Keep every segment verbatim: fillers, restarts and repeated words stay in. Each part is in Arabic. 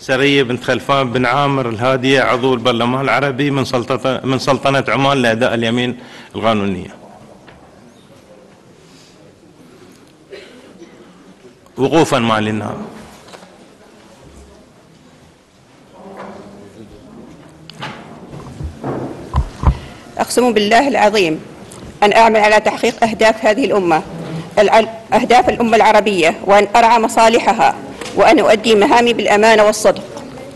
سرية بنت خلفان بن عامر الهادية عضو البرلمان العربي من سلطنة من سلطنة عمان لأداء اليمين القانونية. وقوفا معالي النائب. أقسم بالله العظيم أن أعمل على تحقيق أهداف هذه الأمة أهداف الأمة العربية، وأن أرعى مصالحها، وأن أؤدي مهامي بالأمانة والصدق.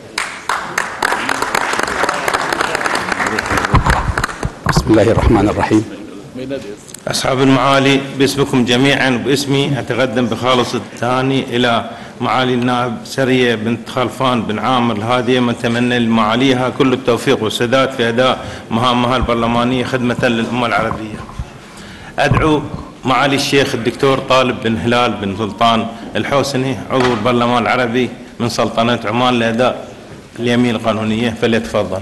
بسم الله الرحمن الرحيم. أصحاب المعالي، باسمكم جميعا وباسمي أتقدم بخالص التهاني إلى معالي النائب سرية بنت خلفان بن عامر الهادية، متمنى لمعاليها كل التوفيق والسداد في أداء مهامها البرلمانية خدمة للأمة العربية. أدعو معالي الشيخ الدكتور طالب بن هلال بن سلطان الحوسني عضو البرلمان العربي من سلطنة عمان لأداء اليمين القانونية، فليتفضل.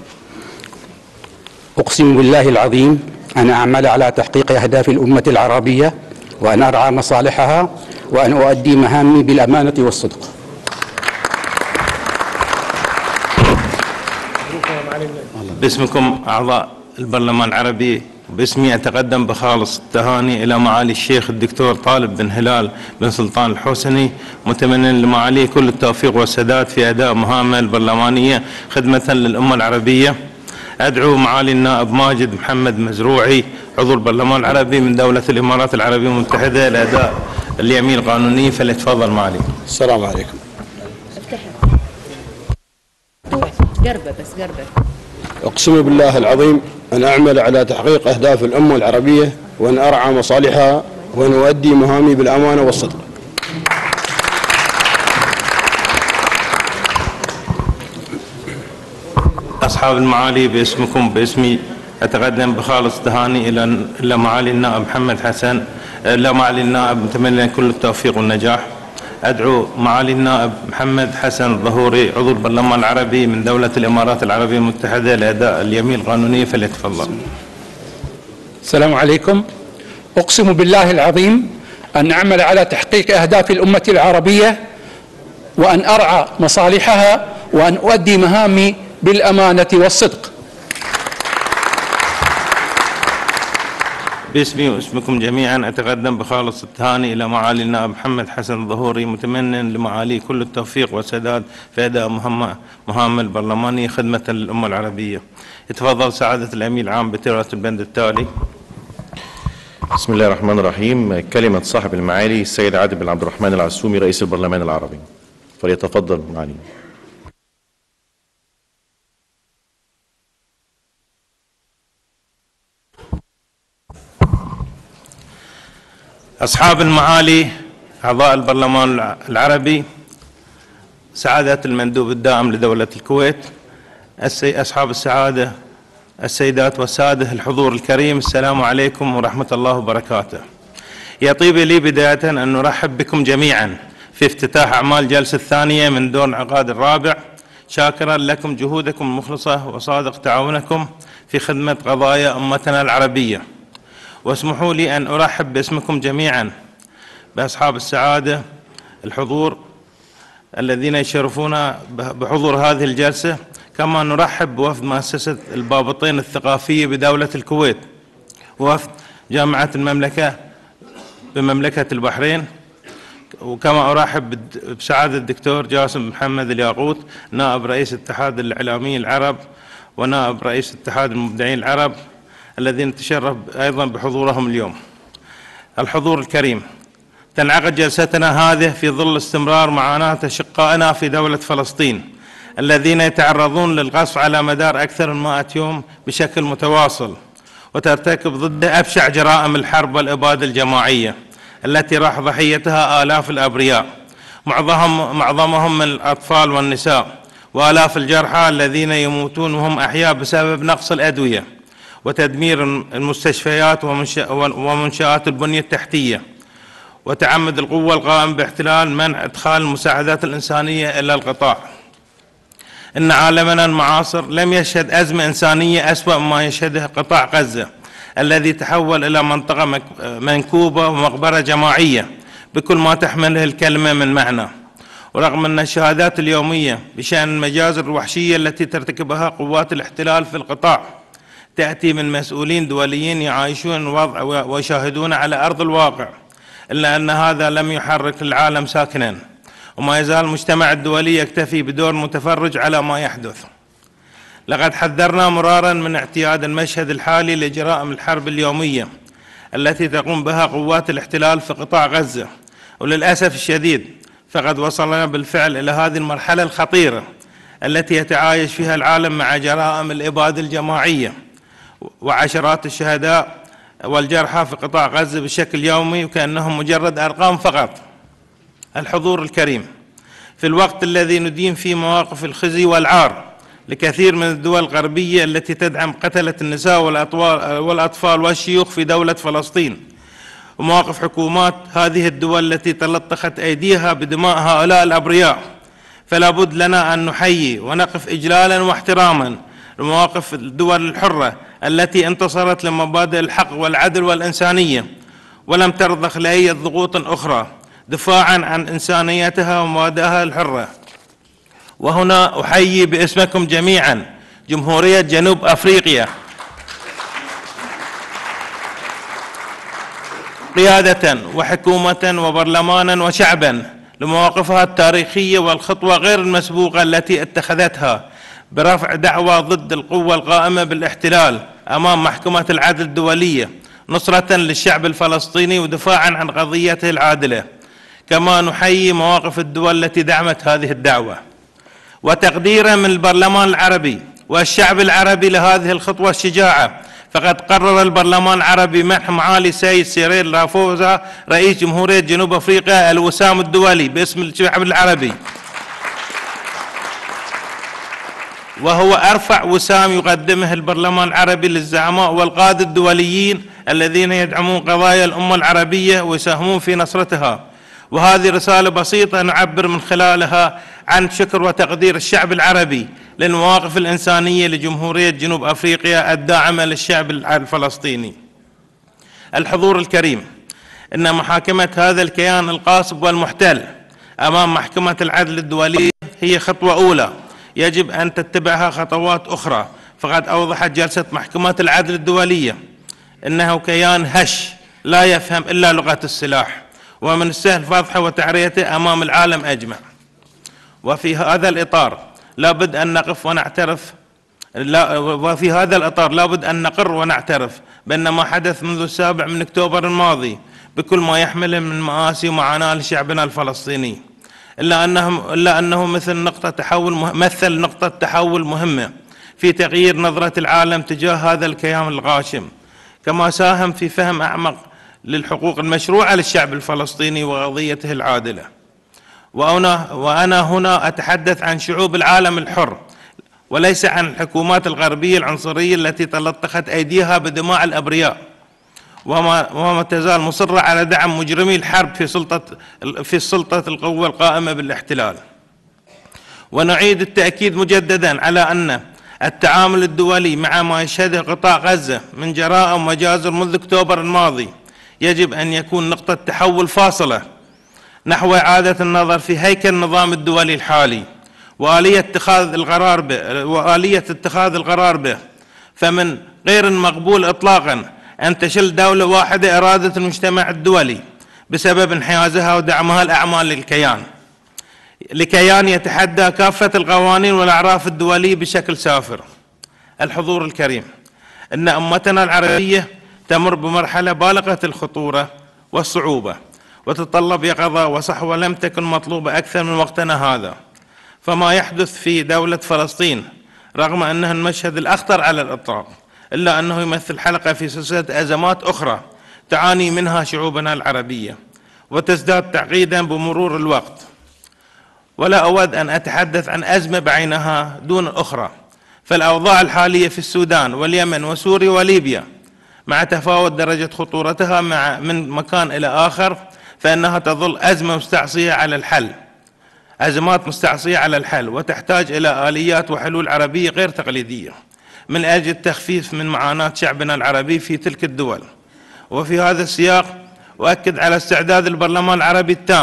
أقسم بالله العظيم أن أعمل على تحقيق أهداف الأمة العربية، وأن أرعى مصالحها، وأن أؤدي مهامي بالأمانة والصدق. باسمكم أعضاء البرلمان العربي، باسمي أتقدم بخالص التهاني إلى معالي الشيخ الدكتور طالب بن هلال بن سلطان الحوسني، متمنى لمعاليه كل التوفيق والسداد في أداء مهامه البرلمانية خدمة للأمة العربية. أدعو معالي النائب ماجد محمد مزروعي عضو البرلمان العربي من دولة الإمارات العربية المتحدة لأداء اليمين القانوني، فليتفضل معالي. السلام عليكم. قربة بس قربة. أقسم بالله العظيم أن أعمل على تحقيق أهداف الأمة العربية، وأن أرعى مصالحها، وأن أؤدي مهامي بالأمانة والصدق. أصحاب المعالي، باسمكم باسمي أتقدم بخالص تهاني إلى إلى معالي النائب محمد حسن إلى معالي النائب متمنى كل التوفيق والنجاح. أدعو معالي النائب محمد حسن الظهوري عضو البرلمان العربي من دولة الإمارات العربية المتحدة لأداء اليمين القانونية، فليتفضل. السلام عليكم. أقسم بالله العظيم أن أعمل على تحقيق أهداف الأمة العربية، وأن أرعى مصالحها، وأن أؤدي مهامي بالأمانة والصدق. باسمي واسمكم جميعا أتقدم بخالص التهاني إلى معالي النائب محمد حسن الظهوري، متمنى لمعاليه كل التوفيق والسداد في أداء مهمة مهام البرلمانية خدمة للأمة العربية. يتفضل سعادة الأمين العام بتلاوة البند التالي. بسم الله الرحمن الرحيم. كلمة صاحب المعالي السيد عادل بن عبد الرحمن العسومي رئيس البرلمان العربي، فليتفضل معالي. أصحاب المعالي أعضاء البرلمان العربي، سعادة المندوب الدائم لدولة الكويت، أصحاب السعادة السيدات والسادة، الحضور الكريم، السلام عليكم ورحمة الله وبركاته. يطيب لي بداية أن نرحب بكم جميعا في افتتاح أعمال جلسة الثانية من دور العقاد الرابع، شاكرا لكم جهودكم المخلصة وصادق تعاونكم في خدمة قضايا أمتنا العربية. واسمحوا لي أن أرحب باسمكم جميعا بأصحاب السعادة الحضور الذين يشرفون بحضور هذه الجلسة، كما نرحب بوفد مؤسسة البابطين الثقافية بدولة الكويت، ووفد جامعة المملكة بمملكة البحرين، وكما أرحب بسعادة الدكتور جاسم محمد الياقوت نائب رئيس اتحاد الإعلاميين العرب ونائب رئيس اتحاد المبدعين العرب الذين تشرف أيضا بحضورهم اليوم. الحضور الكريم، تنعقد جلستنا هذه في ظل استمرار معاناة أشقائنا في دولة فلسطين الذين يتعرضون للقصف على مدار أكثر من مائة يوم بشكل متواصل، وترتكب ضده أبشع جرائم الحرب والإبادة الجماعية التي راح ضحيتها آلاف الأبرياء، معظمهم معظمهم من الأطفال والنساء، وآلاف الجرحى الذين يموتون وهم أحياء بسبب نقص الأدوية وتدمير المستشفيات ومنشآت البنية التحتية، وتعمد القوة القائم باحتلال منع إدخال المساعدات الإنسانية إلى القطاع. إن عالمنا المعاصر لم يشهد أزمة إنسانية أسوأ مما يشهده قطاع غزة الذي تحول إلى منطقة منكوبة ومقبرة جماعية بكل ما تحمله الكلمة من معنى. ورغم أن الشهادات اليومية بشأن المجازر الوحشية التي ترتكبها قوات الاحتلال في القطاع تأتي من مسؤولين دوليين يعايشون الوضع ويشاهدون على أرض الواقع، إلا أن هذا لم يحرك العالم ساكنا، وما يزال المجتمع الدولي يكتفي بدور متفرج على ما يحدث. لقد حذرنا مرارا من اعتياد المشهد الحالي لجرائم الحرب اليومية التي تقوم بها قوات الاحتلال في قطاع غزة، وللأسف الشديد فقد وصلنا بالفعل إلى هذه المرحلة الخطيرة التي يتعايش فيها العالم مع جرائم الإبادة الجماعية وعشرات الشهداء والجرحى في قطاع غزة بشكل يومي وكأنهم مجرد أرقام فقط. الحضور الكريم، في الوقت الذي ندين فيه مواقف الخزي والعار لكثير من الدول الغربية التي تدعم قتلة النساء والأطفال والشيوخ في دولة فلسطين، ومواقف حكومات هذه الدول التي تلطخت أيديها بدماء هؤلاء الأبرياء، فلا بد لنا أن نحيي ونقف إجلالا واحتراما لمواقف الدول الحرة التي انتصرت لمبادئ الحق والعدل والإنسانية ولم ترضخ لأي ضغوط أخرى دفاعا عن إنسانيتها ومبادئها الحرة. وهنا أحيي باسمكم جميعا جمهورية جنوب أفريقيا قيادة وحكومة وبرلمانا وشعبا لمواقفها التاريخية والخطوة غير المسبوقة التي اتخذتها برفع دعوى ضد القوة القائمة بالاحتلال أمام محكمة العدل الدولية نصرة للشعب الفلسطيني ودفاعا عن قضيته العادلة. كما نحيي مواقف الدول التي دعمت هذه الدعوة، وتقديرا من البرلمان العربي والشعب العربي لهذه الخطوة الشجاعة، فقد قرر البرلمان العربي منح معالي السيد سيريل رافوزا رئيس جمهورية جنوب أفريقيا الوسام الدولي باسم الشعب العربي، وهو أرفع وسام يقدمه البرلمان العربي للزعماء والقادة الدوليين الذين يدعمون قضايا الأمة العربية ويساهمون في نصرتها. وهذه رسالة بسيطة نعبر من خلالها عن شكر وتقدير الشعب العربي للمواقف الإنسانية لجمهورية جنوب أفريقيا الداعمة للشعب الفلسطيني. الحضور الكريم، إن محاكمة هذا الكيان القاصب والمحتل أمام محكمة العدل الدولية هي خطوة أولى يجب أن تتبعها خطوات أخرى، فقد أوضحت جلسة محكمة العدل الدولية إنه كيان هش لا يفهم إلا لغة السلاح، ومن السهل فضحه وتعريته أمام العالم أجمع. وفي هذا الإطار لابد أن نقف ونعترف لا وفي هذا الإطار لابد أن نقر ونعترف بأن ما حدث منذ السابع من أكتوبر الماضي بكل ما يحمله من مآسي ومعاناة لشعبنا الفلسطيني، إلا أنه إلا أنه مثل نقطة تحول مثل نقطة تحول مهمة في تغيير نظرة العالم تجاه هذا الكيان الغاشم، كما ساهم في فهم أعمق للحقوق المشروعة للشعب الفلسطيني وقضيته العادلة. وأنا, وأنا هنا أتحدث عن شعوب العالم الحر وليس عن الحكومات الغربية العنصرية التي تلطخت أيديها بدماء الأبرياء وما, وما تزال مصرة على دعم مجرمي الحرب في سلطة في سلطة القوة القائمة بالاحتلال. ونعيد التأكيد مجددا على أن التعامل الدولي مع ما يشهده قطاع غزة من جرائم ومجازر منذ أكتوبر الماضي يجب أن يكون نقطة تحول فاصلة نحو إعادة النظر في هيكل النظام الدولي الحالي وآلية اتخاذ القرار به وآلية اتخاذ القرار به فمن غير المقبول إطلاقا أن تشل دولة واحدة إرادة المجتمع الدولي بسبب انحيازها ودعمها الأعمال للكيان لكيان يتحدى كافة القوانين والأعراف الدولية بشكل سافر. الحضور الكريم، إن أمتنا العربية تمر بمرحلة بالغة الخطورة والصعوبة وتتطلب يقظة وصحوة لم تكن مطلوبة أكثر من وقتنا هذا. فما يحدث في دولة فلسطين رغم أنه المشهد الأخطر على الإطلاق إلا أنه يمثل حلقة في سلسلة أزمات أخرى تعاني منها شعوبنا العربية وتزداد تعقيدا بمرور الوقت. ولا أود أن أتحدث عن أزمة بعينها دون أخرى، فالأوضاع الحالية في السودان واليمن وسوريا وليبيا مع تفاوت درجة خطورتها مع من مكان إلى آخر فإنها تظل أزمة مستعصية على الحل أزمات مستعصية على الحل وتحتاج إلى آليات وحلول عربية غير تقليدية من أجل التخفيف من معاناة شعبنا العربي في تلك الدول. وفي هذا السياق أؤكد على استعداد البرلمان العربي التام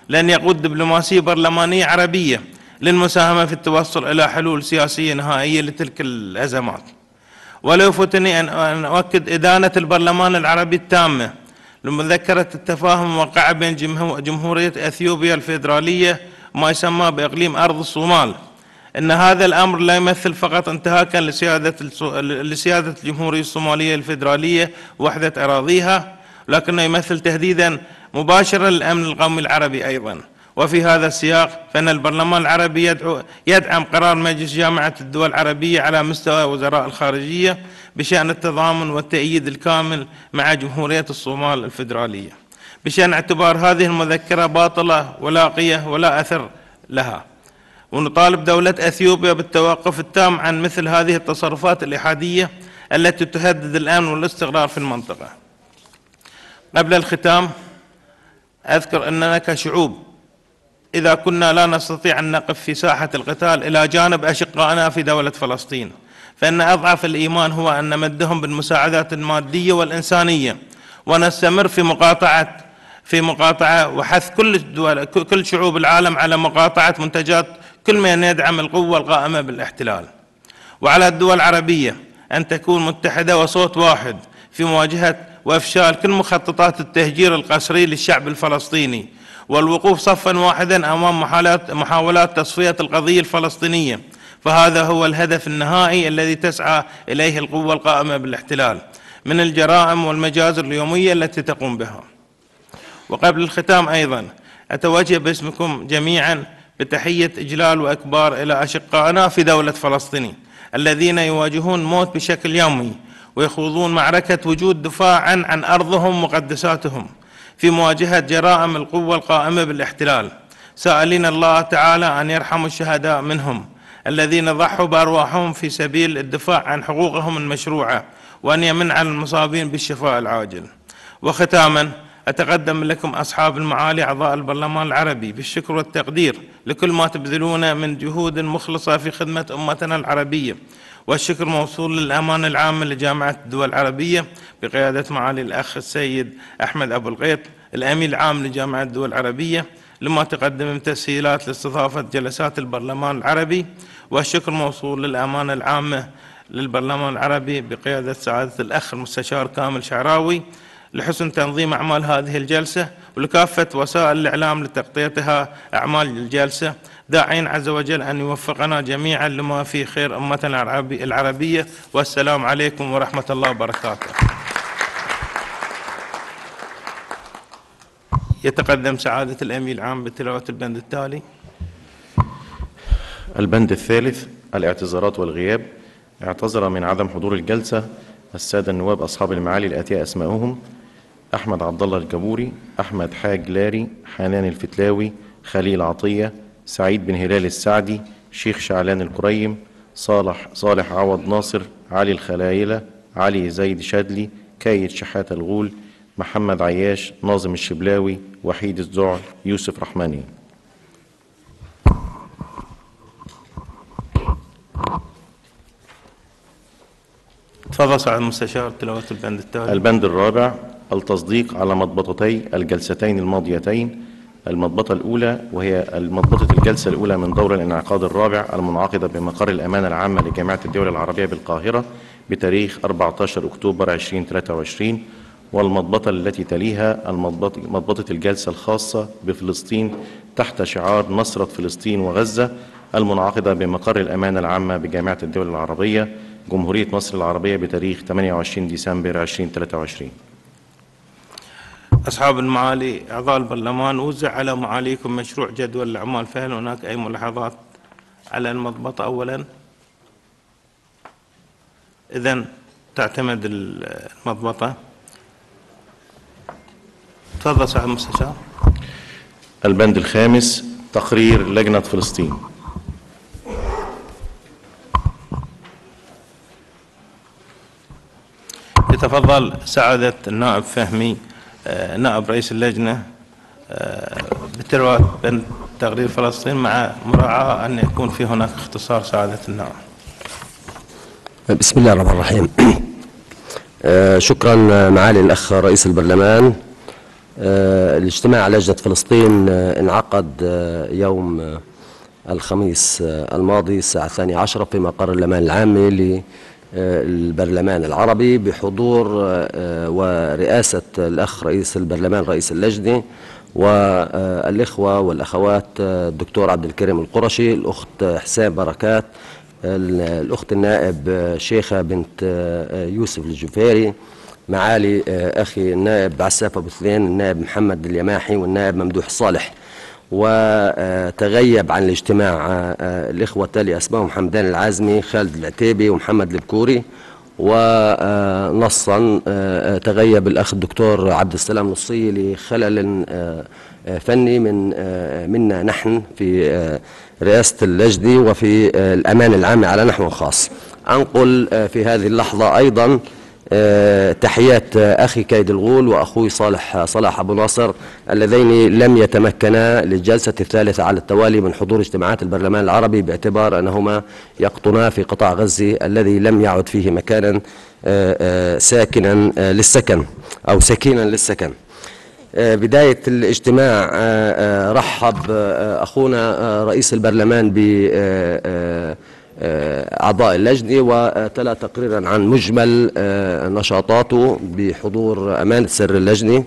لأن يقود دبلوماسية برلمانية عربية للمساهمة في التوصل إلى حلول سياسية نهائية لتلك الأزمات. ولا يفوتني أن أؤكد إدانة البرلمان العربي التامة لمذكرة التفاهم الموقعة بين جمهورية أثيوبيا الفيدرالية وما يسمى بإقليم أرض الصومال. إن هذا الأمر لا يمثل فقط انتهاكا لسيادة لسيادة الجمهورية الصومالية الفيدرالية ووحدة أراضيها، لكنه يمثل تهديدا مباشرا للأمن القومي العربي أيضا. وفي هذا السياق فإن البرلمان العربي يدعو يدعم قرار مجلس جامعة الدول العربية على مستوى وزراء الخارجية بشأن التضامن والتأييد الكامل مع جمهورية الصومال الفيدرالية، بشأن اعتبار هذه المذكرة باطلة ولاقية ولا أثر لها. ونطالب دولة أثيوبيا بالتوقف التام عن مثل هذه التصرفات الإحادية التي تهدد الأمن والاستقرار في المنطقة. قبل الختام أذكر أننا كشعوب إذا كنا لا نستطيع أن نقف في ساحة القتال إلى جانب أشقائنا في دولة فلسطين، فإن أضعف الإيمان هو أن نمدهم بالمساعدات المادية والإنسانية، ونستمر في مقاطعة في مقاطعة وحث كل الدول كل شعوب العالم على مقاطعة منتجات كل من يدعم القوة القائمة بالاحتلال. وعلى الدول العربية أن تكون متحدة وصوت واحد في مواجهة وإفشال كل مخططات التهجير القسري للشعب الفلسطيني، والوقوف صفا واحدا أمام محاولات محاولات تصفية القضية الفلسطينية، فهذا هو الهدف النهائي الذي تسعى إليه القوة القائمة بالاحتلال من الجرائم والمجازر اليومية التي تقوم بها. وقبل الختام أيضا أتوجه باسمكم جميعا بتحية إجلال وإكبار إلى أشقائنا في دولة فلسطين الذين يواجهون موت بشكل يومي ويخوضون معركة وجود دفاعا عن أرضهم ومقدساتهم في مواجهة جرائم القوة القائمة بالاحتلال، سائلين الله تعالى أن يرحم الشهداء منهم الذين ضحوا بأرواحهم في سبيل الدفاع عن حقوقهم المشروعة، وأن يمن على المصابين بالشفاء العاجل. وختاما أتقدم لكم أصحاب المعالي أعضاء البرلمان العربي بالشكر والتقدير لكل ما تبذلون من جهود مخلصة في خدمة أمتنا العربية، والشكر موصول للأمانة العامة لجامعة الدول العربية بقيادة معالي الأخ السيد أحمد أبو القيط الأمين العام لجامعة الدول العربية لما تقدم من تسهيلات لاستضافة جلسات البرلمان العربي، والشكر موصول للأمانة العامة للبرلمان العربي بقيادة سعادة الأخ المستشار كامل شعراوي لحسن تنظيم أعمال هذه الجلسة، ولكافة وسائل الإعلام لتغطيتها أعمال الجلسة، داعين عز وجل أن يوفقنا جميعا لما في خير أمتنا العربي العربية. والسلام عليكم ورحمة الله وبركاته. يتقدم سعادة الأمين العام بتلاوة البند التالي. البند الثالث: الاعتذارات والغياب. اعتذر من عدم حضور الجلسة السادة النواب أصحاب المعالي الآتية أسماؤهم: أحمد عبد الله الجبوري، أحمد حاج لاري، حنان الفتلاوي، خليل عطية، سعيد بن هلال السعدي، شيخ شعلان القريم، صالح صالح عوض ناصر، علي الخلايلة، علي زيد شادلي، كايد شحات الغول، محمد عياش، ناظم الشبلاوي، وحيد الزعل، يوسف رحماني. تفضل سعادة المستشار تلاوة البند التالي. البند الرابع: التصديق على مضبطتي الجلستين الماضيتين. المضبطة الأولى وهي المضبطة الجلسة الأولى من دور الانعقاد الرابع المنعقدة بمقر الأمانة العامة لجامعة الدول العربية بالقاهرة بتاريخ أربعة عشر أكتوبر ألفين وثلاثة وعشرين، والمضبطة التي تليها مضبطة الجلسة الخاصة بفلسطين تحت شعار نصرة فلسطين وغزة المنعقدة بمقر الأمانة العامة بجامعة الدول العربية جمهورية مصر العربية بتاريخ ثمانية وعشرين ديسمبر ألفين وثلاثة وعشرين. أصحاب المعالي أعضاء البرلمان، وزع على معاليكم مشروع جدول الأعمال، فهل هناك أي ملاحظات على المضبطة؟ أولا إذن تعتمد المضبطة. تفضل سعادة المستشار. البند الخامس: تقرير لجنة فلسطين. يتفضل سعادة النائب فهمي نائب رئيس اللجنة بتروى بند تقرير فلسطين مع مراعاة أن يكون في هناك اختصار سعادة النائب. بسم الله الرحمن الرحيم. شكرا معالي الأخ رئيس البرلمان الاجتماع لجنة فلسطين انعقد يوم الخميس الماضي الساعة الثانية عشرة في مقر الأمان العامة للبرلمان العربي بحضور ورئاسة الأخ رئيس البرلمان رئيس اللجنة والإخوة والأخوات الدكتور عبد الكريم القرشي، الأخت حسين بركات، الأخت النائب شيخة بنت يوسف الجفيري، معالي أخي النائب عساف أبو ثلين، النائب محمد اليماحي، والنائب ممدوح صالح. وتغيب عن الاجتماع الإخوة التالي أسمائهم: حمدان العازمي، خالد العتيبي، ومحمد البكوري. ونصا تغيب الأخ الدكتور عبد السلام نصي لخلل فني من منا نحن في رئاسة اللجنة وفي الأمان العام على نحو خاص. أنقل في هذه اللحظة أيضا تحيات أخي كيد الغول وأخوي صالح صلاح أبو ناصر اللذين لم يتمكنا للجلسة الثالثة على التوالي من حضور اجتماعات البرلمان العربي باعتبار أنهما يقطنا في قطاع غزة الذي لم يعد فيه مكانا ساكنا للسكن أو سكينا للسكن. بداية الاجتماع رحب أخونا رئيس البرلمان ب أعضاء اللجنة وتلا تقريرا عن مجمل نشاطاته بحضور أمانة سر اللجنة،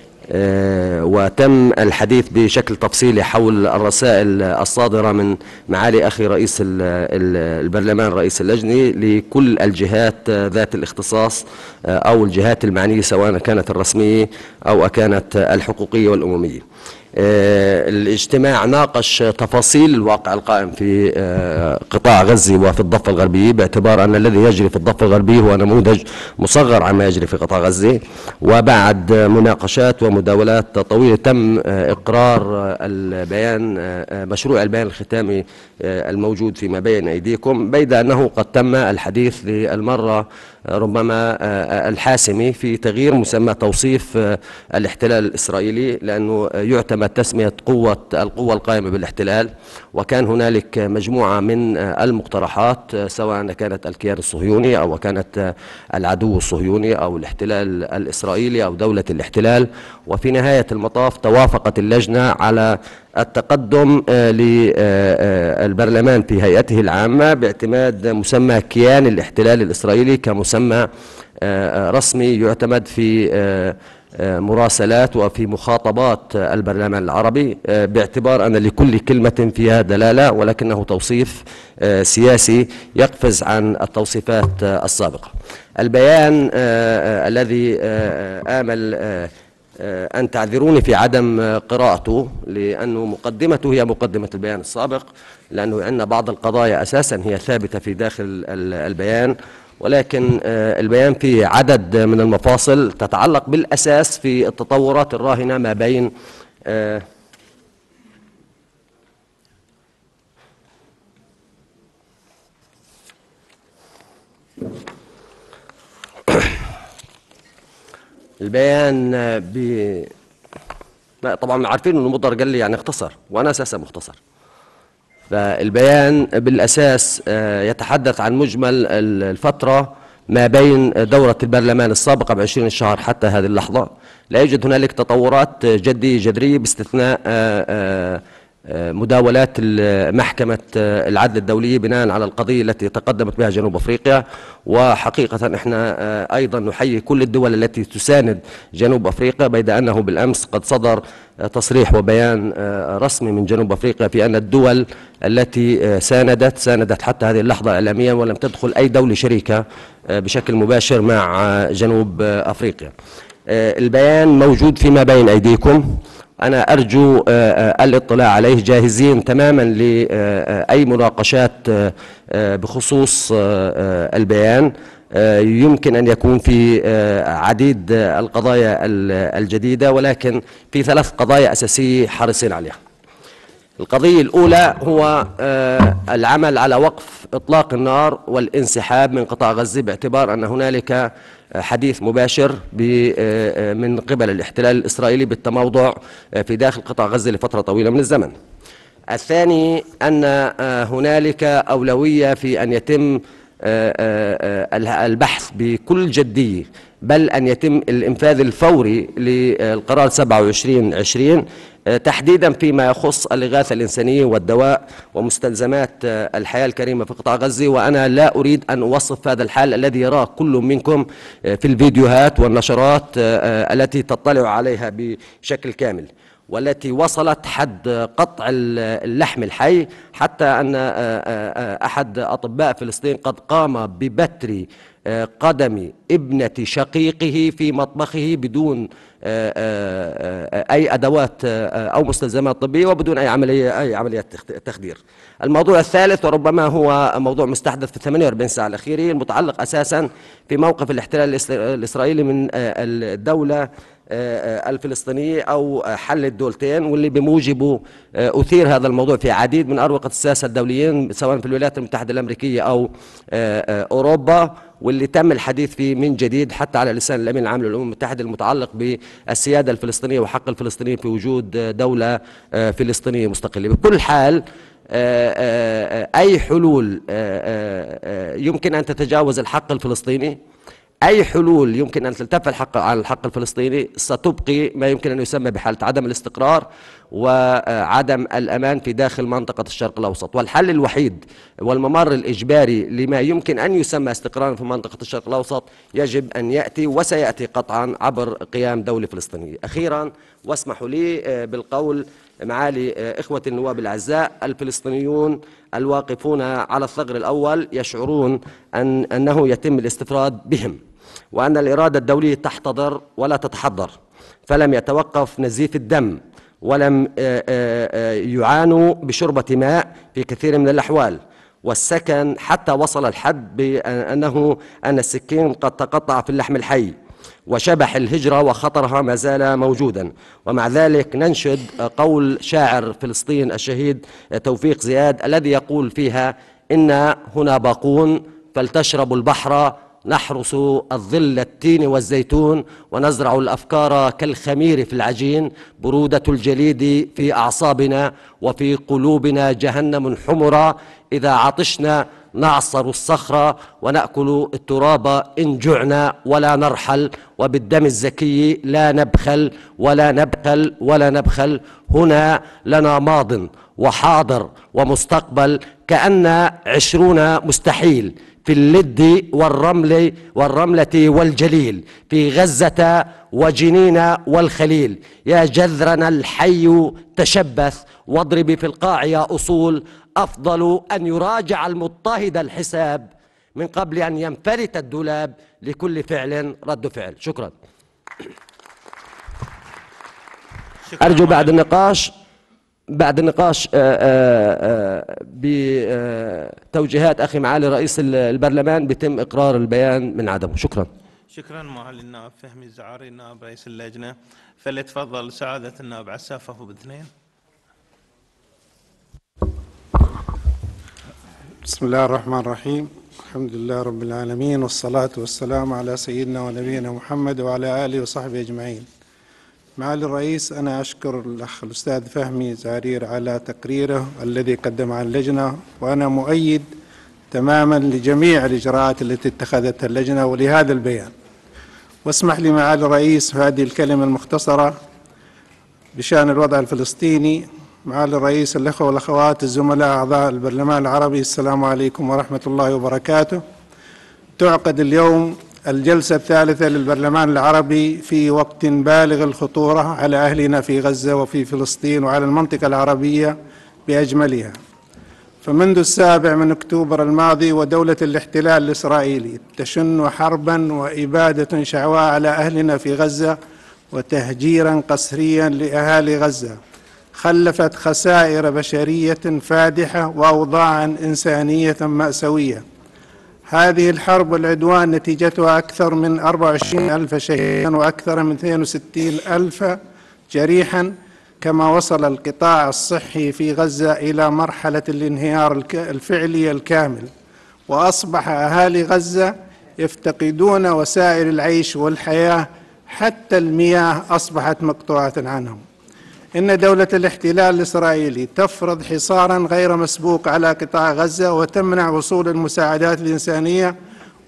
وتم الحديث بشكل تفصيلي حول الرسائل الصادرة من معالي أخي رئيس البرلمان رئيس اللجنة لكل الجهات ذات الاختصاص أو الجهات المعنية سواء كانت الرسمية أو كانت الحقوقية والأممية. الاجتماع ناقش تفاصيل الواقع القائم في قطاع غزة وفي الضفة الغربية باعتبار أن الذي يجري في الضفة الغربية هو نموذج مصغر عما يجري في قطاع غزة. وبعد مناقشات ومداولات طويلة تم إقرار البيان مشروع البيان الختامي الموجود فيما بين أيديكم، بيد أنه قد تم الحديث للمرة ربما الحاسمة في تغيير مسمى توصيف الاحتلال الإسرائيلي، لأنه يعتمد تسمية قوة القوة القائمة بالاحتلال، وكان هنالك مجموعة من المقترحات سواء كانت الكيان الصهيوني أو كانت العدو الصهيوني أو الاحتلال الإسرائيلي أو دولة الاحتلال. وفي نهاية المطاف توافقت اللجنة على التقدم للبرلمان في هيئته العامة باعتماد مسمى كيان الاحتلال الإسرائيلي كمسمى رسمي يعتمد في مراسلات وفي مخاطبات البرلمان العربي، باعتبار أن لكل كلمة فيها دلالة ولكنه توصيف سياسي يقفز عن التوصيفات السابقة. البيان الذي آمل أن تعذروني في عدم قراءته لأنه مقدمته هي مقدمة البيان السابق، لأنه عندنا بعض القضايا أساسا هي ثابتة في داخل البيان، ولكن البيان فيه عدد من المفاصل تتعلق بالأساس في التطورات الراهنة ما بين البيان ب طبعا عارفين انه مضر قال لي يعني اختصر وانا اساسا مختصر. فالبيان بالاساس يتحدث عن مجمل الفتره ما بين دورة البرلمان السابقة بعشرين شهر حتى هذه اللحظة. لا يوجد هنالك تطورات جدية جذرية باستثناء مداولات محكمة العدل الدولية بناء على القضية التي تقدمت بها جنوب أفريقيا. وحقيقة احنا أيضا نحيي كل الدول التي تساند جنوب أفريقيا، بيد أنه بالأمس قد صدر تصريح وبيان رسمي من جنوب أفريقيا في أن الدول التي ساندت ساندت حتى هذه اللحظة إعلاميا ولم تدخل أي دولة شريكة بشكل مباشر مع جنوب أفريقيا. البيان موجود فيما بين أيديكم، أنا أرجو الاطلاع عليه، جاهزين تماما لأي مناقشات بخصوص البيان. يمكن أن يكون في عديد القضايا الجديدة، ولكن في ثلاث قضايا أساسية حريصين عليها. القضية الأولى هو العمل على وقف إطلاق النار والانسحاب من قطاع غزة باعتبار أن هنالك حديث مباشر من قبل الاحتلال الإسرائيلي بالتموضع في داخل قطاع غزة لفترة طويلة من الزمن. الثاني أن هنالك أولوية في أن يتم البحث بكل جدية بل أن يتم الإنفاذ الفوري للقرار سبعة وعشرين عشرين تحديدا فيما يخص الإغاثة الإنسانية والدواء ومستلزمات الحياة الكريمة في قطاع غزة. وأنا لا أريد أن أوصف هذا الحال الذي يراه كل منكم في الفيديوهات والنشرات التي تطلع عليها بشكل كامل، والتي وصلت حد قطع اللحم الحي، حتى أن أحد أطباء فلسطين قد قام ببتر قدم ابنة شقيقه في مطبخه بدون أي أدوات أو مستلزمات طبية وبدون أي عملية أي عمليات تخدير. الموضوع الثالث وربما هو موضوع مستحدث في الثمانية وأربعين ساعة الأخيرة، المتعلق أساسا في موقف الاحتلال الإسرائيلي من الدولة الفلسطينية أو حل الدولتين، واللي بموجبه أثير هذا الموضوع في عديد من أروقة الساسة الدوليين سواء في الولايات المتحدة الأمريكية أو أوروبا، واللي تم الحديث فيه من جديد حتى على لسان الأمين العام للأمم المتحدة المتعلق بالسيادة الفلسطينية وحق الفلسطينيين في وجود دولة فلسطينية مستقلة. بكل حال أي حلول يمكن أن تتجاوز الحق الفلسطيني، أي حلول يمكن أن تلتف الحق على الحق الفلسطيني ستبقي ما يمكن أن يسمى بحالة عدم الاستقرار وعدم الأمان في داخل منطقة الشرق الأوسط. والحل الوحيد والممر الإجباري لما يمكن أن يسمى استقرارا في منطقة الشرق الأوسط يجب أن يأتي وسيأتي قطعا عبر قيام دولة فلسطينية. أخيرا واسمحوا لي بالقول معالي إخوة النواب الأعزاء، الفلسطينيون الواقفون على الثغر الأول يشعرون أن أنه يتم الاستفراد بهم، وأن الإرادة الدولية تحتضر ولا تتحضر، فلم يتوقف نزيف الدم ولم يعانوا بشربة ماء في كثير من الأحوال، والسكن حتى وصل الحد بأنه أن السكين قد تقطع في اللحم الحي، وشبح الهجرة وخطرها ما زال موجودا. ومع ذلك ننشد قول شاعر فلسطين الشهيد توفيق زياد الذي يقول فيها: إن هنا باقون فلتشربوا البحر، نحرس الظل التين والزيتون، ونزرع الأفكار كالخمير في العجين، برودة الجليد في أعصابنا وفي قلوبنا جهنم حمرا، إذا عطشنا نعصر الصخرة ونأكل التراب إن جعنا ولا نرحل، وبالدم الزكي لا نبخل ولا نبخل ولا نبخل. هنا لنا ماض وحاضر ومستقبل، كأن عشرون مستحيل في اللد والرمل والرملة والجليل، في غزة وجنين والخليل. يا جذرنا الحي تشبث واضربي في القاع يا أصول، أفضل أن يراجع المضطهد الحساب من قبل أن ينفلت الدولاب، لكل فعل رد فعل. شكرا. أرجو بعد النقاش بعد النقاش بتوجيهات أخي معالي رئيس البرلمان بيتم إقرار البيان من عدمه. شكرا. شكرا معالي النائب فهمي الزعاري نائب رئيس اللجنة. فليتفضل سعادة النائب عساف أبو باثنين. بسم الله الرحمن الرحيم، الحمد لله رب العالمين، والصلاة والسلام على سيدنا ونبينا محمد وعلى آله وصحبه أجمعين. معالي الرئيس، أنا أشكر الأخ الأستاذ فهمي زعرير على تقريره الذي قدم عن اللجنة، وأنا مؤيد تماما لجميع الإجراءات التي اتخذتها اللجنة ولهذا البيان. واسمح لي معالي الرئيس في هذه الكلمة المختصرة بشأن الوضع الفلسطيني. معالي الرئيس، الأخوة والأخوات الزملاء أعضاء البرلمان العربي، السلام عليكم ورحمة الله وبركاته. تعقد اليوم الجلسة الثالثة للبرلمان العربي في وقت بالغ الخطورة على أهلنا في غزة وفي فلسطين وعلى المنطقة العربية بأجملها. فمنذ السابع من أكتوبر الماضي ودولة الاحتلال الإسرائيلي تشن حربا وإبادة شعواء على أهلنا في غزة وتهجيرا قسريا لأهالي غزة، خلفت خسائر بشرية فادحة وأوضاعا إنسانية مأساوية. هذه الحرب والعدوان نتيجتها أكثر من أربعة وعشرين ألف شهيدا وأكثر من اثنين وستين ألف جريحا، كما وصل القطاع الصحي في غزة إلى مرحلة الانهيار الفعلي الكامل، وأصبح أهالي غزة يفتقدون وسائل العيش والحياة، حتى المياه أصبحت مقطوعة عنهم. إن دولة الاحتلال الإسرائيلي تفرض حصارا غير مسبوق على قطاع غزة وتمنع وصول المساعدات الإنسانية،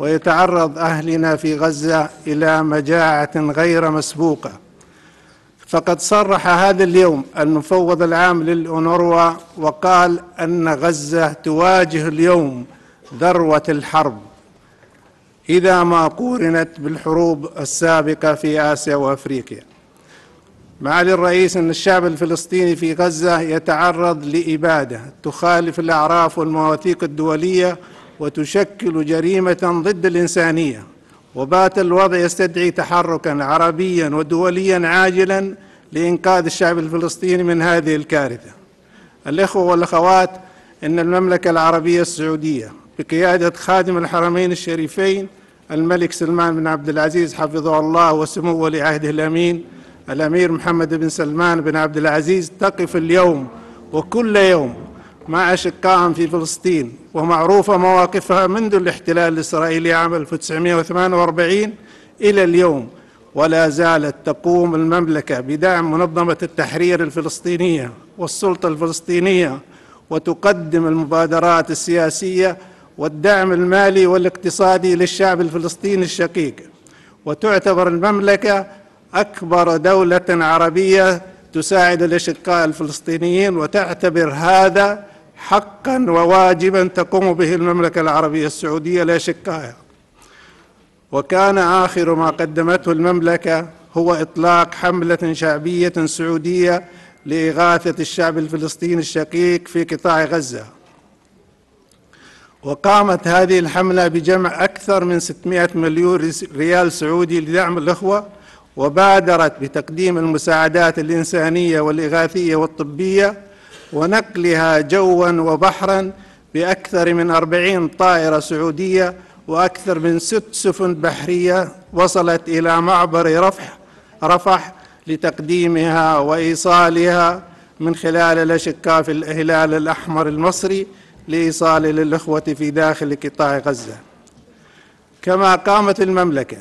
ويتعرض أهلنا في غزة إلى مجاعة غير مسبوقة. فقد صرح هذا اليوم المفوض العام للأونروا وقال أن غزة تواجه اليوم ذروة الحرب إذا ما قورنت بالحروب السابقة في آسيا وأفريقيا. معالي الرئيس، أن الشعب الفلسطيني في غزة يتعرض لإبادة تخالف الأعراف والمواثيق الدولية وتشكل جريمة ضد الإنسانية، وبات الوضع يستدعي تحركا عربيا ودوليا عاجلا لإنقاذ الشعب الفلسطيني من هذه الكارثة. الإخوة والأخوات، إن المملكة العربية السعودية بقيادة خادم الحرمين الشريفين الملك سلمان بن عبد العزيز حفظه الله وسمو ولي عهده الأمين الأمير محمد بن سلمان بن عبد العزيز تقف اليوم وكل يوم مع أشقائهم في فلسطين، ومعروفة مواقفها منذ الاحتلال الإسرائيلي عام ألف وتسعمائة وثمانية وأربعين إلى اليوم، ولا زالت تقوم المملكة بدعم منظمة التحرير الفلسطينية والسلطة الفلسطينية، وتقدم المبادرات السياسية والدعم المالي والاقتصادي للشعب الفلسطيني الشقيق. وتعتبر المملكة أكبر دولة عربية تساعد الأشقاء الفلسطينيين، وتعتبر هذا حقا وواجبا تقوم به المملكة العربية السعودية لأشقائها. وكان آخر ما قدمته المملكة هو إطلاق حملة شعبية سعودية لإغاثة الشعب الفلسطيني الشقيق في قطاع غزة، وقامت هذه الحملة بجمع أكثر من ستمائة مليون ريال سعودي لدعم الأخوة، وبادرت بتقديم المساعدات الإنسانية والإغاثية والطبية ونقلها جوا وبحرا بأكثر من أربعين طائرة سعودية وأكثر من ست سفن بحرية وصلت إلى معبر رفح رفح لتقديمها وإيصالها من خلال الأشقاء في الهلال الأحمر المصري لإيصال للإخوة في داخل قطاع غزة. كما قامت المملكة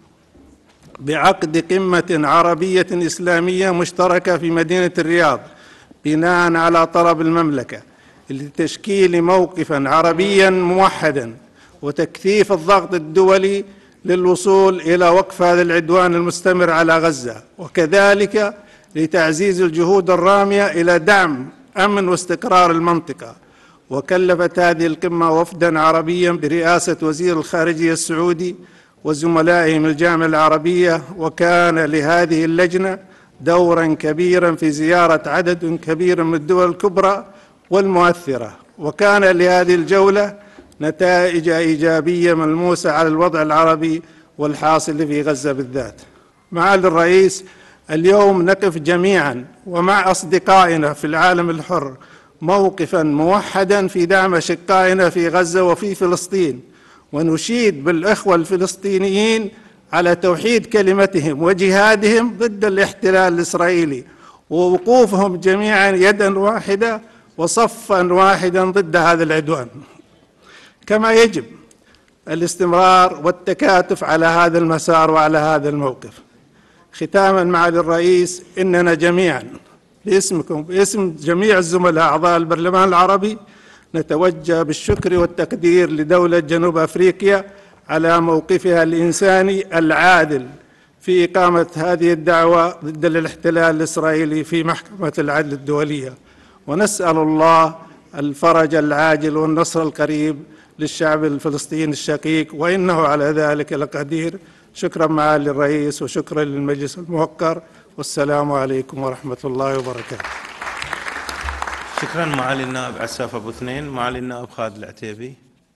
بعقد قمة عربية إسلامية مشتركة في مدينة الرياض بناء على طلب المملكة لتشكيل موقفا عربيا موحدا وتكثيف الضغط الدولي للوصول إلى وقف هذا العدوان المستمر على غزة، وكذلك لتعزيز الجهود الرامية إلى دعم أمن واستقرار المنطقة. وكلفت هذه القمة وفدا عربيا برئاسة وزير الخارجية السعودي وزملائه من الجامعة العربية، وكان لهذه اللجنة دورا كبيرا في زيارة عدد كبير من الدول الكبرى والمؤثرة، وكان لهذه الجولة نتائج إيجابية ملموسة على الوضع العربي والحاصل في غزة بالذات. معالي الرئيس، اليوم نقف جميعا ومع أصدقائنا في العالم الحر موقفا موحدا في دعم أشقائنا في غزة وفي فلسطين، ونشيد بالإخوة الفلسطينيين على توحيد كلمتهم وجهادهم ضد الاحتلال الإسرائيلي، ووقوفهم جميعا يدا واحدة وصفا واحدا ضد هذا العدوان. كما يجب الاستمرار والتكاتف على هذا المسار وعلى هذا الموقف. ختاما معالي الرئيس، إننا جميعا باسمكم باسم جميع الزملاء أعضاء البرلمان العربي نتوجه بالشكر والتقدير لدولة جنوب أفريقيا على موقفها الإنساني العادل في إقامة هذه الدعوة ضد الاحتلال الإسرائيلي في محكمة العدل الدولية، ونسأل الله الفرج العاجل والنصر القريب للشعب الفلسطيني الشقيق، وإنه على ذلك لقدير. شكرا معالي الرئيس، وشكرا للمجلس الموقر، والسلام عليكم ورحمة الله وبركاته. شكرا معالي النائب عساف أبو اثنين. معالي النائب خالد العتيبي.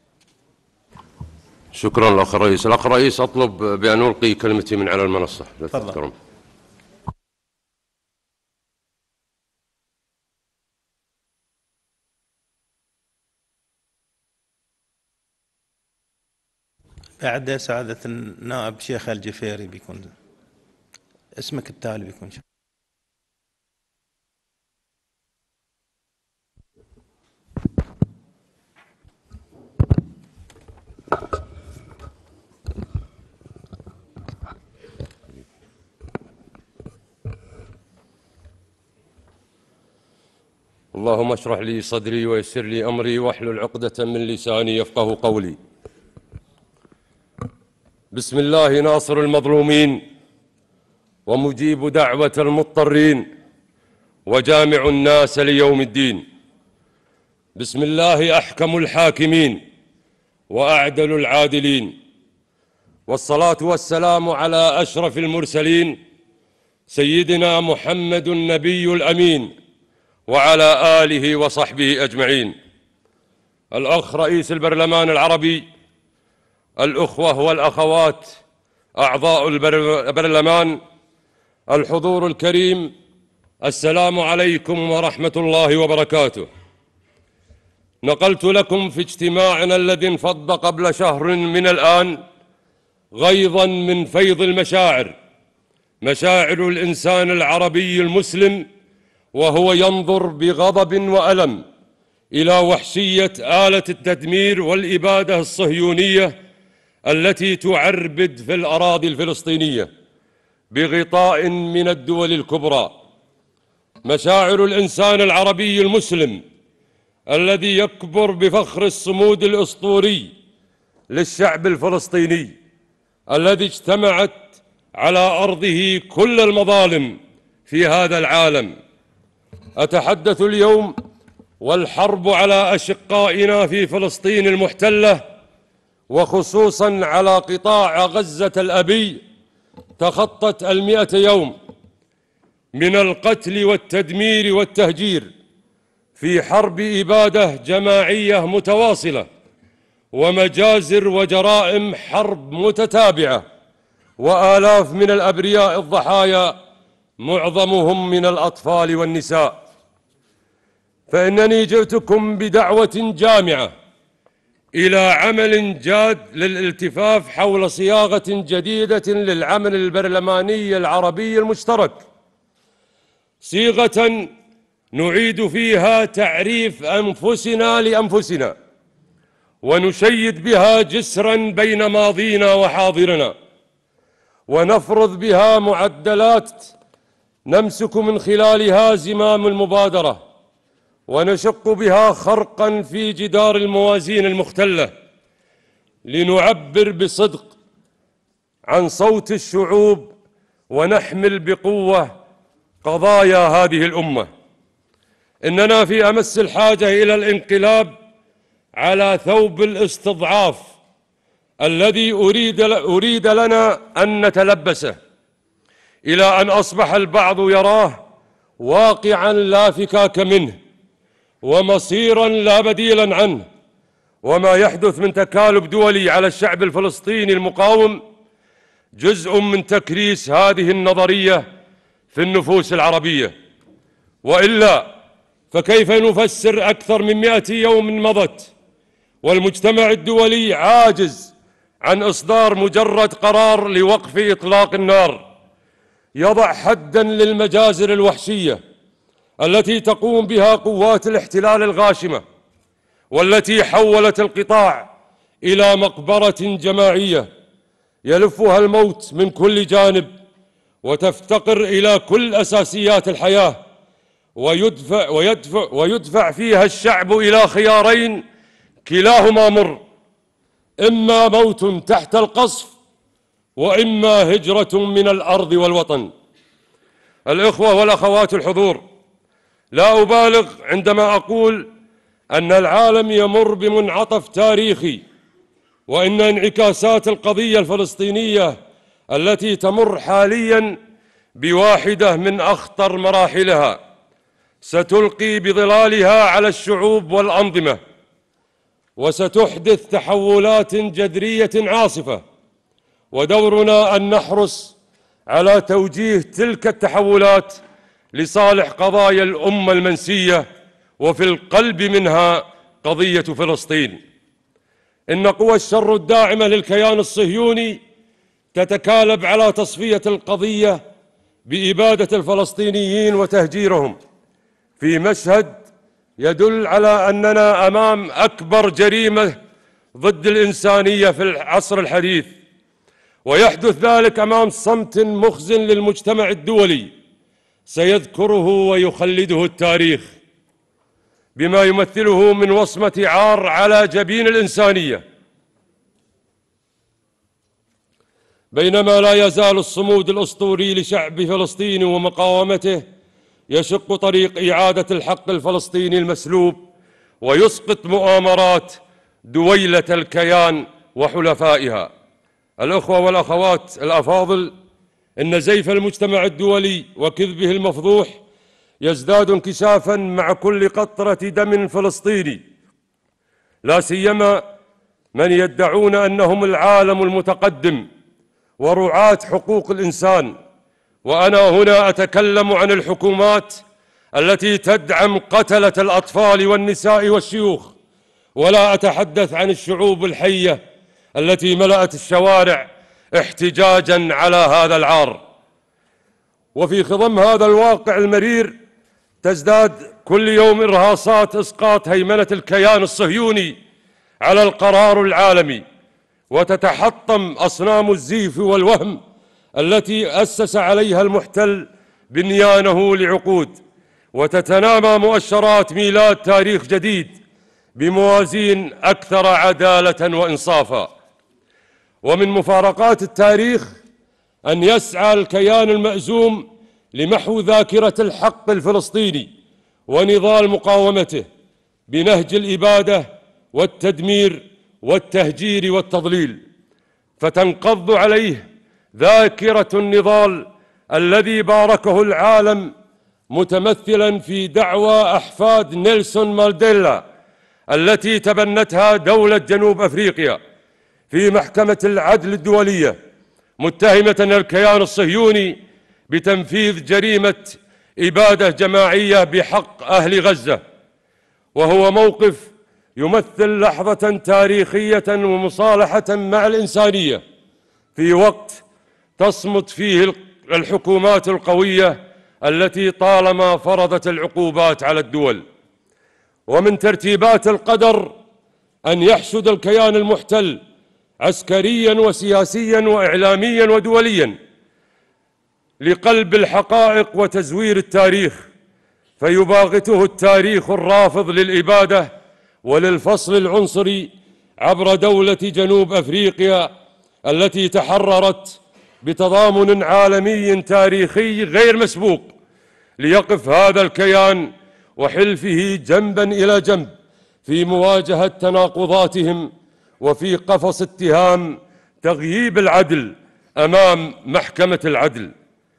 شكرا الأخ الرئيس. الأخ الرئيس أطلب بأن ألقي كلمتي من على المنصة. تفضل. بعد سعادة النائب شيخ الجفيري بيكون اسمك التالي بيكون. اللهم اشرح لي صدري ويسر لي أمري واحلل عقدة من لساني يفقه قولي. بسم الله ناصر المظلومين ومجيب دعوة المضطرين وجامع الناس ليوم الدين. بسم الله أحكم الحاكمين وأعدل العادلين، والصلاة والسلام على أشرف المرسلين سيدنا محمد النبي الأمين وعلى آله وصحبه أجمعين. الأخ رئيس البرلمان العربي، الأخوة والأخوات أعضاء البرلمان، الحضور الكريم، السلام عليكم ورحمة الله وبركاته. نقلت لكم في اجتماعنا الذي انفض قبل شهر من الآن غيظاً من فيض المشاعر، مشاعر الإنسان العربي المسلم وهو ينظر بغضب وألم إلى وحشية آلة التدمير والإبادة الصهيونية التي تعربد في الأراضي الفلسطينية بغطاء من الدول الكبرى. مشاعر الإنسان العربي المسلم الذي يكبر بفخر الصمود الأسطوري للشعب الفلسطيني الذي اجتمعت على أرضه كل المظالم في هذا العالم. أتحدث اليوم والحرب على أشقائنا في فلسطين المحتلة، وخصوصاً على قطاع غزة الأبي، تخطت المئة يوم من القتل والتدمير والتهجير في حرب إبادة جماعية متواصلة ومجازر وجرائم حرب متتابعة، وآلاف من الأبرياء الضحايا معظمهم من الأطفال والنساء. فإنني جئتكم بدعوة جامعة إلى عمل جاد للالتفاف حول صياغة جديدة للعمل البرلماني العربي المشترك، صيغة نعيد فيها تعريف أنفسنا لأنفسنا ونشيد بها جسراً بين ماضينا وحاضرنا، ونفرض بها معدلات نمسك من خلالها زمام المبادرة، ونشق بها خرقاً في جدار الموازين المختلة لنعبر بصدق عن صوت الشعوب ونحمل بقوة قضايا هذه الأمة. إننا في أمس الحاجة إلى الانقلاب على ثوب الاستضعاف الذي أريد, أريد لنا أن نتلبسه، إلى أن أصبح البعض يراه واقعاً لا فكاك منه ومصيراً لا بديلاً عنه. وما يحدث من تكالب دولي على الشعب الفلسطيني المقاوم جزء من تكريس هذه النظرية في النفوس العربية. وإلا فكيف نفسر أكثر من مئة يوم مضت والمجتمع الدولي عاجز عن إصدار مجرد قرار لوقف إطلاق النار يضع حداً للمجازر الوحشية التي تقوم بها قوات الاحتلال الغاشمة، والتي حولت القطاع إلى مقبرة جماعية يلفها الموت من كل جانب وتفتقر إلى كل أساسيات الحياة، ويدفع, ويدفع, ويدفع فيها الشعب إلى خيارين كلاهما مر: إما موت تحت القصف وإما هجرة من الأرض والوطن. الإخوة والأخوات الحضور، لا أبالغ عندما أقول أن العالم يمر بمنعطف تاريخي، وإن انعكاسات القضية الفلسطينية التي تمر حالياً بواحدة من أخطر مراحلها ستلقي بظلالها على الشعوب والأنظمة، وستحدث تحولات جذرية عاصفة، ودورنا أن نحرص على توجيه تلك التحولات لصالح قضايا الأمة المنسية، وفي القلب منها قضية فلسطين. إن قوى الشر الداعمة للكيان الصهيوني تتكالب على تصفية القضية بإبادة الفلسطينيين وتهجيرهم في مشهد يدل على أننا أمام أكبر جريمة ضد الإنسانية في العصر الحديث، ويحدث ذلك أمام صمت مخزٍ للمجتمع الدولي سيذكره ويخلده التاريخ بما يمثله من وصمة عار على جبين الإنسانية. بينما لا يزال الصمود الأسطوري لشعب فلسطين ومقاومته يشق طريق إعادة الحق الفلسطيني المسلوب ويسقط مؤامرات دويلة الكيان وحلفائها. الأخوة والأخوات الأفاضل، إن زيف المجتمع الدولي وكذبه المفضوح يزداد انكشافا مع كل قطرة دم فلسطيني، لا سيما من يدعون أنهم العالم المتقدم ورعاة حقوق الإنسان. وأنا هنا أتكلم عن الحكومات التي تدعم قتلة الأطفال والنساء والشيوخ، ولا أتحدث عن الشعوب الحية التي ملأت الشوارع احتجاجا على هذا العار. وفي خضم هذا الواقع المرير تزداد كل يوم إرهاصات إسقاط هيمنة الكيان الصهيوني على القرار العالمي، وتتحطم أصنام الزيف والوهم التي أسس عليها المحتل بنيانه لعقود، وتتنامى مؤشرات ميلاد تاريخ جديد بموازين أكثر عدالة وإنصافا. ومن مفارقات التاريخ أن يسعى الكيان المأزوم لمحو ذاكرة الحق الفلسطيني ونضال مقاومته بنهج الإبادة والتدمير والتهجير والتضليل، فتنقض عليه ذاكرة النضال الذي باركه العالم، متمثلا في دعوى أحفاد نيلسون مانديلا التي تبنتها دولة جنوب أفريقيا في محكمة العدل الدولية، متهمة الكيان الصهيوني بتنفيذ جريمة إبادة جماعية بحق أهل غزة. وهو موقف يمثل لحظة تاريخية ومصالحة مع الإنسانية في وقت تصمت فيه الحكومات القوية التي طالما فرضت العقوبات على الدول. ومن ترتيبات القدر أن يحشد الكيان المحتل عسكريا وسياسيا وإعلاميا ودوليا لقلب الحقائق وتزوير التاريخ، فيباغته التاريخ الرافض للإبادة وللفصل العنصري عبر دولة جنوب أفريقيا التي تحررت بتضامن عالمي تاريخي غير مسبوق ليقف هذا الكيان وحلفه جنبا إلى جنب في مواجهة تناقضاتهم وفي قفص اتهام تغييب العدل أمام محكمة العدل.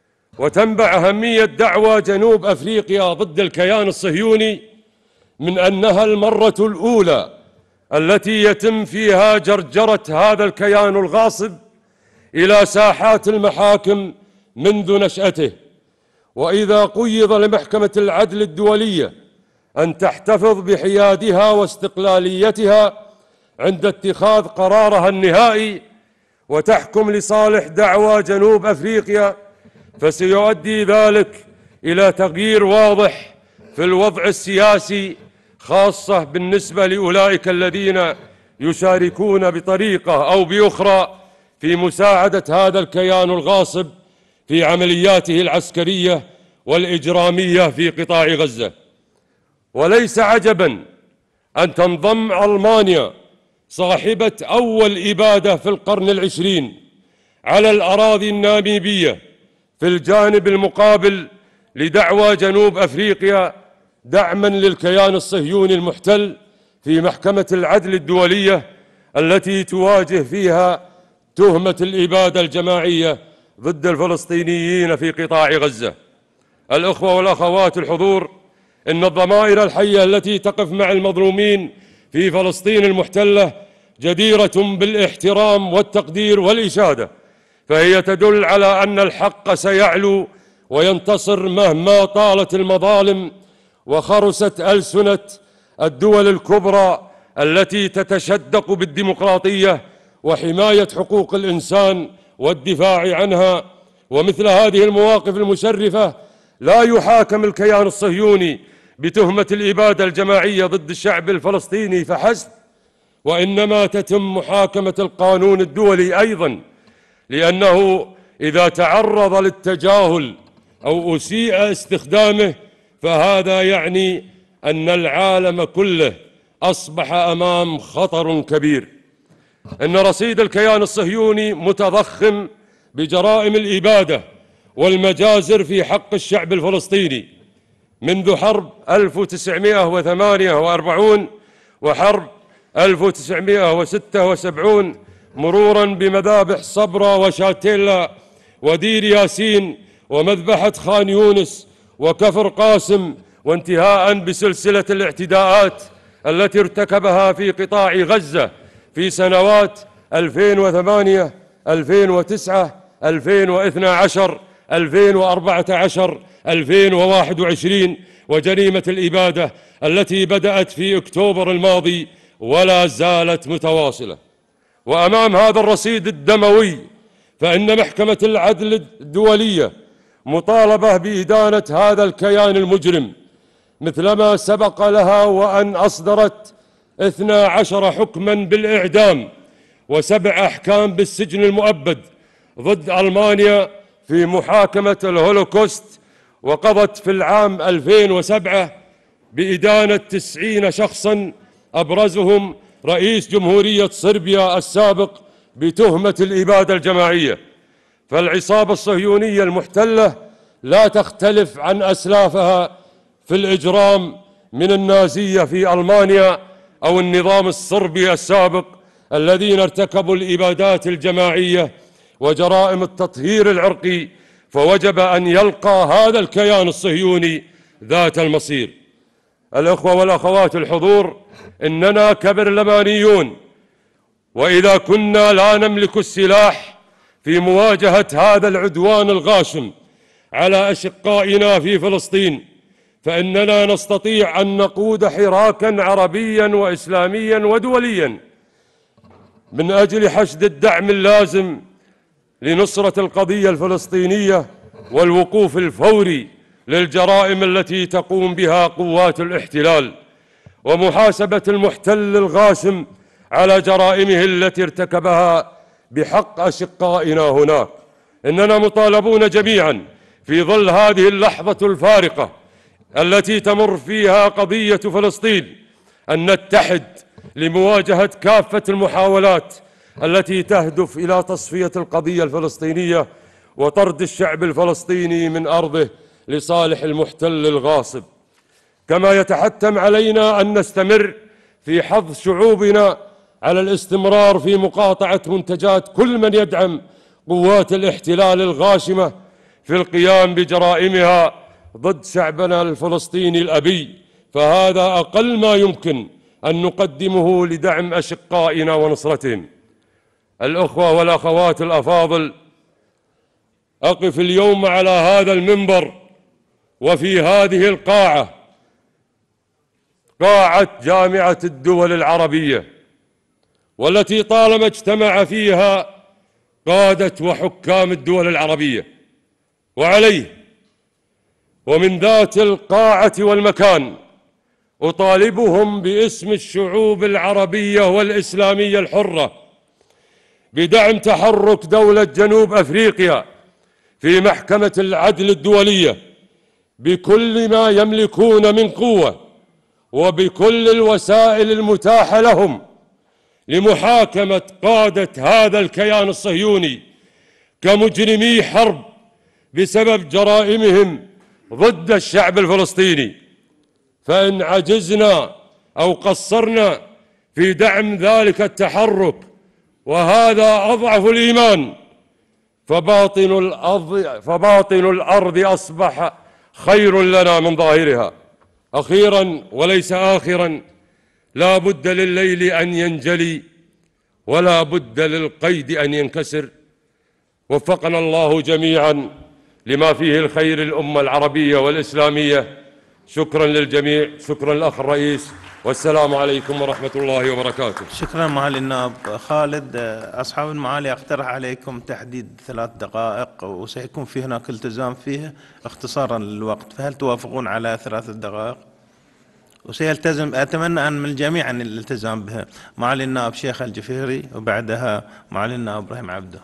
وتنبع أهمية دعوى جنوب أفريقيا ضد الكيان الصهيوني من أنها المرة الأولى التي يتم فيها جرجرة هذا الكيان الغاصب إلى ساحات المحاكم منذ نشأته. وإذا قيض لمحكمة العدل الدولية أن تحتفظ بحيادها واستقلاليتها عند اتخاذ قرارها النهائي وتحكم لصالح دعوى جنوب أفريقيا، فسيؤدي ذلك إلى تغيير واضح في الوضع السياسي، خاصة بالنسبة لأولئك الذين يشاركون بطريقة أو بأخرى في مساعدة هذا الكيان الغاصب في عملياته العسكرية والإجرامية في قطاع غزة. وليس عجباً أن تنضم ألمانيا صاحبة أول إبادة في القرن العشرين على الأراضي الناميبية في الجانب المقابل لدعوى جنوب أفريقيا دعماً للكيان الصهيوني المحتل في محكمة العدل الدولية التي تواجه فيها تهمة الإبادة الجماعية ضد الفلسطينيين في قطاع غزة. الأخوة والأخوات الحضور، إن الضمائر الحية التي تقف مع المظلومين في فلسطين المحتلة جديرة بالاحترام والتقدير والإشادة، فهي تدل على أن الحق سيعلو وينتصر مهما طالت المظالم وخرست ألسنة الدول الكبرى التي تتشدق بالديمقراطية وحماية حقوق الإنسان والدفاع عنها. ومثل هذه المواقف المشرفة لا يحاكم الكيان الصهيوني بتهمة الإبادة الجماعية ضد الشعب الفلسطيني فحسب، وإنما تتم محاكمة القانون الدولي أيضا، لأنه إذا تعرض للتجاهل أو أسيء استخدامه فهذا يعني أن العالم كله أصبح أمام خطر كبير. إن رصيد الكيان الصهيوني متضخم بجرائم الإبادة والمجازر في حق الشعب الفلسطيني منذ حرب ألف وتسعمائة وثمانية وأربعين وحرب ألف وتسعمائة وستة وسبعين، مرورا بمذابح صبرا وشاتيلا ودير ياسين ومذبحة خان يونس وكفر قاسم، وانتهاء بسلسلة الاعتداءات التي ارتكبها في قطاع غزة في سنوات ألفين وثمانية ألفين وتسعة ألفين واثني عشر ألفين وأربعة عشر ألفين وواحد وعشرين، وجريمة الإبادة التي بدأت في أكتوبر الماضي ولا زالت متواصلة. وأمام هذا الرصيد الدموي فإن محكمة العدل الدولية مطالبة بإدانة هذا الكيان المجرم مثلما سبق لها وأن أصدرت اثني عشر حكما بالإعدام وسبع أحكام بالسجن المؤبد ضد ألمانيا في محاكمة الهولوكوست، وقضت في العام ألفين وسبعة بإدانة تسعين شخصا أبرزهم رئيس جمهورية صربيا السابق بتهمة الإبادة الجماعية. فالعصابة الصهيونية المحتلة لا تختلف عن أسلافها في الإجرام من النازية في ألمانيا أو النظام الصربي السابق الذين ارتكبوا الإبادات الجماعية وجرائم التطهير العرقي، فوجب أن يلقى هذا الكيان الصهيوني ذات المصير. الأخوة والأخوات الحضور، إننا كبرلمانيون وإذا كنا لا نملك السلاح في مواجهة هذا العدوان الغاشم على أشقائنا في فلسطين، فإننا نستطيع أن نقود حراكا عربيا وإسلاميا ودوليا من أجل حشد الدعم اللازم لنصرة القضية الفلسطينية والوقوف الفوري للجرائم التي تقوم بها قوات الاحتلال، ومحاسبة المحتل الغاشم على جرائمه التي ارتكبها بحق أشقائنا هناك. إننا مطالبون جميعا في ظل هذه اللحظة الفارقة التي تمر فيها قضية فلسطين أن نتحد لمواجهة كافة المحاولات التي تهدف إلى تصفية القضية الفلسطينية وطرد الشعب الفلسطيني من أرضه لصالح المحتل الغاصب. كما يتحتم علينا أن نستمر في حث شعوبنا على الاستمرار في مقاطعة منتجات كل من يدعم قوات الاحتلال الغاشمة في القيام بجرائمها ضد شعبنا الفلسطيني الأبي، فهذا أقل ما يمكن أن نقدمه لدعم أشقائنا ونصرتهم. الأخوة والأخوات الأفاضل، أقف اليوم على هذا المنبر وفي هذه القاعة، قاعة جامعة الدول العربية، والتي طالما اجتمع فيها قادة وحكام الدول العربية، وعليه ومن ذات القاعة والمكان أطالبهم باسم الشعوب العربية والإسلامية الحرة بدعم تحرك دولة جنوب أفريقيا في محكمة العدل الدولية بكل ما يملكون من قوة وبكل الوسائل المتاحة لهم لمحاكمة قادة هذا الكيان الصهيوني كمجرمي حرب بسبب جرائمهم ضد الشعب الفلسطيني. فإن عجزنا أو قصرنا في دعم ذلك التحرك، وهذا أضعف الإيمان، فباطن الأرض, فباطن الأرض أصبح خير لنا من ظاهرها. أخيرا وليس آخرا، لا بد لليل أن ينجلي ولا بد للقيد أن ينكسر. وفقنا الله جميعا لما فيه الخير للأمة العربية والإسلامية. شكرا للجميع، شكرا للأخ الرئيس، والسلام عليكم ورحمة الله وبركاته. شكرا معالي النائب خالد. أصحاب المعالي، أقترح عليكم تحديد ثلاث دقائق، وسيكون في هناك التزام فيه اختصارا للوقت، فهل توافقون على ثلاث دقائق؟ وسيلتزم، أتمنى أن من الجميع أن الالتزام بها. معالي النائب شيخ الجفيري، وبعدها معالي النائب إبراهيم عبده.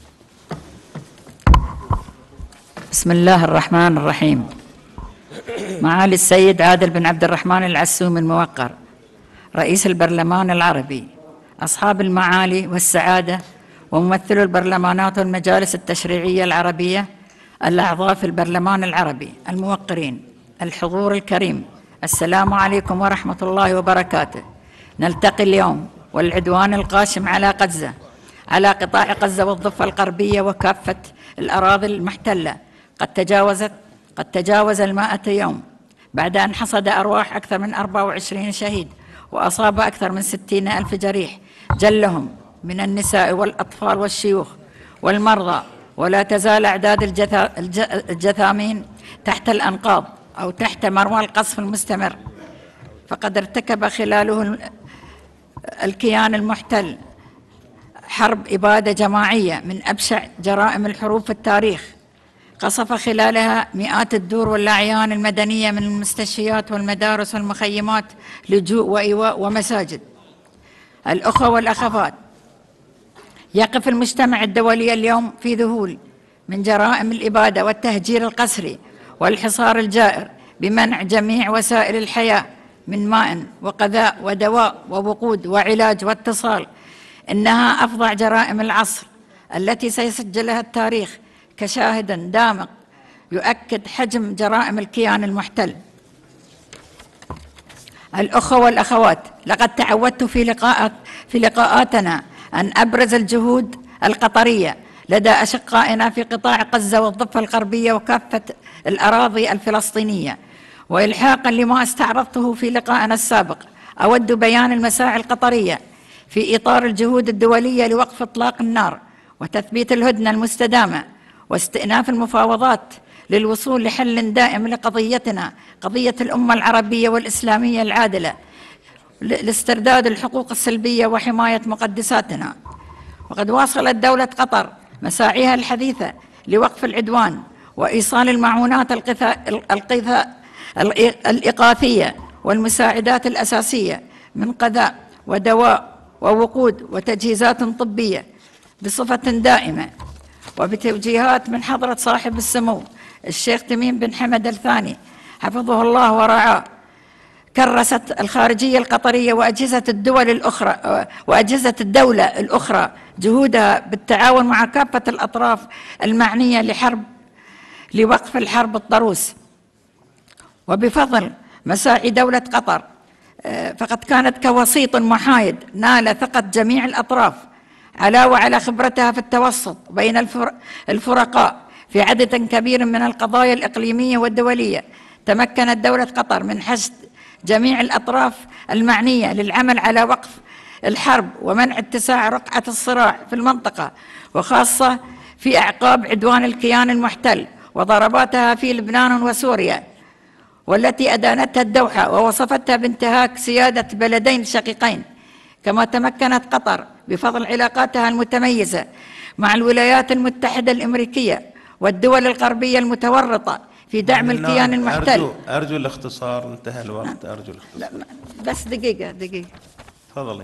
بسم الله الرحمن الرحيم. معالي السيد عادل بن عبد الرحمن العسومي الموقر رئيس البرلمان العربي، أصحاب المعالي والسعادة وممثلو البرلمانات والمجالس التشريعية العربية، الأعضاء في البرلمان العربي، الموقرين، الحضور الكريم، السلام عليكم ورحمة الله وبركاته. نلتقي اليوم والعدوان القاشم على غزة، على قطاع غزة والضفة الغربية وكافة الأراضي المحتلة قد تجاوزت قد تجاوز المائة يوم، بعد أن حصد أرواح أكثر من أربعة وعشرين شهيد وأصاب أكثر من ستين ألف جريح، جلهم من النساء والأطفال والشيوخ والمرضى، ولا تزال أعداد الجثا... الجثامين تحت الأنقاض أو تحت مروى القصف المستمر. فقد ارتكب خلاله الكيان المحتل حرب إبادة جماعية من أبشع جرائم الحروب في التاريخ، قصف خلالها مئات الدور والأعيان المدنية من المستشفيات والمدارس والمخيمات لجوء وإيواء ومساجد. الأخوة والأخوات، يقف المجتمع الدولي اليوم في ذهول من جرائم الإبادة والتهجير القسري والحصار الجائر بمنع جميع وسائل الحياة من ماء وغذاء ودواء ووقود وعلاج واتصال. إنها أفظع جرائم العصر التي سيسجلها التاريخ كشاهد دامغ يؤكد حجم جرائم الكيان المحتل. الأخوة والأخوات، لقد تعودت في لقاءات في لقاءاتنا أن أبرز الجهود القطرية لدى أشقائنا في قطاع غزة والضفة الغربية وكافة الأراضي الفلسطينية. وإلحاقا لما استعرضته في لقائنا السابق، أود بيان المساعي القطرية في إطار الجهود الدولية لوقف إطلاق النار وتثبيت الهدنة المستدامة واستئناف المفاوضات للوصول لحل دائم لقضيتنا، قضية الأمة العربية والإسلامية العادلة، لاسترداد الحقوق السلبية وحماية مقدساتنا. وقد واصلت دولة قطر مساعيها الحديثة لوقف العدوان وإيصال المعونات الغذائية الإغاثية والمساعدات الأساسية من غذاء ودواء ووقود وتجهيزات طبية بصفة دائمة، وبتوجيهات من حضرة صاحب السمو الشيخ تميم بن حمد الثاني حفظه الله ورعاه. كرست الخارجية القطرية وأجهزة الدول الأخرى وأجهزة الدولة الأخرى جهودها بالتعاون مع كافة الأطراف المعنية لحرب لوقف الحرب الضروس. وبفضل مساعي دولة قطر فقد كانت كوسيط محايد نال ثقة جميع الأطراف، علاوة على خبرتها في التوسط بين الفرقاء في عدد كبير من القضايا الإقليمية والدولية. تمكنت دولة قطر من حشد جميع الأطراف المعنية للعمل على وقف الحرب ومنع اتساع رقعة الصراع في المنطقة، وخاصة في أعقاب عدوان الكيان المحتل وضرباتها في لبنان وسوريا، والتي أدانتها الدوحة ووصفتها بانتهاك سيادة بلدين شقيقين. كما تمكنت قطر بفضل علاقاتها المتميزة مع الولايات المتحدة الأمريكية والدول الغربية المتورطة في دعم الكيان المحتل. أرجو, أرجو الاختصار، انتهى الوقت. أرجو الاختصار. لا بس دقيقة دقيقة تفضلي.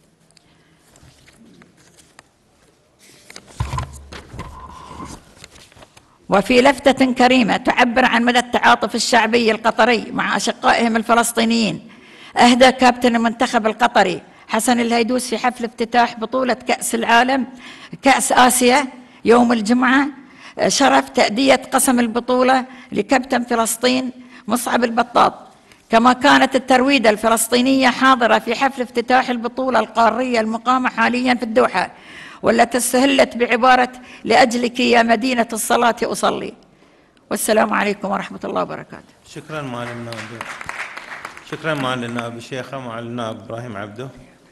وفي لفتة كريمة تعبر عن مدى التعاطف الشعبي القطري مع أشقائهم الفلسطينيين، أهدى كابتن المنتخب القطري حسن الهيدوس في حفل افتتاح بطولة كأس العالم كأس آسيا يوم الجمعة شرف تأدية قسم البطولة لكابتن فلسطين مصعب البطاط. كما كانت الترويدة الفلسطينية حاضرة في حفل افتتاح البطولة القارية المقامة حاليا في الدوحة، والتي استهلت بعبارة لأجلك يا مدينة الصلاة أصلي. والسلام عليكم ورحمة الله وبركاته. شكرا معالي النائب. شكرا معالي النائب الشيخة. معالي النائب إبراهيم عبده.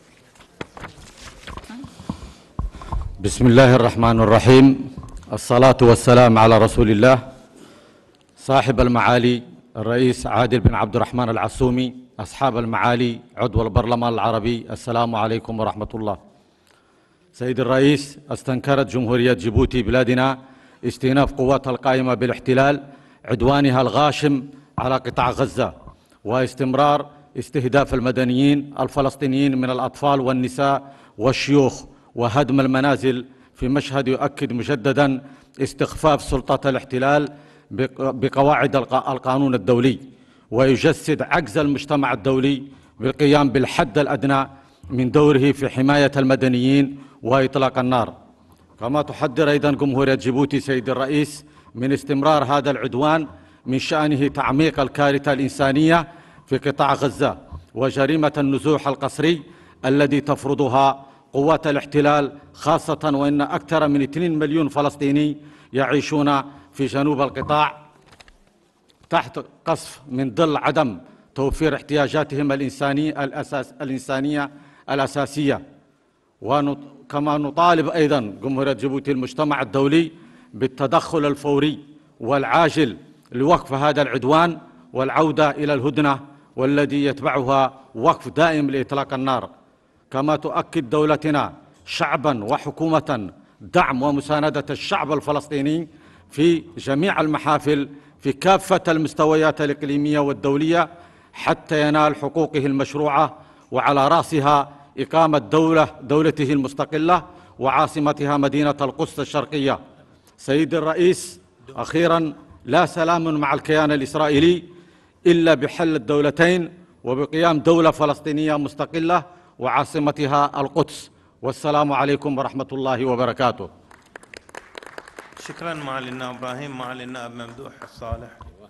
بسم الله الرحمن الرحيم، الصلاة والسلام على رسول الله. صاحب المعالي الرئيس عادل بن عبد الرحمن العسومي، أصحاب المعالي عضو البرلمان العربي، السلام عليكم ورحمة الله. سيد الرئيس، استنكرت جمهورية جيبوتي بلادنا استئناف قواتها القائمة بالاحتلال عدوانها الغاشم على قطاع غزة، واستمرار استهداف المدنيين الفلسطينيين من الأطفال والنساء والشيوخ وهدم المنازل، في مشهد يؤكد مجددا استخفاف سلطات الاحتلال بقواعد القانون الدولي ويجسد عجز المجتمع الدولي بالقيام بالحد الأدنى من دوره في حماية المدنيين وإطلاق النار. كما تحذر أيضا جمهورية جيبوتي سيد الرئيس من استمرار هذا العدوان من شأنه تعميق الكارثة الإنسانية في قطاع غزة وجريمة النزوح القسري الذي تفرضها قوات الاحتلال، خاصة وأن أكثر من اثنين مليون فلسطيني يعيشون في جنوب القطاع تحت قصف من ظل عدم توفير احتياجاتهم الإنسانية الأساس الإنسانية الأساسية. وكما نطالب أيضا جمهورية جيبوتي المجتمع الدولي بالتدخل الفوري والعاجل لوقف هذا العدوان والعودة إلى الهدنة، والذي يتبعها وقف دائم لإطلاق النار. كما تؤكد دولتنا شعبا وحكومة دعم ومساندة الشعب الفلسطيني في جميع المحافل في كافة المستويات الإقليمية والدولية حتى ينال حقوقه المشروعة، وعلى رأسها إقامة دولة دولته المستقلة وعاصمتها مدينة القدس الشرقية. سيد الرئيس، أخيرا، لا سلام مع الكيان الإسرائيلي إلا بحل الدولتين وبقيام دولة فلسطينية مستقلة وعاصمتها القدس. والسلام عليكم ورحمة الله وبركاته. شكرا معالي النائب إبراهيم. معالي النائب ممدوح الصالح.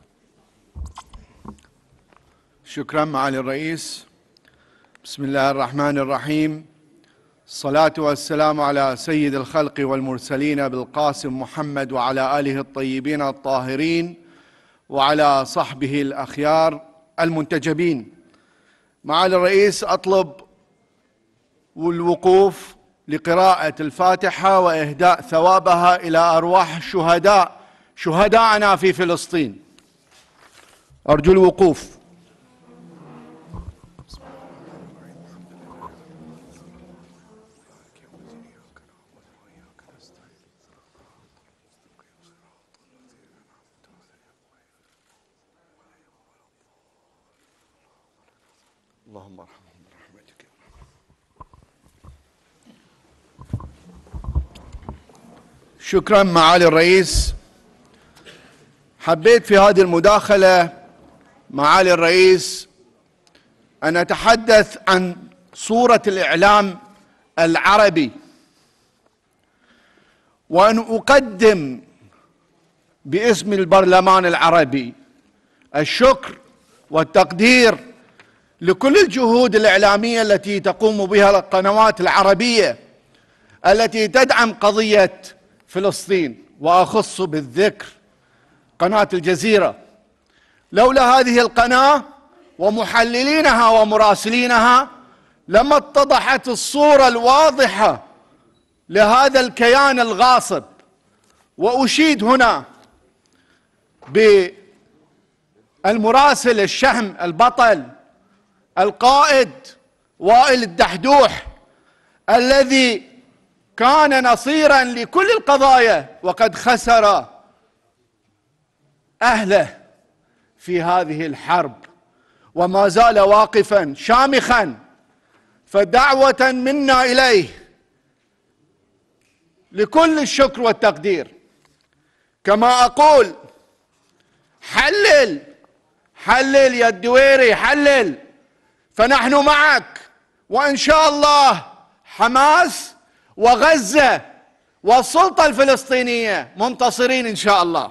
شكرا معالي الرئيس. بسم الله الرحمن الرحيم. الصلاة والسلام على سيد الخلق والمرسلين بالقاسم محمد وعلى آله الطيبين الطاهرين وعلى صحبه الأخيار المنتجبين. معالي الرئيس، أطلب الوقوف لقراءة الفاتحة وإهداء ثوابها إلى أرواح الشهداء شهداءنا في فلسطين. أرجو الوقوف. اللهم ارحمهم برحمتك. شكرا معالي الرئيس. حبيت في هذه المداخلة معالي الرئيس أن أتحدث عن صورة الإعلام العربي، وأن أقدم باسم البرلمان العربي الشكر والتقدير لكل الجهود الإعلامية التي تقوم بها القنوات العربية التي تدعم قضية فلسطين، وأخص بالذكر قناة الجزيرة. لولا هذه القناة ومحللينها ومراسلينها لما اتضحت الصورة الواضحة لهذا الكيان الغاصب. وأشيد هنا بالمراسل الشهم البطل القائد وائل الدحدوح الذي كان نصيرا لكل القضايا وقد خسر أهله في هذه الحرب وما زال واقفا شامخا. فدعوة منا إليه لكل الشكر والتقدير. كما أقول حلل حلل يا الدويري حلل، فنحن معك، وإن شاء الله حماس وغزة والسلطة الفلسطينية منتصرين إن شاء الله.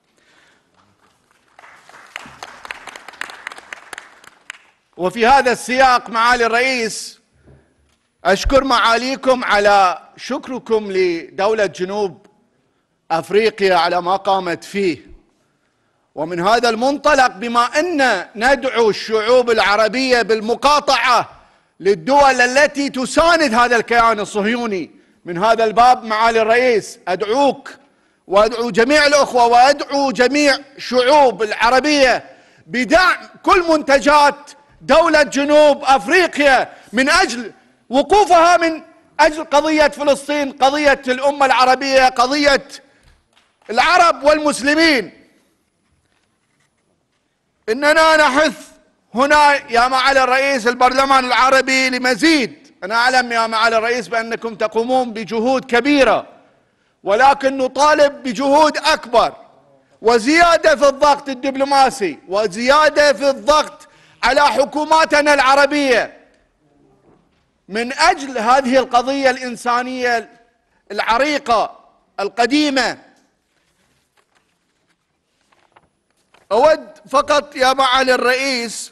وفي هذا السياق معالي الرئيس، أشكر معاليكم على شكركم لدولة جنوب أفريقيا على ما قامت فيه. ومن هذا المنطلق، بما أن ندعو الشعوب العربية بالمقاطعة للدول التي تساند هذا الكيان الصهيوني، من هذا الباب معالي الرئيس أدعوك وأدعو جميع الأخوة وأدعو جميع الشعوب العربية بدعم كل منتجات دولة جنوب أفريقيا من أجل وقوفها من أجل قضية فلسطين، قضية الأمة العربية، قضية العرب والمسلمين. إننا نحث هنا يا معالي الرئيس البرلمان العربي لمزيد. أنا أعلم يا معالي الرئيس بأنكم تقومون بجهود كبيرة، ولكن نطالب بجهود أكبر وزيادة في الضغط الدبلوماسي وزيادة في الضغط على حكوماتنا العربية من أجل هذه القضية الإنسانية العريقة القديمة. أود فقط يا معالي الرئيس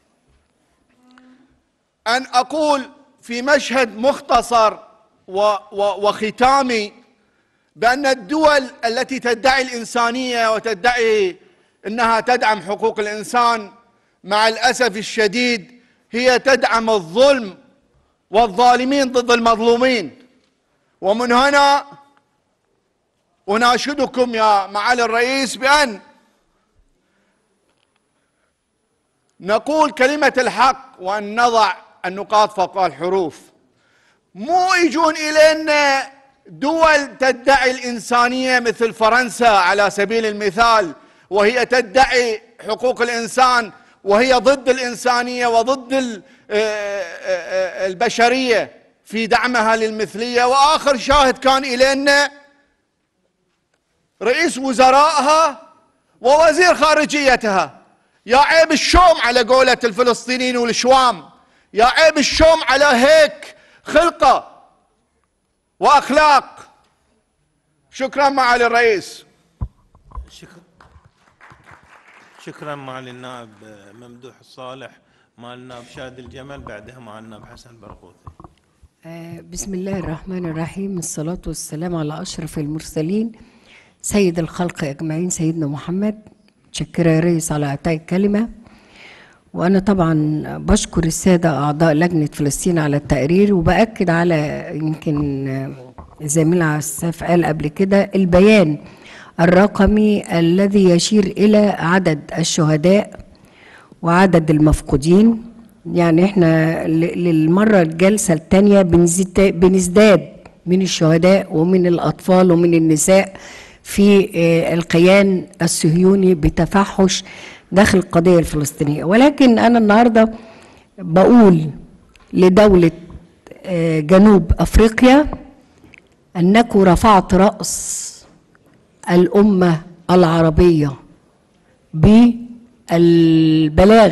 أن أقول في مشهد مختصر وختامي بأن الدول التي تدعي الإنسانية وتدعي أنها تدعم حقوق الإنسان مع الأسف الشديد هي تدعم الظلم والظالمين ضد المظلومين. ومن هنا أناشدكم يا معالي الرئيس بأن نقول كلمة الحق وأن نضع النقاط فوق الحروف. مو يجون إلينا دول تدعي الإنسانية مثل فرنسا على سبيل المثال، وهي تدعي حقوق الإنسان وهي ضد الإنسانية وضد البشرية في دعمها للمثلية، وآخر شاهد كان إلينا رئيس وزرائها ووزير خارجيتها. يا عيب الشوم على قولة الفلسطينيين والشوام، يا عيب الشوم على هيك خلقة وأخلاق. شكرا معالي الرئيس. شكرا شكرا معالي النائب ممدوح الصالح. معالي النائب شادي الجمل، بعدها معالي النائب حسن برغوثي. بسم الله الرحمن الرحيم، الصلاة والسلام على أشرف المرسلين سيد الخلق أجمعين سيدنا محمد. متشكرة يا ريس على إعطاء الكلمة. وأنا طبعا بشكر السادة أعضاء لجنة فلسطين على التقرير، وبأكد على يمكن زميل عساف قال قبل كده البيان الرقمي الذي يشير إلى عدد الشهداء وعدد المفقودين. يعني احنا للمرة الجلسة الثانية بنزداد من الشهداء ومن الأطفال ومن النساء في الكيان الصهيوني بتفحش داخل القضية الفلسطينية. ولكن أنا النهاردة بقول لدولة جنوب أفريقيا أنكم رفعت رأس الأمة العربية بالبلاغ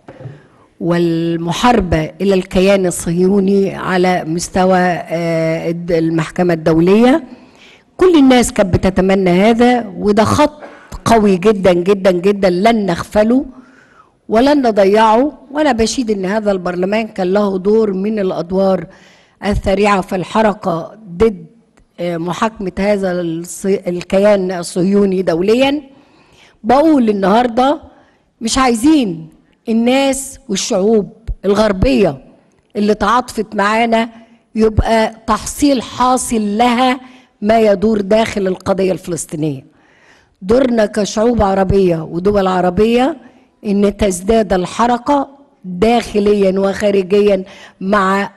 والمحاربة إلى الكيان الصهيوني على مستوى المحكمة الدولية. كل الناس كانت بتتمنى هذا، وده خط قوي جدا جدا جدا لن نغفله ولن نضيعه. وأنا بشيد أن هذا البرلمان كان له دور من الأدوار السريعة في الحركة ضد محاكمة هذا الكيان الصهيوني دوليا. بقول النهاردة مش عايزين الناس والشعوب الغربية اللي تعاطفت معانا يبقى تحصيل حاصل لها ما يدور داخل القضية الفلسطينية. دورنا كشعوب عربية ودول عربية إن تزداد الحركة داخليا وخارجيا مع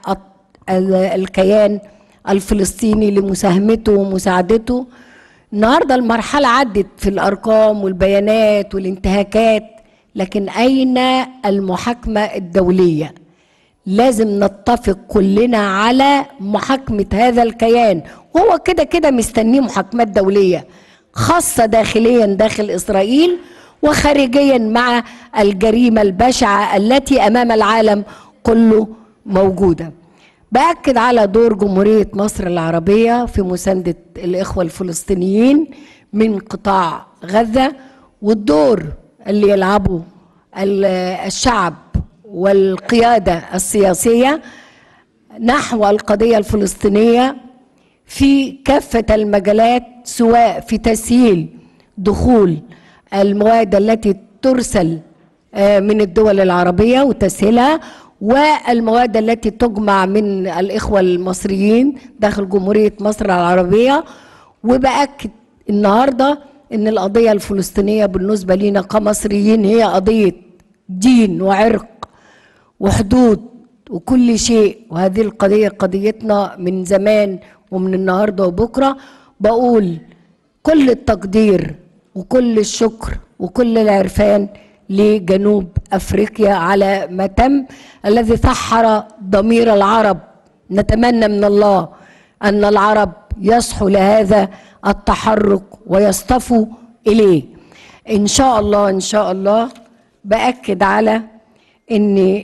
الكيان الفلسطيني لمساهمته ومساعدته. النهارده المرحلة عدت في الأرقام والبيانات والانتهاكات، لكن أين المحاكمة الدولية؟ لازم نتفق كلنا على محاكمة هذا الكيان، وهو كده كده مستنيه محاكمات دولية خاصة داخليا داخل إسرائيل وخارجيا مع الجريمة البشعة التي أمام العالم كله موجودة. بأكد على دور جمهورية مصر العربية في مساندة الإخوة الفلسطينيين من قطاع غزة، والدور اللي يلعبه الشعب والقيادة السياسية نحو القضية الفلسطينية في كافة المجالات، سواء في تسهيل دخول المواد التي ترسل من الدول العربية وتسهيلها، والمواد التي تجمع من الإخوة المصريين داخل جمهورية مصر العربية. وبأكد النهاردة إن القضية الفلسطينية بالنسبة لنا كمصريين هي قضية دين وعرق وحدود وكل شيء، وهذه القضية قضيتنا من زمان ومن النهاردة وبكرة. بقول كل التقدير وكل الشكر وكل العرفان لجنوب أفريقيا على ما تم الذي سحر ضمير العرب. نتمنى من الله أن العرب يصحوا لهذا التحرك ويصطفوا إليه. إن شاء الله إن شاء الله بأكد على إن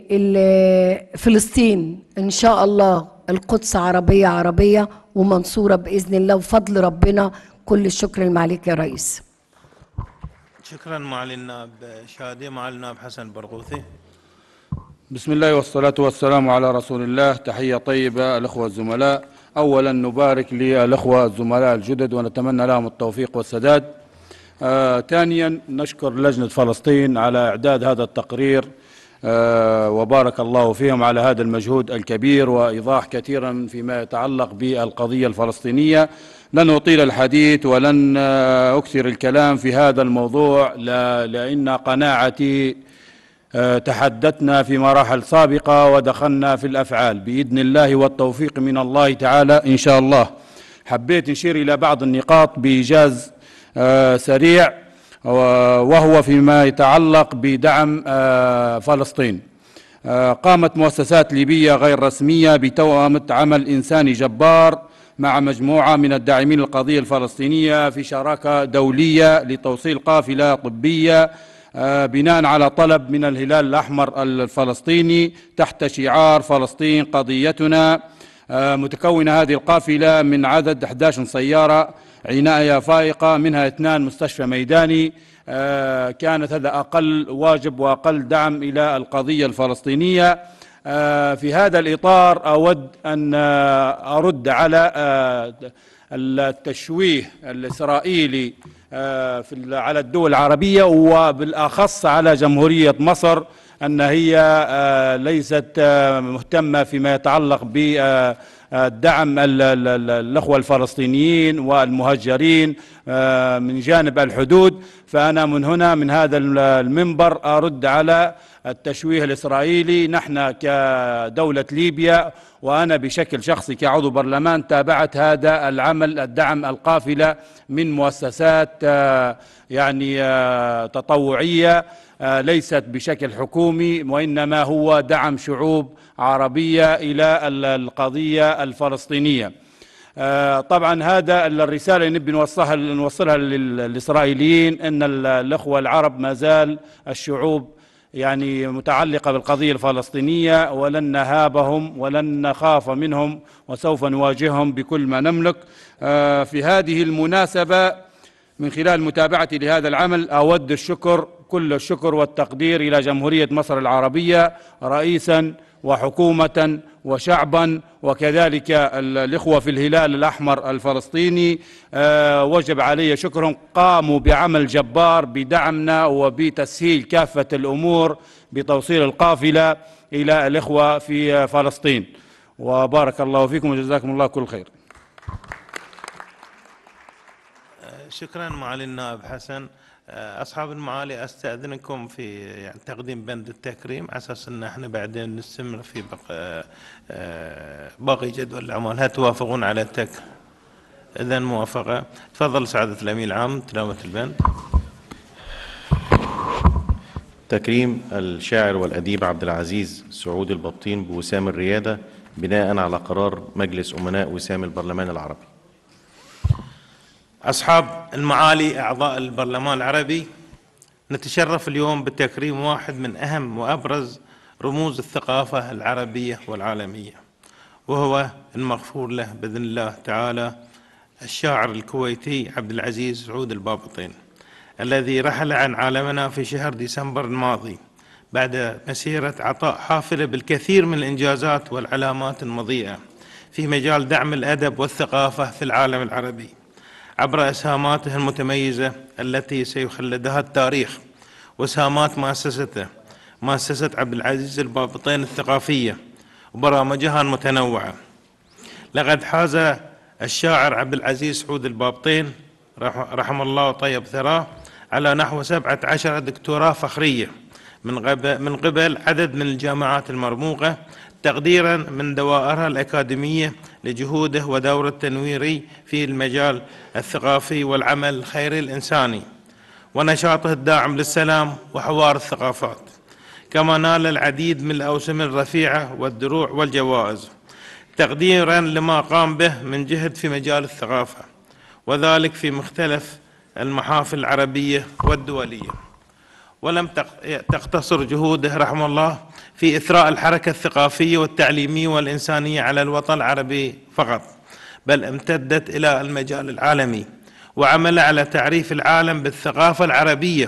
فلسطين إن شاء الله القدس عربية عربية ومنصورة بإذن الله وفضل ربنا. كل الشكر المعاليك يا رئيس. شكرا معالي النائب شادي. معالي النائب حسن برغوثي. بسم الله والصلاة والسلام على رسول الله. تحية طيبة الأخوة الزملاء. أولا نبارك للأخوة الزملاء الجدد ونتمنى لهم التوفيق والسداد. آه، ثانيا نشكر لجنة فلسطين على إعداد هذا التقرير، آه، وبارك الله فيهم على هذا المجهود الكبير وإيضاح كثيرا فيما يتعلق بالقضية الفلسطينية. لن أطيل الحديث ولن آه، أكثر الكلام في هذا الموضوع، لأن قناعتي آه، تحدثنا في مراحل سابقة ودخلنا في الأفعال بإذن الله والتوفيق من الله تعالى إن شاء الله. حبيت نشير إلى بعض النقاط بإيجاز آه، سريع، وهو فيما يتعلق بدعم آه، فلسطين. آه، قامت مؤسسات ليبية غير رسمية بتوأمة عمل إنساني جبار مع مجموعة من الداعمين للقضية الفلسطينية في شراكة دولية لتوصيل قافلة طبية آه، بناء على طلب من الهلال الأحمر الفلسطيني تحت شعار فلسطين قضيتنا. آه، متكونة هذه القافلة من عدد أحد عشر سيارة عناية فائقة، منها اثنان مستشفى ميداني. آه، كانت هذا أقل واجب وأقل دعم إلى القضية الفلسطينية. آه، في هذا الإطار أود أن آه، أرد على آه، التشويه الإسرائيلي آه، في على الدول العربية وبالأخص على جمهورية مصر، أن هي آه، ليست آه، مهتمة فيما يتعلق ب الدعم الأخوة الفلسطينيين والمهجرين من جانب الحدود. فأنا من هنا من هذا المنبر أرد على التشويه الإسرائيلي. نحن كدولة ليبيا وأنا بشكل شخصي كعضو برلمان تابعت هذا العمل الدعم القافلة من مؤسسات يعني تطوعية ليست بشكل حكومي، وإنما هو دعم شعوب عربية إلى القضية الفلسطينية. طبعا هذا الرسالة اللي نبي نوصلها نوصلها للإسرائيليين أن الأخوة العرب ما زال الشعوب يعني متعلقة بالقضية الفلسطينية، ولن نهابهم ولن نخاف منهم وسوف نواجههم بكل ما نملك. في هذه المناسبة من خلال متابعتي لهذا العمل أود الشكر كل الشكر والتقدير إلى جمهورية مصر العربية رئيسا وحكومة وشعبا، وكذلك الإخوة في الهلال الأحمر الفلسطيني. أه وجب علي شكرهم، قاموا بعمل جبار بدعمنا وبتسهيل كافة الأمور بتوصيل القافلة إلى الإخوة في فلسطين. وبارك الله فيكم وجزاكم الله كل خير. شكرا معالي النائب حسن. أصحاب المعالي أستأذنكم في يعني تقديم بند التكريم على أساس أن احنا بعدين نستمر في بق... باقي جدول الأعمال. هل توافقون على التكريم؟ إذن موافقة. تفضل سعادة الأمين العام تلاوة البند. تكريم الشاعر والأديب عبد العزيز سعود البطين بوسام الريادة بناء على قرار مجلس أمناء وسام البرلمان العربي. أصحاب المعالي أعضاء البرلمان العربي، نتشرف اليوم بتكريم واحد من أهم وأبرز رموز الثقافة العربية والعالمية، وهو المغفور له بإذن الله تعالى الشاعر الكويتي عبد العزيز سعود البابطين، الذي رحل عن عالمنا في شهر ديسمبر الماضي بعد مسيرة عطاء حافلة بالكثير من الإنجازات والعلامات المضيئة في مجال دعم الأدب والثقافة في العالم العربي عبر إسهاماته المتميزة التي سيخلدها التاريخ، وإسهامات مؤسسته مؤسسة عبد العزيز البابطين الثقافية وبرامجها المتنوعة. لقد حاز الشاعر عبد العزيز سعود البابطين رحمه الله وطيب ثراه على نحو سبعة عشر دكتوراه فخرية من قبل من قبل عدد من الجامعات المرموقة، تقديرا من دوائرها الأكاديمية لجهوده ودوره التنويري في المجال الثقافي والعمل الخيري الإنساني ونشاطه الداعم للسلام وحوار الثقافات. كما نال العديد من الأوسمة الرفيعة والدروع والجوائز تقديرا لما قام به من جهد في مجال الثقافة، وذلك في مختلف المحافل العربية والدولية، ولم تقتصر جهوده رحمه الله في إثراء الحركة الثقافية والتعليمية والإنسانية على الوطن العربي فقط، بل امتدت إلى المجال العالمي، وعمل على تعريف العالم بالثقافة العربية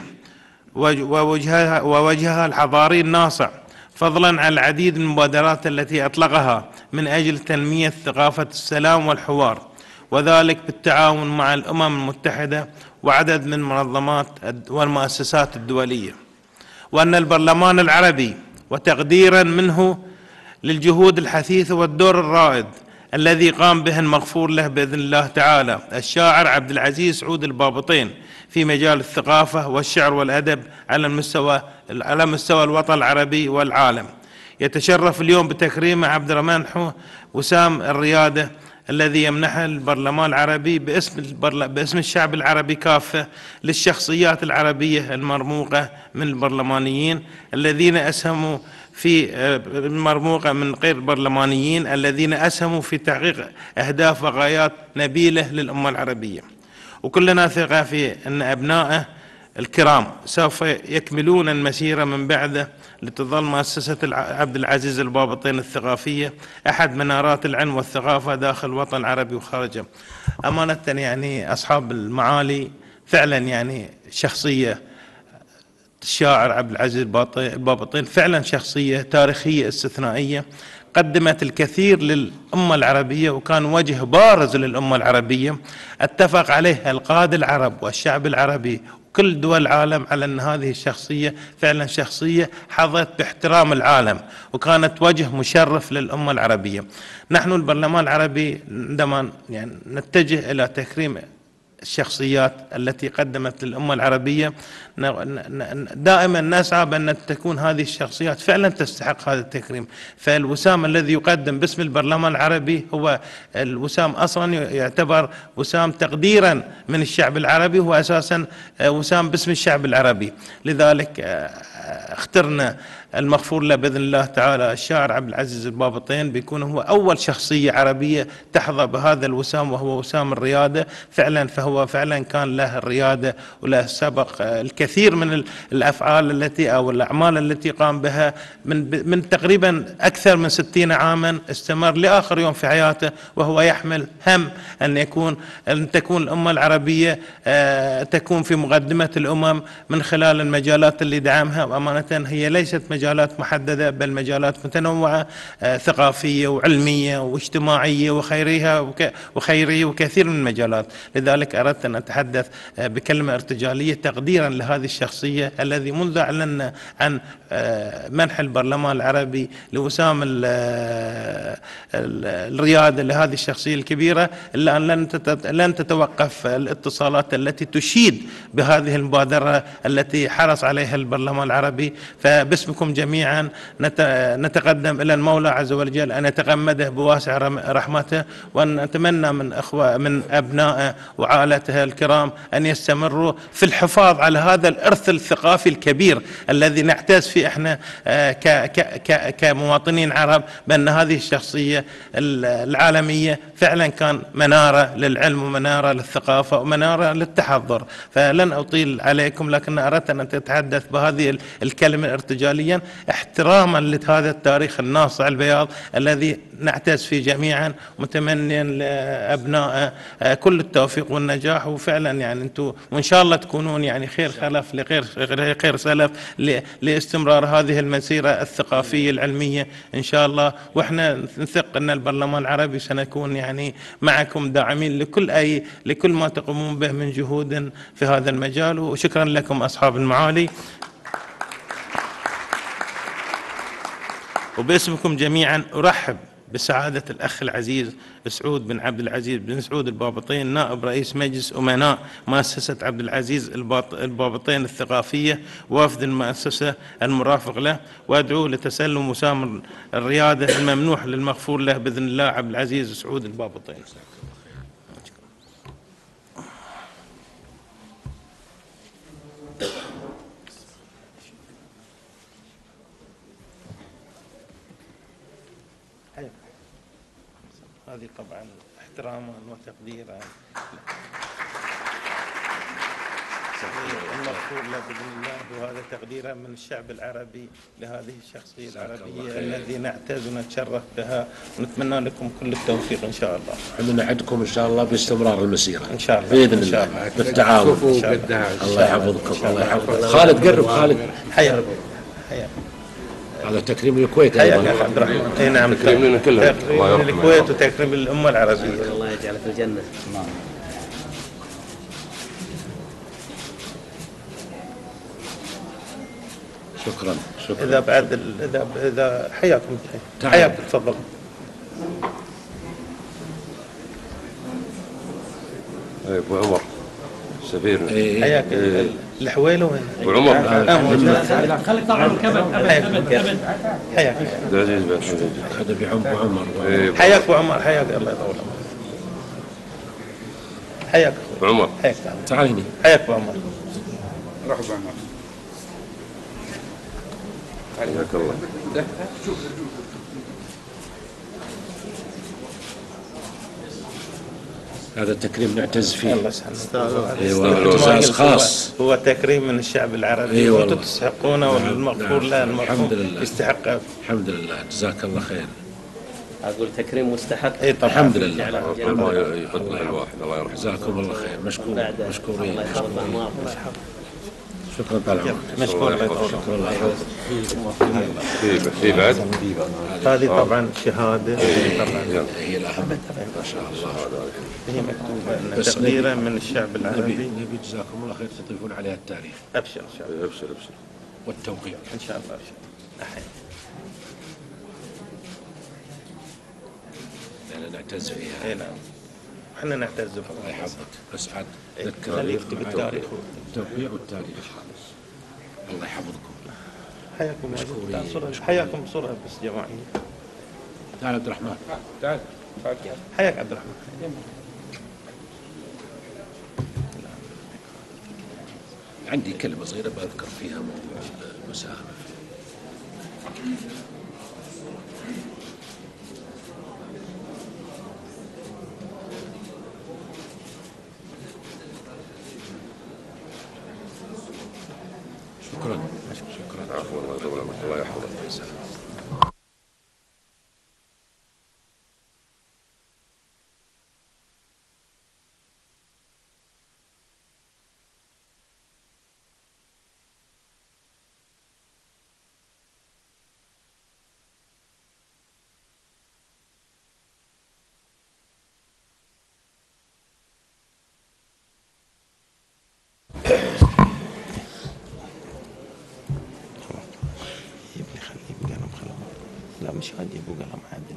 ووجهها, ووجهها الحضاري الناصع، فضلا عن العديد من المبادرات التي أطلقها من أجل تنمية ثقافة السلام والحوار، وذلك بالتعاون مع الأمم المتحدة وعدد من المنظمات والمؤسسات الدولية. وأن البرلمان العربي وتقديرا منه للجهود الحثيثة والدور الرائد الذي قام به المغفور له بإذن الله تعالى الشاعر عبد العزيز سعود البابطين في مجال الثقافة والشعر والأدب على المستوى على مستوى الوطن العربي والعالم، يتشرف اليوم بتكريم عبد الرحمن وسام الريادة الذي يمنحه البرلمان العربي باسم باسم الشعب العربي كافة للشخصيات العربية المرموقة من البرلمانيين الذين أسهموا في المرموقة من غير البرلمانيين الذين أسهموا في تحقيق أهداف وغايات نبيلة للأمة العربية. وكلنا ثقة في أن أبنائه الكرام سوف يكملون المسيرة من بعده لتظل مؤسسة عبد العزيز البابطين الثقافية أحد منارات العلم والثقافة داخل الوطن العربي وخارجه. أمانة يعني أصحاب المعالي فعلا يعني شخصية الشاعر عبد العزيز البابطين فعلا شخصية تاريخية استثنائية، قدمت الكثير للأمة العربية وكان وجه بارز للأمة العربية اتفق عليه القادة العرب والشعب العربي وكل دول العالم على أن هذه الشخصية فعلا شخصية حظت باحترام العالم وكانت وجه مشرف للأمة العربية. نحن البرلمان العربي عندما يعني نتجه إلى تكريم الشخصيات التي قدمت للأمة العربية دائما نسعى بأن تكون هذه الشخصيات فعلا تستحق هذا التكريم. فالوسام الذي يقدم باسم البرلمان العربي هو الوسام أصلا يعتبر وسام تقديرا من الشعب العربي، هو أساسا وسام باسم الشعب العربي. لذلك اخترنا المغفور له بإذن الله تعالى الشاعر عبد العزيز البابطين بيكون هو أول شخصية عربية تحظى بهذا الوسام وهو وسام الريادة فعلا. فهو فعلا كان له الريادة وله سبق الكثير من الأفعال التي أو الأعمال التي قام بها من من تقريبا أكثر من ستين عاما، استمر لآخر يوم في حياته وهو يحمل هم أن يكون أن تكون الأمة العربية تكون في مقدمة الأمم من خلال المجالات اللي دعمها. وأمانة هي ليست مجالات محددة بل مجالات متنوعة ثقافية وعلمية واجتماعية وخيرية وخيرية وكثير من المجالات. لذلك أردت أن أتحدث بكلمة ارتجالية تقديرا لهذه الشخصية الذي منذ أعلنا عن منح البرلمان العربي لوسام الريادة لهذه الشخصية الكبيرة إلا أن لن تتوقف الاتصالات التي تشيد بهذه المبادرة التي حرص عليها البرلمان العربي. فباسمكم جميعا نتقدم إلى المولى عز وجل أن يتغمده بواسع رحمته، وأن نتمنى من أخوة من أبنائه وعائلته الكرام أن يستمروا في الحفاظ على هذا الإرث الثقافي الكبير الذي نعتز فيه احنا كمواطنين عرب بأن هذه الشخصية العالمية فعلا كان منارة للعلم ومنارة للثقافة ومنارة للتحضر. فلن أطيل عليكم لكن أردت أن أتحدث بهذه الكلمة ارتجاليا احتراما لهذا التاريخ الناصع البياض الذي نعتز فيه جميعا، متمنيا لأبناء كل التوفيق والنجاح. وفعلا يعني انتم وان شاء الله تكونون يعني خير خلف لغير خير سلف لاستمرار هذه المسيرة الثقافية العلمية ان شاء الله. واحنا نثق ان البرلمان العربي سنكون يعني معكم داعمين لكل اي لكل ما تقومون به من جهود في هذا المجال. وشكرا لكم اصحاب المعالي. وباسمكم جميعا أرحب بسعادة الأخ العزيز سعود بن عبد العزيز بن سعود البابطين نائب رئيس مجلس أمناء مؤسسة عبد العزيز البابطين الثقافية ووفد المؤسسة المرافق له، وأدعو لتسلم وسام الريادة الممنوح للمغفور له بإذن الله عبد العزيز سعود البابطين. هذه طبعا احتراما وتقديرا. المغفور له بإذن الله، وهذا تقديرا من الشعب العربي لهذه الشخصية العربية الذي نعتز ونتشرف بها، ونتمنى لكم كل التوفيق إن شاء الله. احنا نعدكم إن شاء الله باستمرار المسيرة إن شاء الله بإذن الله بالتعاون. الله يحفظكم. الله يحفظكم. خالد قرب. خالد حياك حياك. هذا تكريم للكويت حياك أيضا. يا عبد الرحمن. اي نعم، تكريم لنا كلنا. تكريم للكويت وتكريم للأمة العربية. الله يجعله في الجنة. شكرا شكرا. إذا بعد ال- إذا إذا حياكم حياكم تفضل. اي ابو عمر سفير. حياك. الحويله وين؟ ابو عمر خليك طالع من كبد كبد كبد. حياك. عبد العزيز بن حميد. هذا ابو عمر. حياك ابو عمر. حياك الله يطول عمرك. حياك ابو عمر. حياك تعال هنا. حياك ابو عمر. روح ابو عمر. حياك الله. هذا التكريم نعتز فيه. الله يسلمك. ايوه اعزاز خاص. هو تكريم من الشعب العربي. اي والله. وانتم تستحقونه، والمغفور له الحمد المرحوم لله. يستحق. الحمد لله جزاك الله خير. أقول تكريم مستحق. اي طبعا. الحمد لله. الله يحط له الواحد. الله يرحمه. جزاكم الله خير. مشكور مشكورين. شكرا طال عمرك. مشكور. شكرا الله يحفظك. في في بعد. هذه طبعا شهاده. طبعا هي الأهم ما شاء الله. هي مكتوبه ان تقديرا من الشعب العربي. نبي جزاكم الله خير تضيفون عليها التاريخ. ابشر ان شاء الله. ابشر ابشر. والتوقيع ان شاء الله. ابشر. أحيي. يعني نعتز فيها. اي نعم. احنا نعتز بها. الله يحفظك. بس عاد خليه يكتب التاريخ. التوقيع والتاريخ. الله يحفظكم. حياكم مشكورين. حياكم بصورة بس جماعية. تعال عبد الرحمن. تعال. حياك عبد الرحمن. عندي كلمة صغيرة بذكر فيها موضوع المساهمة. شكرا شكرا. عفوا الله يطول عمرك. الله يحفظك. لا مش هجيبوا قلم عادل.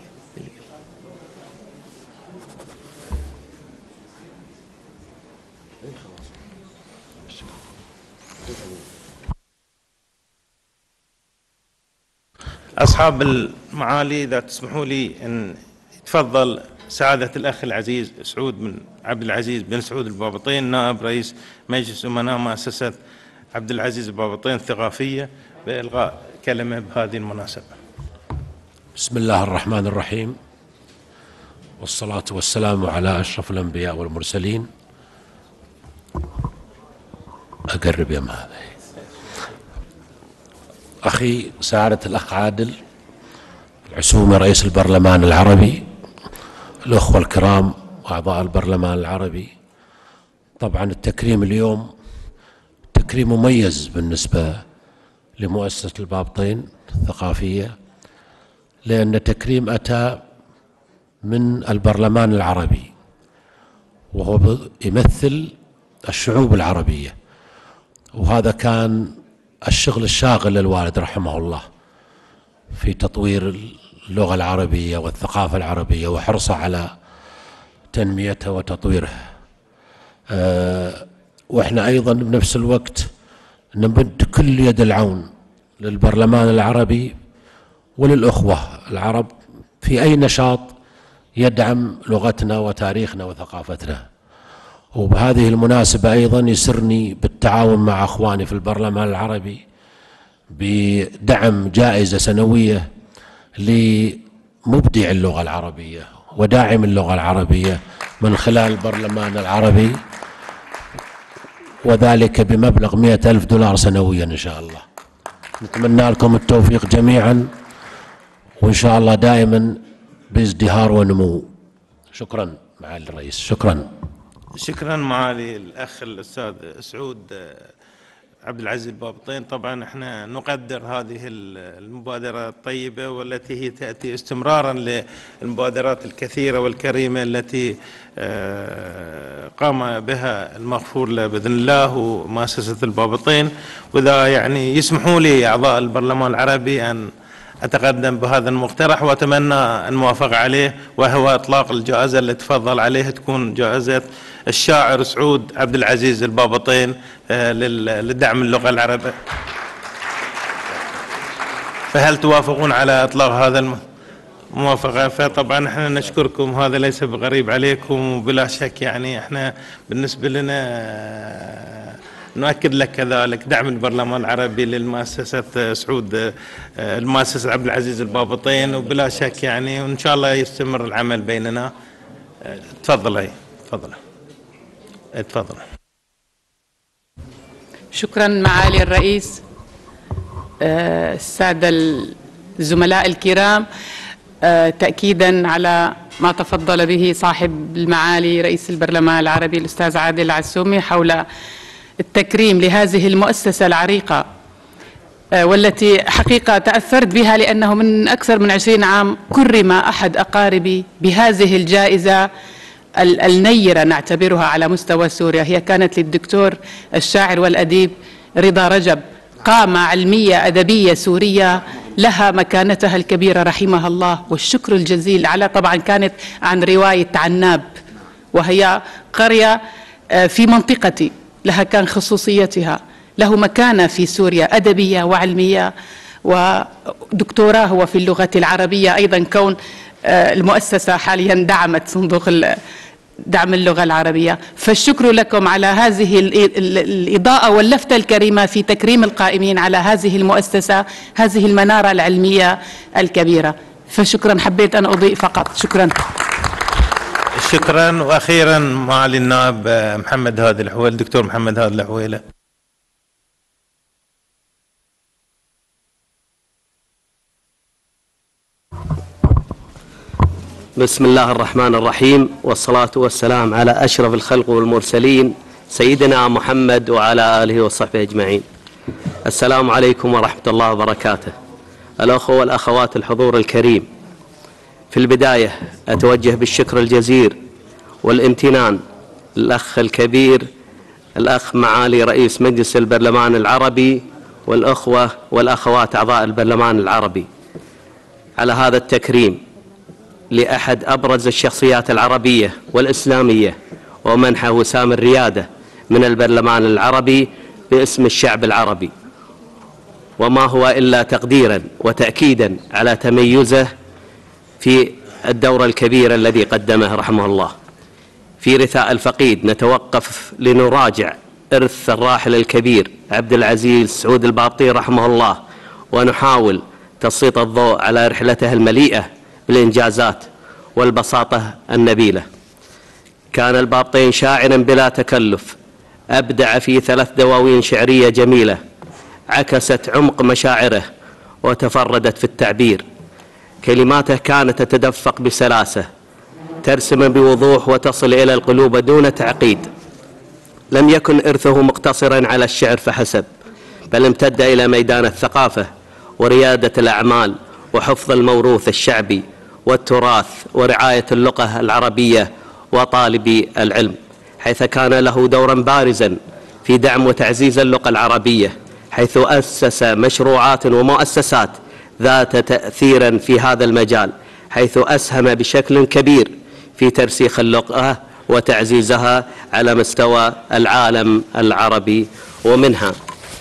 أصحاب المعالي، إذا تسمحوا لي أن يتفضل سعادة الأخ العزيز سعود بن عبد العزيز بن سعود البابطين، نائب رئيس مجلس أمناء مؤسسة عبد العزيز البابطين الثقافية، بإلغاء كلمة بهذه المناسبة. بسم الله الرحمن الرحيم، والصلاة والسلام على أشرف الأنبياء والمرسلين. أقرب يا مهدي. أخي سعادة الأخ عادل العسومي رئيس البرلمان العربي، الأخوة الكرام وأعضاء البرلمان العربي، طبعا التكريم اليوم تكريم مميز بالنسبة لمؤسسة البابطين الثقافية، لأن تكريم أتى من البرلمان العربي، وهو يمثل الشعوب العربية، وهذا كان الشغل الشاغل للوالد رحمه الله في تطوير اللغة العربية والثقافة العربية وحرصه على تنميتها وتطويرها. أه وإحنا أيضا بنفس الوقت نمد كل يد العون للبرلمان العربي وللأخوة العرب في أي نشاط يدعم لغتنا وتاريخنا وثقافتنا. وبهذه المناسبة أيضا يسرني بالتعاون مع أخواني في البرلمان العربي بدعم جائزة سنوية لمبدع اللغة العربية وداعم اللغة العربية من خلال البرلمان العربي، وذلك بمبلغ مئة ألف دولار سنويا إن شاء الله. نتمنى لكم التوفيق جميعا، وإن شاء الله دائما بازدهار ونمو. شكرا معالي الرئيس. شكرا. شكرا معالي الأخ الأستاذ سعود عبد العزيز البابطين. طبعا احنا نقدر هذه المبادرة الطيبة والتي هي تأتي استمرارا للمبادرات الكثيرة والكريمة التي قام بها المغفور له بإذن الله ومؤسسة البابطين. وإذا يعني يسمحوا لي أعضاء البرلمان العربي أن أتقدم بهذا المقترح وأتمنى الموافقة عليه، وهو إطلاق الجائزة اللي تفضل عليها تكون جائزة الشاعر سعود عبد العزيز البابطين لدعم اللغة العربية. فهل توافقون على إطلاق هذا الموافقة؟ فطبعا احنا نشكركم، هذا ليس بغريب عليكم، وبلا شك يعني احنا بالنسبة لنا نؤكد لك كذلك دعم البرلمان العربي للمؤسسة سعود المؤسسة عبد العزيز البابطين، وبلا شك يعني وإن شاء الله يستمر العمل بيننا. تفضل. هي تفضل تفضل. شكرا معالي الرئيس. السادة الزملاء الكرام، تأكيدا على ما تفضل به صاحب المعالي رئيس البرلمان العربي الأستاذ عادل العسومي حول التكريم لهذه المؤسسة العريقة، والتي حقيقة تأثرت بها لأنه من أكثر من عشرين عام كرم أحد أقاربي بهذه الجائزة النيرة نعتبرها على مستوى سوريا. هي كانت للدكتور الشاعر والأديب رضا رجب، قامة علمية أدبية سورية لها مكانتها الكبيرة رحمها الله، والشكر الجزيل على طبعا كانت عن رواية عناب، وهي قرية في منطقتي لها كان خصوصيتها، له مكانة في سوريا أدبية وعلمية، ودكتوراه هو في اللغة العربية أيضا، كون المؤسسة حاليا دعمت صندوق دعم اللغة العربية. فالشكر لكم على هذه الإضاءة واللفتة الكريمة في تكريم القائمين على هذه المؤسسة، هذه المنارة العلمية الكبيرة. فشكرا، حبيت أن أضيء فقط. شكرا. شكرا. وأخيرا معالي النائب محمد هادي الحويلة، الدكتور محمد هادي الحويلة. بسم الله الرحمن الرحيم، والصلاة والسلام على أشرف الخلق والمرسلين سيدنا محمد وعلى آله وصحبه أجمعين. السلام عليكم ورحمة الله وبركاته. الأخوة والأخوات الحضور الكريم، في البداية أتوجه بالشكر الجزيل والامتنان للأخ الكبير الأخ معالي رئيس مجلس البرلمان العربي والأخوة والأخوات أعضاء البرلمان العربي على هذا التكريم لأحد أبرز الشخصيات العربية والإسلامية، ومنحه وسام الريادة من البرلمان العربي باسم الشعب العربي، وما هو إلا تقديرا وتأكيدا على تميزه في الدور الكبير الذي قدمه رحمه الله. في رثاء الفقيد نتوقف لنراجع إرث الراحل الكبير عبد العزيز سعود البابطين رحمه الله، ونحاول تسليط الضوء على رحلته المليئة بالإنجازات والبساطة النبيلة. كان البابطين شاعرا بلا تكلف، أبدع في ثلاث دواوين شعرية جميلة عكست عمق مشاعره وتفردت في التعبير. كلماته كانت تتدفق بسلاسة، ترسم بوضوح وتصل إلى القلوب دون تعقيد. لم يكن إرثه مقتصرا على الشعر فحسب، بل امتد إلى ميدان الثقافة وريادة الأعمال وحفظ الموروث الشعبي والتراث ورعاية اللغة العربية وطالبي العلم، حيث كان له دورا بارزا في دعم وتعزيز اللغة العربية، حيث أسس مشروعات ومؤسسات ذات تأثير في هذا المجال، حيث أسهم بشكل كبير في ترسيخ اللغة وتعزيزها على مستوى العالم العربي، ومنها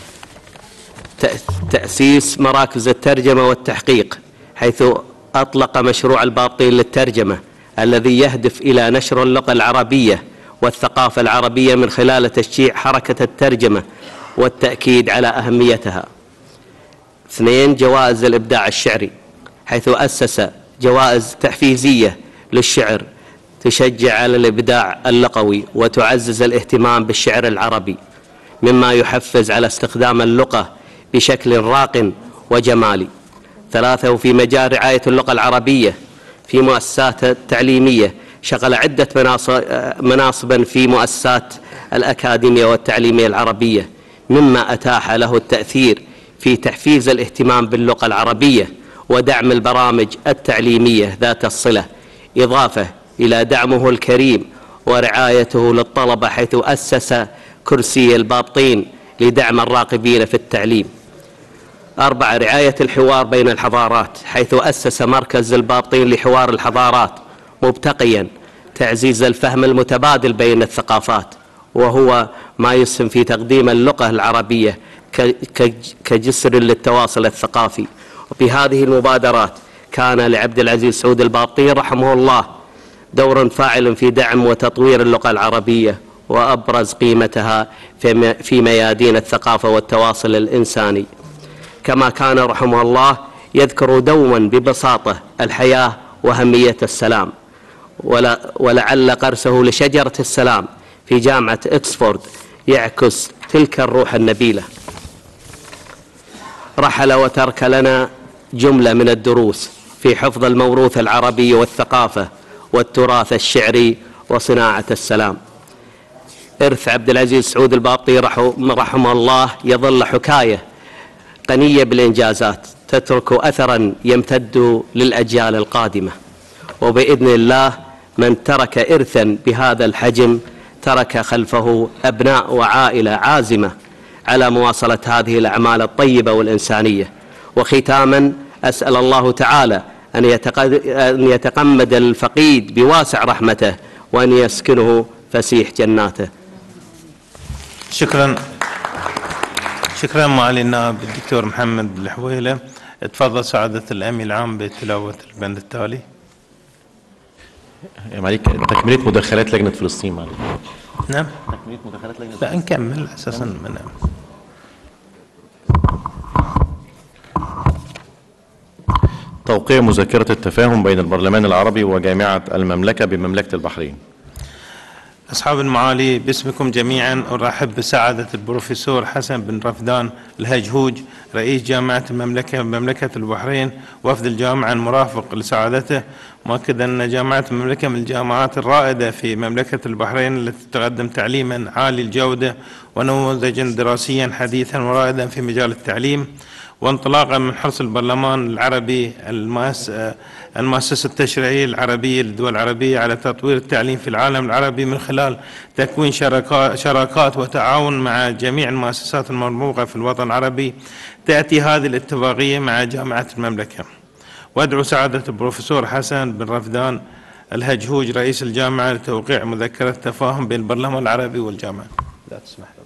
تأسيس مراكز الترجمة والتحقيق، حيث أطلق مشروع البابطين للترجمة الذي يهدف إلى نشر اللغة العربية والثقافة العربية من خلال تشجيع حركة الترجمة والتأكيد على أهميتها. اثنين، جوائز الإبداع الشعري، حيث أسس جوائز تحفيزية للشعر تشجع على الإبداع اللغوي وتعزز الاهتمام بالشعر العربي. مما يحفز على استخدام اللغة بشكل راق وجمالي. ثلاثة، وفي مجال رعاية اللغة العربية في مؤسسات التعليمية شغل عدة مناصبا في مؤسسات الأكاديمية والتعليمية العربية، مما أتاح له التأثير في تحفيز الاهتمام باللغة العربية ودعم البرامج التعليمية ذات الصلة، إضافة إلى دعمه الكريم ورعايته للطلبة، حيث أسس كرسي البابطين لدعم الراغبين في التعليم. أربعة، رعاية الحوار بين الحضارات، حيث أسس مركز البابطين لحوار الحضارات، مبتقيا تعزيز الفهم المتبادل بين الثقافات، وهو ما يسهم في تقديم اللغة العربية كجسر للتواصل الثقافي. وبهذه المبادرات كان لعبد العزيز سعود البابطين رحمه الله دور فاعل في دعم وتطوير اللغة العربية وأبرز قيمتها في ميادين الثقافة والتواصل الإنساني. كما كان رحمه الله يذكر دوما ببساطة الحياة وأهمية السلام، ولعل قرسه لشجرة السلام في جامعة إكسفورد يعكس تلك الروح النبيلة. رحل وترك لنا جملة من الدروس في حفظ الموروث العربي والثقافة والتراث الشعري وصناعة السلام. إرث عبد العزيز سعود البابطي رحمه الله يظل حكاية غنية بالإنجازات تترك أثرا يمتد للأجيال القادمة، وبإذن الله من ترك إرثا بهذا الحجم ترك خلفه أبناء وعائلة عازمة على مواصلة هذه الأعمال الطيبة والإنسانية. وختاما أسأل الله تعالى أن يتقمد الفقيد بواسع رحمته وأن يسكنه فسيح جناته. شكرا شكرا معالي النائب الدكتور محمد الحويلة. تفضل سعادة الأمين العام بتلاوة البند التالي. معاليك تكملة مداخلات لجنة فلسطين. معاليك نعم تكملة مداخلات لجنة لا نكمل أساسا من توقيع مذكرة التفاهم بين البرلمان العربي وجامعة المملكة بمملكة البحرين. أصحاب المعالي، باسمكم جميعا أرحب بسعادة البروفيسور حسن بن رفدان الهجهوج رئيس جامعة المملكة بمملكة البحرين، وفد الجامعة المرافق لسعادته، مؤكدا أن جامعة المملكة من الجامعات الرائدة في مملكة البحرين التي تقدم تعليما عالي الجودة ونموذجا دراسيا حديثا ورائدا في مجال التعليم. وانطلاقا من حرص البرلمان العربي المؤسسة التشريعية العربية للدول العربية على تطوير التعليم في العالم العربي من خلال تكوين شراكات وتعاون مع جميع المؤسسات المرموقة في الوطن العربي، تأتي هذه الاتفاقية مع جامعة المملكة. وأدعو سعادة البروفيسور حسن بن رفدان الهجهوج رئيس الجامعة لتوقيع مذكرة تفاهم بين البرلمان العربي والجامعة. لا تسمح لي.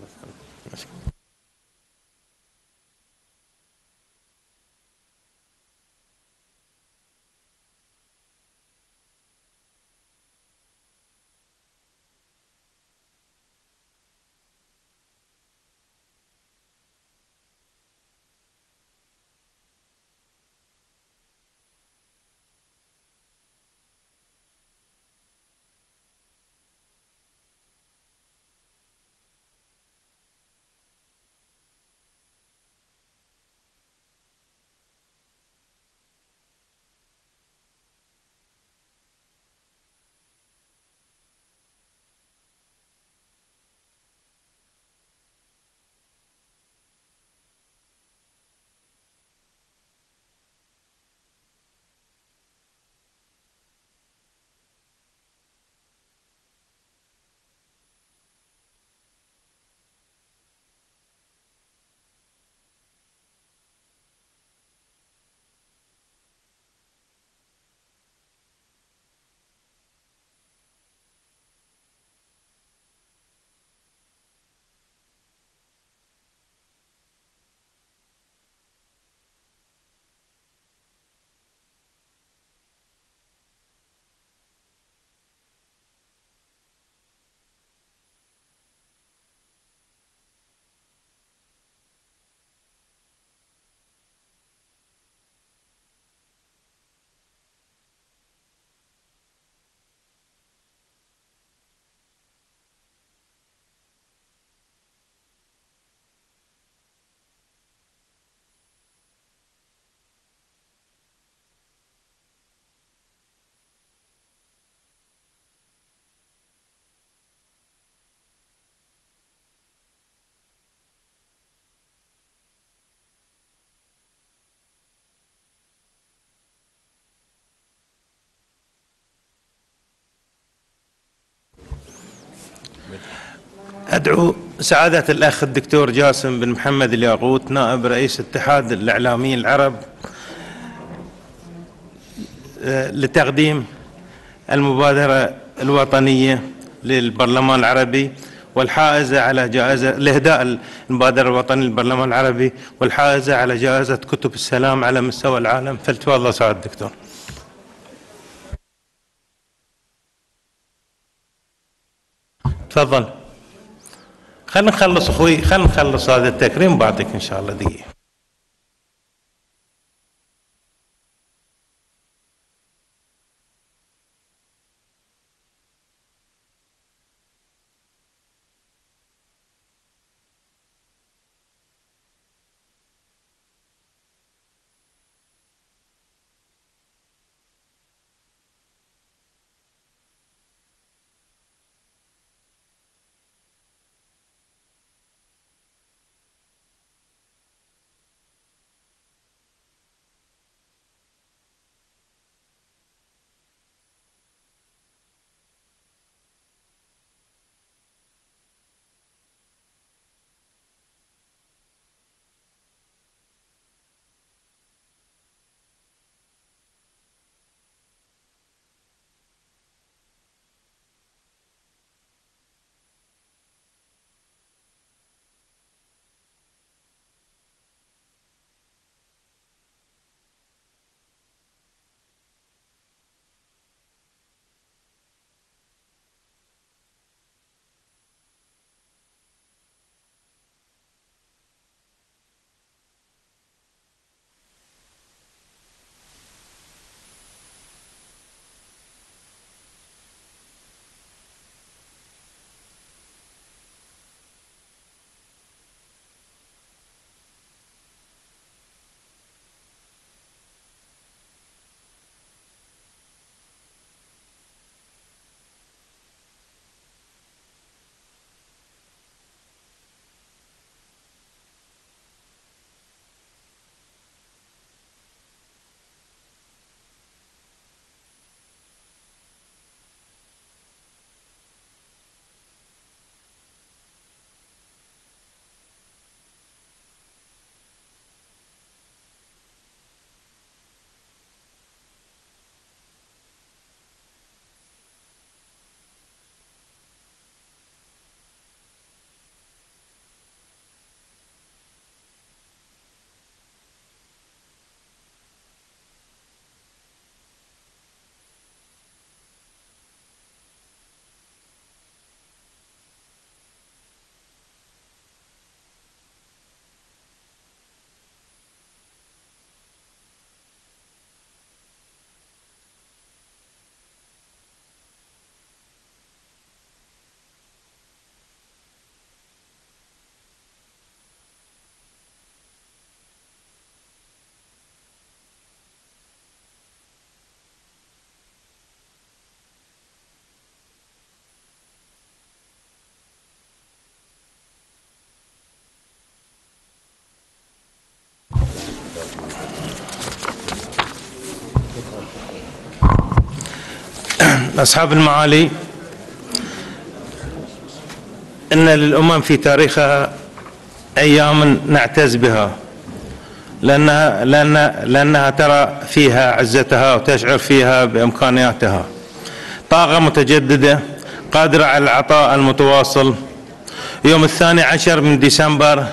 أدعو سعادة الأخ الدكتور جاسم بن محمد الياقوت نائب رئيس اتحاد الإعلاميين العرب لتقديم المبادرة الوطنية للبرلمان العربي والحائزة على جائزة لإهداء المبادرة الوطنية للبرلمان العربي والحائزة على جائزة كتب السلام على مستوى العالم. فلتفضل سعادة الدكتور. تفضل. خلينا نخلص اخوي، خلينا نخلص هذا التكريم وبعطيك ان شاء الله دقيقة. أصحاب المعالي، إن للأمم في تاريخها أيام نعتز بها لأنها, لأنها, لأنها ترى فيها عزتها وتشعر فيها بإمكانياتها. طاقة متجددة قادرة على العطاء المتواصل. يوم الثاني عشر من ديسمبر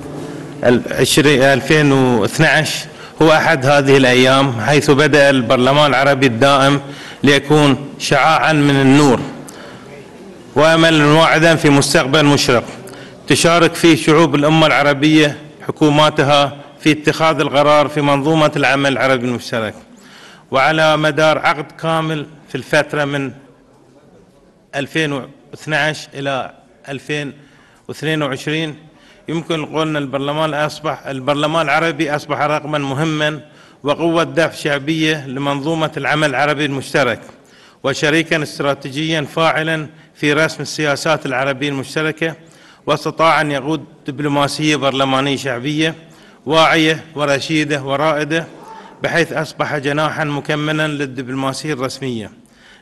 ألفين واثني عشر هو أحد هذه الأيام حيث بدأ البرلمان العربي الدائم ليكون شعاعا من النور وأملا واعدا في مستقبل مشرق تشارك فيه شعوب الأمة العربية حكوماتها في اتخاذ القرار في منظومة العمل العربي المشترك. وعلى مدار عقد كامل في الفترة من ألفين واثني عشر إلى ألفين واثنين وعشرين يمكن قولنا البرلمان أصبح البرلمان العربي أصبح رقما مهما وقوة دفع شعبية لمنظومة العمل العربي المشترك وشريكا استراتيجيا فاعلا في رسم السياسات العربية المشتركة، واستطاع أن يقود دبلوماسية برلمانية شعبية واعية ورشيدة ورائدة بحيث أصبح جناحا مكملا للدبلوماسية الرسمية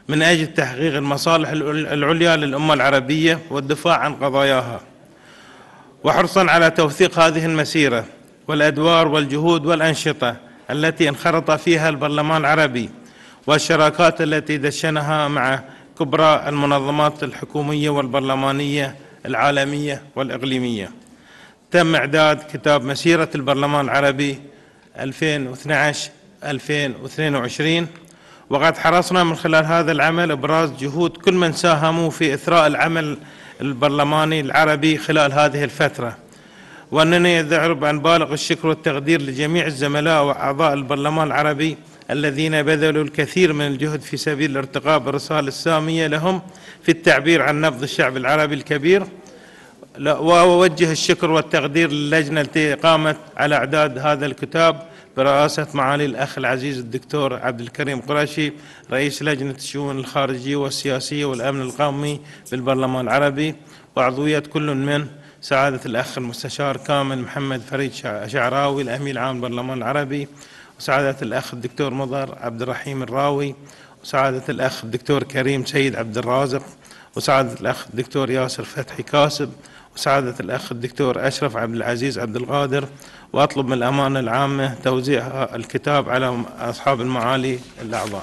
من أجل تحقيق المصالح العليا للأمة العربية والدفاع عن قضاياها، وحرصا على توثيق هذه المسيرة والأدوار والجهود والأنشطة التي انخرط فيها البرلمان العربي والشراكات التي دشنها مع كبرى المنظمات الحكومية والبرلمانية العالمية والإقليمية. تم إعداد كتاب مسيرة البرلمان العربي ألفين واثني عشر ألفين واثنين وعشرين، وقد حرصنا من خلال هذا العمل إبراز جهود كل من ساهموا في إثراء العمل البرلماني العربي خلال هذه الفترة، وأنني أذعر أن بالغ الشكر والتقدير لجميع الزملاء وأعضاء البرلمان العربي الذين بذلوا الكثير من الجهد في سبيل الارتقاء بالرسالة السامية لهم في التعبير عن نبض الشعب العربي الكبير. وأوجه الشكر والتقدير للجنة التي قامت على إعداد هذا الكتاب برئاسة معالي الأخ العزيز الدكتور عبد الكريم قرشي، رئيس لجنة الشؤون الخارجية والسياسية والأمن القومي بالبرلمان العربي، وعضوية كل من سعادة الأخ المستشار كامل محمد فريد شعراوي الأمين العام للبرلمان العربي، وسعادة الأخ الدكتور مضر عبد الرحيم الراوي، وسعادة الأخ الدكتور كريم سيد عبد الرازق، وسعادة الأخ الدكتور ياسر فتحي كاسب، وسعادة الأخ الدكتور أشرف عبد العزيز عبد القادر. وأطلب من الأمانة العامة توزيع الكتاب على أصحاب المعالي الأعضاء.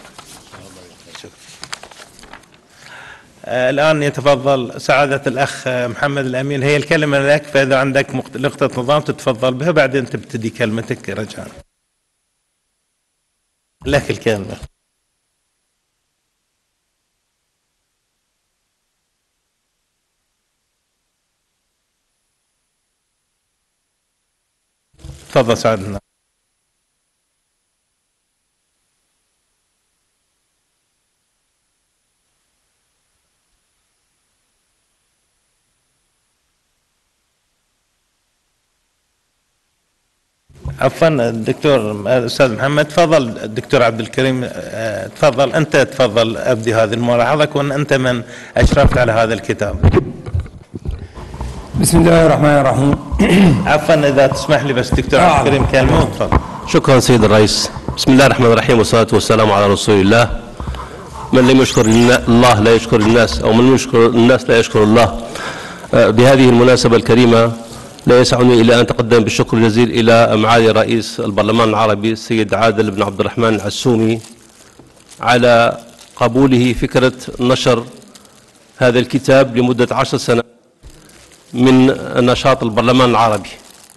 الآن يتفضل سعادة الأخ محمد الأمين، هي الكلمة لك، فإذا عندك نقطة نظام تتفضل بها، بعدين تبتدي كلمتك رجاء. لك الكلمة. تفضل سعادتنا. عفوا الدكتور الاستاذ محمد، تفضل الدكتور عبد الكريم، تفضل انت، تفضل ابدي هذه الملاحظه، كون انت من اشرفت على هذا الكتاب. بسم الله الرحمن الرحيم. عفوا اذا تسمح لي بس دكتور عبد الكريم كلمه، تفضل. شكرا سيد الرئيس. بسم الله الرحمن الرحيم، والصلاة والسلام على رسول الله. من لم يشكر الله لا يشكر الناس، أو من يشكر الناس لا يشكر الله. بهذه المناسبة الكريمة لا يسعني إلا أن أتقدم بالشكر الجزيل إلى معالي رئيس البرلمان العربي السيد عادل بن عبد الرحمن العسومي على قبوله فكرة نشر هذا الكتاب لمدة عشر سنوات من نشاط البرلمان العربي.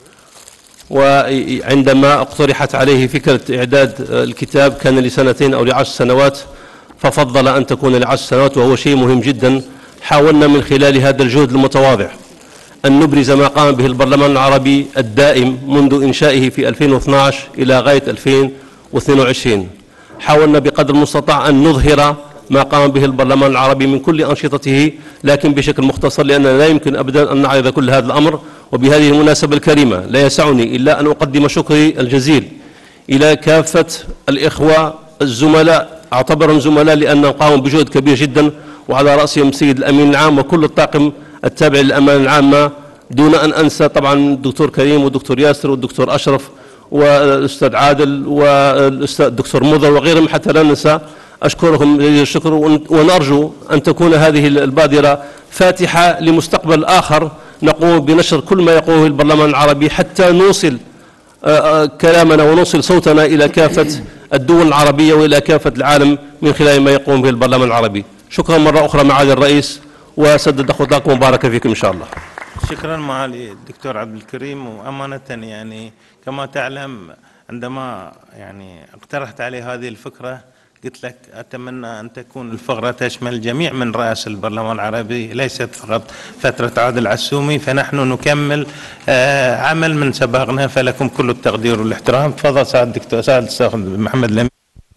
وعندما اقترحت عليه فكرة إعداد الكتاب كان لسنتين أو لعشر سنوات، ففضل أن تكون لعشر سنوات، وهو شيء مهم جدا. حاولنا من خلال هذا الجهد المتواضع أن نبرز ما قام به البرلمان العربي الدائم منذ إنشائه في ألفين واثني عشر إلى غاية ألفين واثنين وعشرين. حاولنا بقدر المستطاع أن نظهر ما قام به البرلمان العربي من كل أنشطته، لكن بشكل مختصر، لأننا لا يمكن أبدا أن نعرض كل هذا الأمر. وبهذه المناسبة الكريمة لا يسعني إلا أن أقدم شكري الجزيل إلى كافة الإخوة الزملاء، أعتبرهم زملاء لأنهم قاموا بجهد كبير جدا، وعلى رأسهم السيد الأمين العام وكل الطاقم التابع للأمانة العامة، دون أن أنسى طبعا الدكتور كريم والدكتور ياسر والدكتور أشرف والأستاذ عادل والأستاذ الدكتور مضر وغيرهم، حتى لا ننسى. أشكرهم جزيل الشكر، ونرجو أن تكون هذه البادرة فاتحة لمستقبل آخر نقوم بنشر كل ما يقوله البرلمان العربي، حتى نوصل كلامنا ونوصل صوتنا إلى كافة الدول العربية وإلى كافة العالم من خلال ما يقوم به البرلمان العربي. شكرا مرة أخرى معالي الرئيس، وسدد خطاكم وبارك فيكم إن شاء الله. شكرا معالي الدكتور عبد الكريم. وأمانة يعني كما تعلم عندما يعني اقترحت علي هذه الفكرة قلت لك أتمنى أن تكون الفقرة تشمل جميع من رئاسة البرلمان العربي، ليست فقط فترة عادل العسومي، فنحن نكمل عمل من سبقنا، فلكم كل التقدير والاحترام. تفضل سعادة الدكتور سعادة الأستاذ محمد الأمين.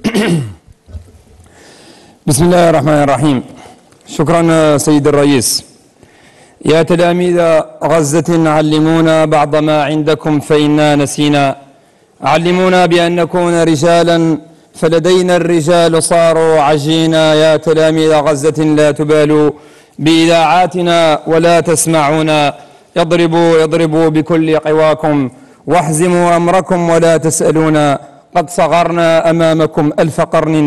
بسم الله الرحمن الرحيم. شكرا سيد الرئيس. يا تلاميذ غزة علمونا بعض ما عندكم فإنا نسينا، علمونا بأن نكون رجالا فلدينا الرجال صاروا عجينا. يا تلاميذ غزة لا تبالوا بإذاعاتنا ولا تسمعونا، يضربوا يضربوا بكل قواكم واحزموا أمركم ولا تسألونا. قد صغرنا أمامكم ألف قرن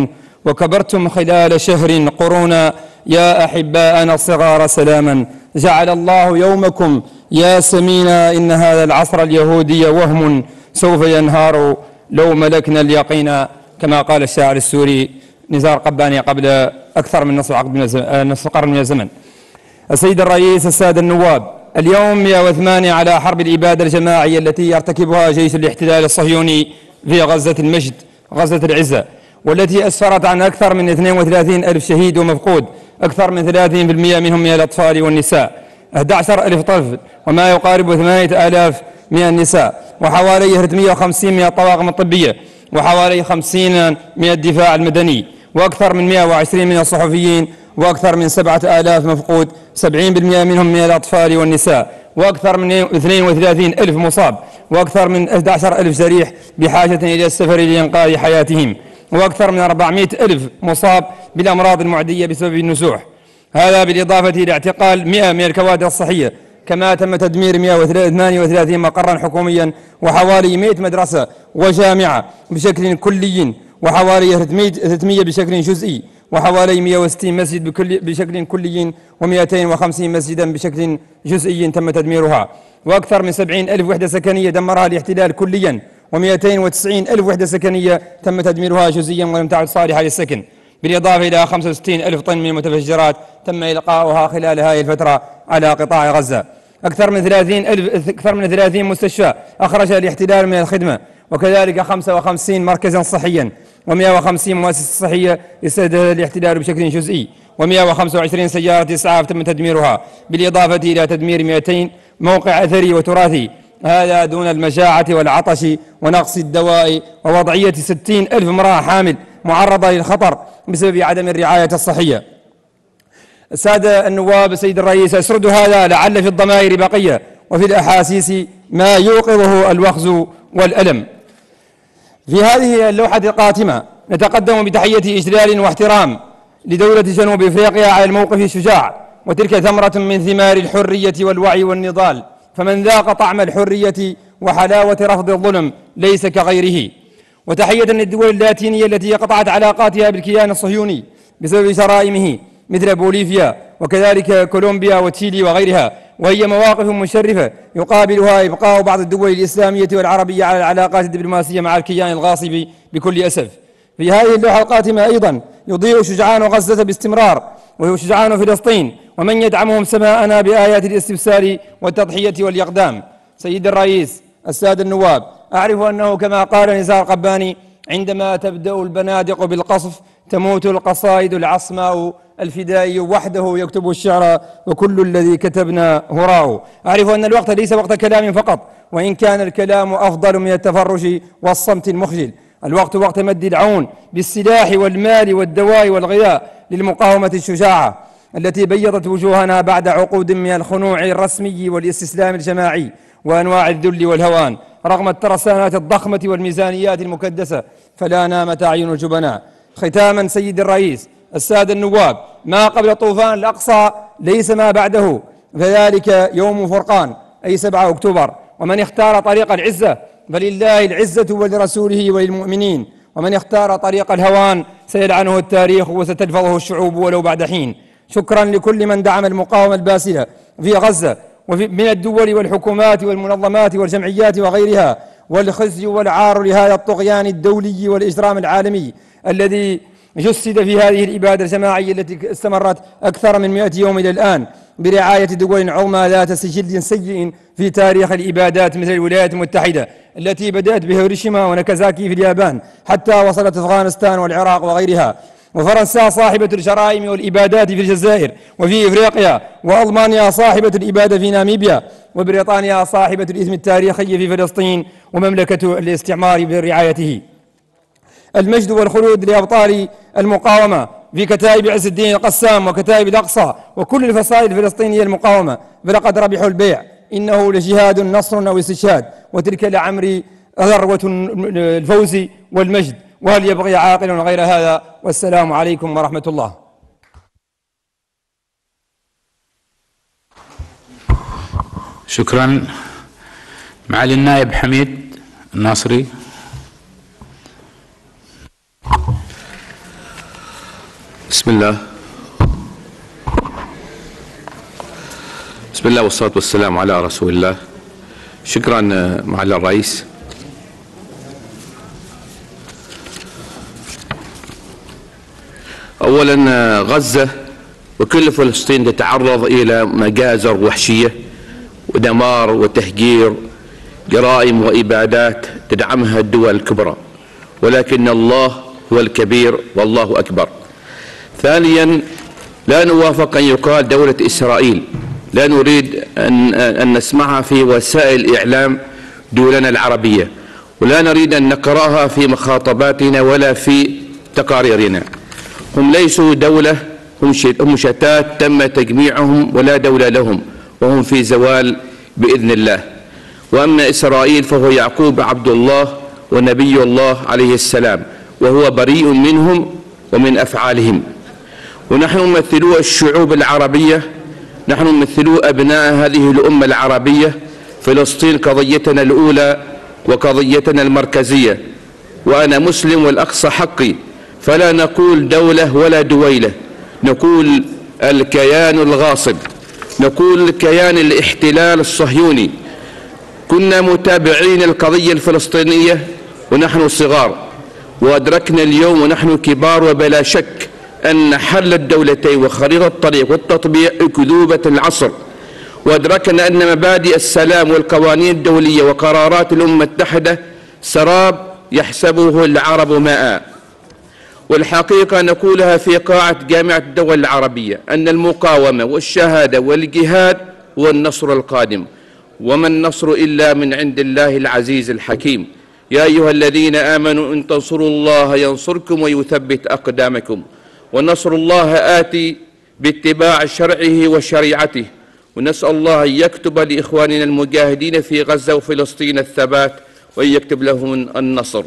وكبرتم خلال شهر قرونا يا أحباءنا الصغار سلاما جعل الله يومكم يا سمينا إن هذا العصر اليهودي وهم سوف ينهار لو ملكنا اليقين كما قال الشاعر السوري نزار قباني قبل أكثر من نصف عقد من نصف قرن من الزمن. السيد الرئيس، السادة النواب، اليوم مئة وثمانية على حرب الإبادة الجماعية التي يرتكبها جيش الاحتلال الصهيوني في غزة المجد غزة العزة، والتي أسفرت عن أكثر من اثنين وثلاثين ألف شهيد ومفقود، أكثر من ثلاثين بالمئة منهم من الأطفال والنساء، أحد عشر ألف طفل وما يقارب ثمانية آلاف من النساء، وحوالي ثلاثمئة وخمسين من الطواقم الطبية، وحوالي خمسين من الدفاع المدني، وأكثر من مئة وعشرين من الصحفيين، وأكثر من سبعة آلاف مفقود، سبعين بالمئة منهم من الأطفال والنساء، وأكثر من اثنين وثلاثين ألف مصاب، وأكثر من أحد عشر ألف جريح بحاجة إلى السفر لإنقاذ حياتهم، وأكثر من أربعمئة ألف مصاب بالأمراض المعدية بسبب النزوح. هذا بالإضافة إلى اعتقال مئة من الكوادر الصحية، كما تم تدمير مئة وثمانية وثلاثين مقرا حكوميا وحوالي مئة مدرسة وجامعة بشكل كلي، وحوالي ثلاثمئة بشكل جزئي، وحوالي مئة وستين مسجد بكل بشكل كلي، ومئتين وخمسين مسجدا بشكل جزئي تم تدميرها، وأكثر من سبعين ألف وحدة سكنية دمرها الاحتلال كليا، ومئتين وتسعين ألف وحدة سكنية تم تدميرها جزئيا ولم تعد صالحة للسكن، بالإضافة إلى خمسة وستين ألف طن من المتفجرات تم إلقاؤها خلال هذه الفترة على قطاع غزة. أكثر من ثلاثين ألف أكثر من ثلاثين مستشفى أخرج الاحتلال من الخدمة، وكذلك خمسة وخمسين مركزا صحيا، ومئة وخمسين مؤسسة صحية استهدفها الاحتلال بشكل جزئي، ومئة وخمسة وعشرين سيارة إسعاف تم تدميرها، بالإضافة إلى تدمير مئتين موقع أثري وتراثي، هذا دون المجاعة والعطش ونقص الدواء ووضعية ستين ألف امرأة حامل معرضة للخطر بسبب عدم الرعاية الصحية. السادة النواب، السيد الرئيس، أسرد هذا لعل في الضمائر بقية وفي الأحاسيس ما يوقظه الوخز والألم. في هذه اللوحة القاتمة نتقدم بتحية إجلال واحترام لدولة جنوب إفريقيا على الموقف الشجاع، وتلك ثمرة من ثمار الحرية والوعي والنضال، فمن ذاق طعم الحرية وحلاوة رفض الظلم ليس كغيره. وتحية للدول اللاتينية التي قطعت علاقاتها بالكيان الصهيوني بسبب جرائمه مثل بوليفيا وكذلك كولومبيا وتشيلي وغيرها، وهي مواقف مشرفة يقابلها إبقاء بعض الدول الإسلامية والعربية على العلاقات الدبلوماسية مع الكيان الغاصب بكل أسف. في هذه اللوحة القاتمة أيضا يضيء شجعان غزة باستمرار وشجعان فلسطين ومن يدعمهم سماءنا بآيات الاستبسال والتضحية والإقدام. سيد الرئيس، السادة النواب، أعرف أنه كما قال نزار قباني: عندما تبدأ البنادق بالقصف تموت القصائد العصماء، الفدائي وحده يكتب الشعر وكل الذي كتبنا هراء. أعرف أن الوقت ليس وقت كلام فقط، وإن كان الكلام أفضل من التفرج والصمت المخجل. الوقت وقت مد العون بالسلاح والمال والدواء والغذاء للمقاومة الشجاعة التي بيضت وجوهنا بعد عقود من الخنوع الرسمي والاستسلام الجماعي وأنواع الذل والهوان، رغم الترسانات الضخمة والميزانيات المكدسة، فلا نامت أعين الجبناء. ختاما، سيد الرئيس، السادة النواب، ما قبل طوفان الأقصى ليس ما بعده، فذلك يوم فرقان أي سبعة أكتوبر. ومن اختار طريق العزة فلله العزة ولرسوله وللمؤمنين، ومن اختار طريق الهوان سيلعنه التاريخ وستلفظه الشعوب ولو بعد حين. شكرا لكل من دعم المقاومة الباسلة في غزة من الدول والحكومات والمنظمات والجمعيات وغيرها، والخزي والعار لهذا الطغيان الدولي والإجرام العالمي الذي جسد في هذه الإبادة الجماعية التي استمرت أكثر من مئة يوم إلى الآن برعاية دول عظمى ذات سجل سيء في تاريخ الإبادات مثل الولايات المتحدة التي بدأت بهيروشيما وناكازاكي في اليابان حتى وصلت أفغانستان والعراق وغيرها، وفرنسا صاحبة الجرائم والإبادات في الجزائر وفي إفريقيا، وألمانيا صاحبة الإبادة في ناميبيا، وبريطانيا صاحبة الإثم التاريخي في فلسطين ومملكة الاستعمار برعايته. المجد والخلود لأبطال المقاومة في كتائب عز الدين القسام وكتائب الأقصى وكل الفصائل الفلسطينية المقاومة، فلقد ربحوا البيع، إنه لجهاد نصر أو استشهاد، وتلك لعمري ذروة الفوز والمجد، وهل يبغي عاقل غير هذا؟ والسلام عليكم ورحمة الله. شكرا. معالي النائب حميد الناصري. بسم الله بسم الله والصلاة والسلام على رسول الله. شكرا معالي الرئيس. أولا غزة وكل فلسطين تتعرض إلى مجازر وحشية ودمار وتهجير، جرائم وإبادات تدعمها الدول الكبرى، ولكن الله هو الكبير والله أكبر. ثانيا لا نوافق أن يقال دولة إسرائيل، لا نريد أن, أن نسمعها في وسائل الإعلام دولنا العربية، ولا نريد أن نقرأها في مخاطباتنا ولا في تقاريرنا. هم ليسوا دولة، هم شتات تم تجميعهم ولا دولة لهم، وهم في زوال بإذن الله. وأما إسرائيل فهو يعقوب عبد الله ونبي الله عليه السلام، وهو بريء منهم ومن أفعالهم. ونحن ممثلو الشعوب العربية، نحن ممثلو أبناء هذه الأمة العربية. فلسطين قضيتنا الأولى وقضيتنا المركزية، وأنا مسلم والأقصى حقي، فلا نقول دولة ولا دويلة، نقول الكيان الغاصب، نقول كيان الاحتلال الصهيوني. كنا متابعين القضية الفلسطينية ونحن صغار، وأدركنا اليوم ونحن كبار وبلا شك أن حل الدولتين وخريطة الطريق والتطبيع أكذوبة العصر، وأدركنا أن مبادئ السلام والقوانين الدولية وقرارات الأمم المتحدة سراب يحسبه العرب ماء. والحقيقة نقولها في قاعة جامعة الدول العربية أن المقاومة والشهادة والجهاد هو النصر القادم، وما النصر إلا من عند الله العزيز الحكيم. يا أيها الذين آمنوا إن تنصروا الله ينصركم ويثبت أقدامكم. ونصر الله آتي باتباع شرعه وشريعته، ونسأل الله أن يكتب لإخواننا المجاهدين في غزة وفلسطين الثبات وأن يكتب لهم النصر.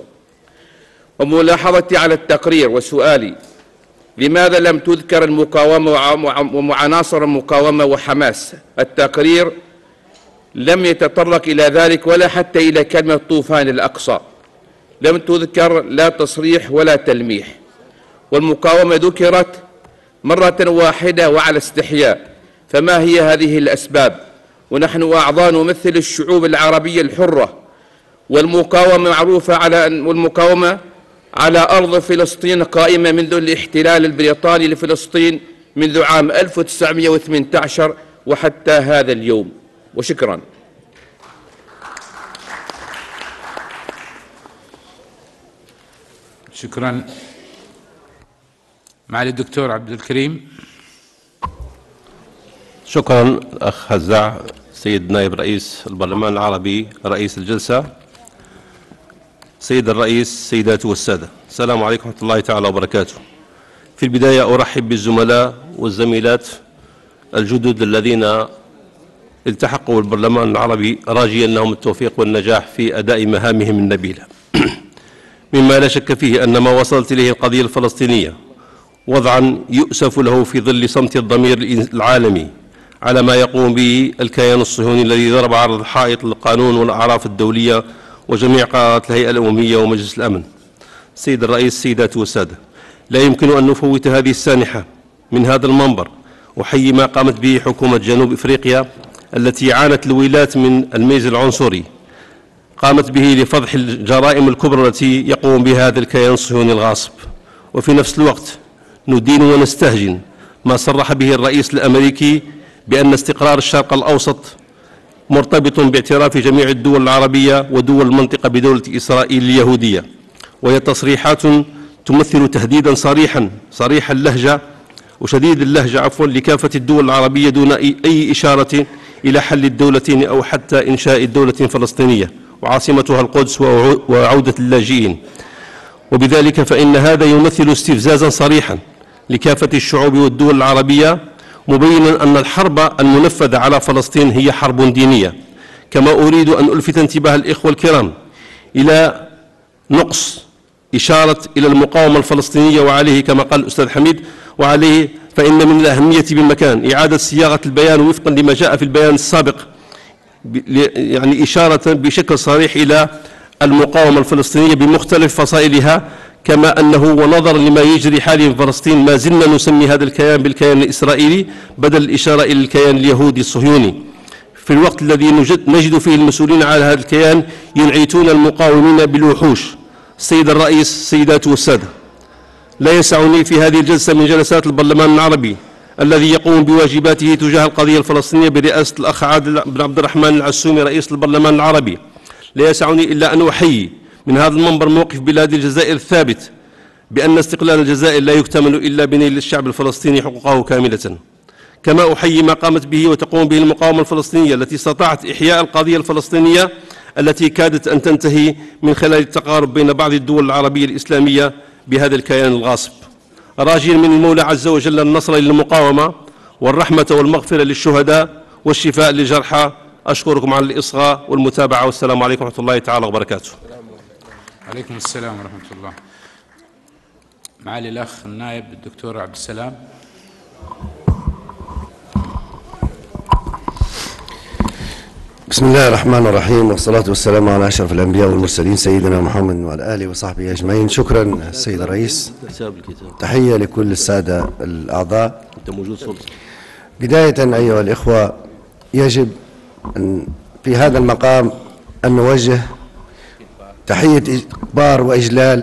وملاحظتي على التقرير وسؤالي: لماذا لم تذكر المقاومة وعناصر المقاومة وحماس؟ التقرير لم يتطرق إلى ذلك ولا حتى إلى كلمة طوفان الأقصى، لم تذكر لا تصريح ولا تلميح. والمقاومة ذكرت مرة واحدة وعلى استحياء، فما هي هذه الأسباب؟ ونحن أعضاء نمثل الشعوب العربية الحرة، والمقاومة معروفة على أن والمقاومة على أرض فلسطين قائمة منذ الاحتلال البريطاني لفلسطين منذ عام ألف وتسعمئة وثمانية عشر وحتى هذا اليوم. وشكرا. شكرا. معالي الدكتور عبد الكريم. شكرا الأخ هزاع. سيد نائب رئيس البرلمان العربي، رئيس الجلسة، سيد الرئيس، السيدات والسادة، السلام عليكم ورحمة الله تعالى وبركاته. في البداية أرحب بالزملاء والزميلات الجدد الذين التحقوا بالبرلمان العربي، راجيا لهم التوفيق والنجاح في أداء مهامهم النبيلة. مما لا شك فيه أن ما وصلت إليه القضية الفلسطينية وضعا يؤسف له في ظل صمت الضمير العالمي على ما يقوم به الكيان الصهيوني الذي ضرب عرض حائط القانون والأعراف الدولية وجميع قرارات الهيئة الأممية ومجلس الأمن. سيد الرئيس، السيدات والسادة، لا يمكن أن نفوت هذه السانحة من هذا المنبر وحي ما قامت به حكومة جنوب إفريقيا التي عانت الويلات من الميز العنصري، قامت به لفضح الجرائم الكبرى التي يقوم بها هذا الكيان الصهيوني الغاصب. وفي نفس الوقت ندين ونستهجن ما صرح به الرئيس الأمريكي بأن استقرار الشرق الأوسط مرتبط باعتراف جميع الدول العربية ودول المنطقة بدولة إسرائيل اليهودية، وهي تصريحات تمثل تهديدا صريحا صريح اللهجة وشديد اللهجة عفوا لكافة الدول العربية دون أي إشارة إلى حل الدولتين أو حتى إنشاء دولة فلسطينية وعاصمتها القدس وعودة اللاجئين. وبذلك فإن هذا يمثل استفزازا صريحا لكافة الشعوب والدول العربية، مبينا أن الحرب المنفذة على فلسطين هي حرب دينية. كما أريد أن ألفت انتباه الإخوة الكرام إلى نقص إشارة إلى المقاومة الفلسطينية، وعليه كما قال الأستاذ حميد، وعليه فإن من الأهمية بمكان إعادة صياغة البيان وفقا لما جاء في البيان السابق، يعني إشارة بشكل صريح إلى المقاومة الفلسطينية بمختلف فصائلها كما أنه ونظرا لما يجري حاليا في فلسطين ما زلنا نسمي هذا الكيان بالكيان الإسرائيلي بدل الإشارة إلى الكيان اليهودي الصهيوني، في الوقت الذي نجد فيه المسؤولين على هذا الكيان ينعتون المقاومين بالوحوش. السيد الرئيس، السيدات والسادة، لا يسعني في هذه الجلسة من جلسات البرلمان العربي الذي يقوم بواجباته تجاه القضية الفلسطينية برئاسة الأخ عادل بن عبد الرحمن العسومي رئيس البرلمان العربي، لا يسعني إلا أن أحيي من هذا المنبر موقف بلاد الجزائر الثابت بأن استقلال الجزائر لا يكتمل إلا بنيل الشعب الفلسطيني حقوقه كاملة. كما أحيي ما قامت به وتقوم به المقاومة الفلسطينية التي استطاعت إحياء القضية الفلسطينية التي كادت أن تنتهي من خلال التقارب بين بعض الدول العربية الإسلامية بهذا الكيان الغاصب، راجيا من المولى عز وجل النصر للمقاومة والرحمة والمغفرة للشهداء والشفاء للجرحى. أشكركم على الإصغاء والمتابعة، والسلام عليكم ورحمة الله تعالى وبركاته. عليكم السلام ورحمة الله. معالي الأخ النائب الدكتور عبد السلام. بسم الله الرحمن الرحيم، والصلاة والسلام على أشرف الأنبياء والمرسلين سيدنا محمد وعلى آله وصحبه أجمعين. شكرا السيد الرئيس. تحية لكل السادة الأعضاء. بداية أيها الإخوة، يجب أن في هذا المقام أن نوجه تحية إكبار وإجلال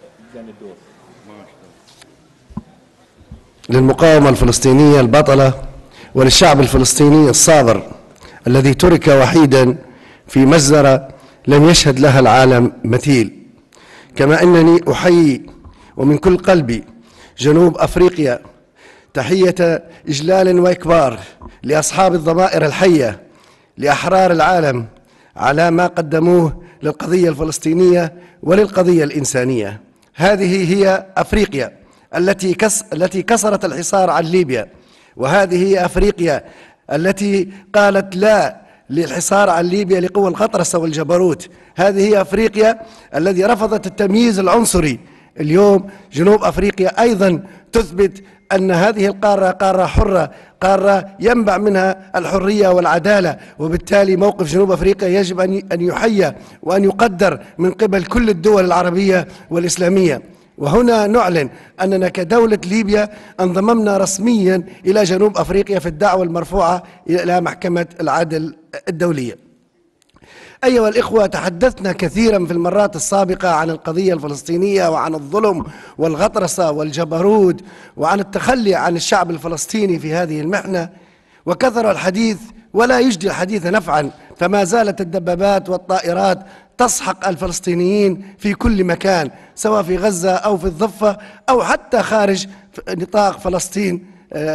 للمقاومة الفلسطينية البطلة وللشعب الفلسطيني الصابر الذي ترك وحيدا في مجزرة لم يشهد لها العالم مثيل. كما أنني أحيي ومن كل قلبي جنوب أفريقيا تحية إجلال وإكبار لأصحاب الضمائر الحية لأحرار العالم على ما قدموه للقضية الفلسطينية وللقضية الإنسانية. هذه هي أفريقيا التي كس التي كسرت الحصار عن ليبيا، وهذه هي أفريقيا التي قالت لا للحصار عن ليبيا لقوى الغطرسة والجبروت. هذه هي أفريقيا التي رفضت التمييز العنصري. اليوم جنوب أفريقيا أيضا تثبت أن هذه القارة قارة حرة، قارة ينبع منها الحرية والعدالة، وبالتالي موقف جنوب أفريقيا يجب أن يحيى وأن يقدر من قبل كل الدول العربية والإسلامية. وهنا نعلن أننا كدولة ليبيا انضممنا رسميا إلى جنوب أفريقيا في الدعوة المرفوعة إلى محكمة العدل الدولية. أيها الإخوة، تحدثنا كثيرا في المرات السابقة عن القضية الفلسطينية وعن الظلم والغطرسة والجبروت وعن التخلي عن الشعب الفلسطيني في هذه المحنة، وكثر الحديث ولا يجدي الحديث نفعا، فما زالت الدبابات والطائرات تسحق الفلسطينيين في كل مكان، سواء في غزة أو في الضفة أو حتى خارج نطاق فلسطين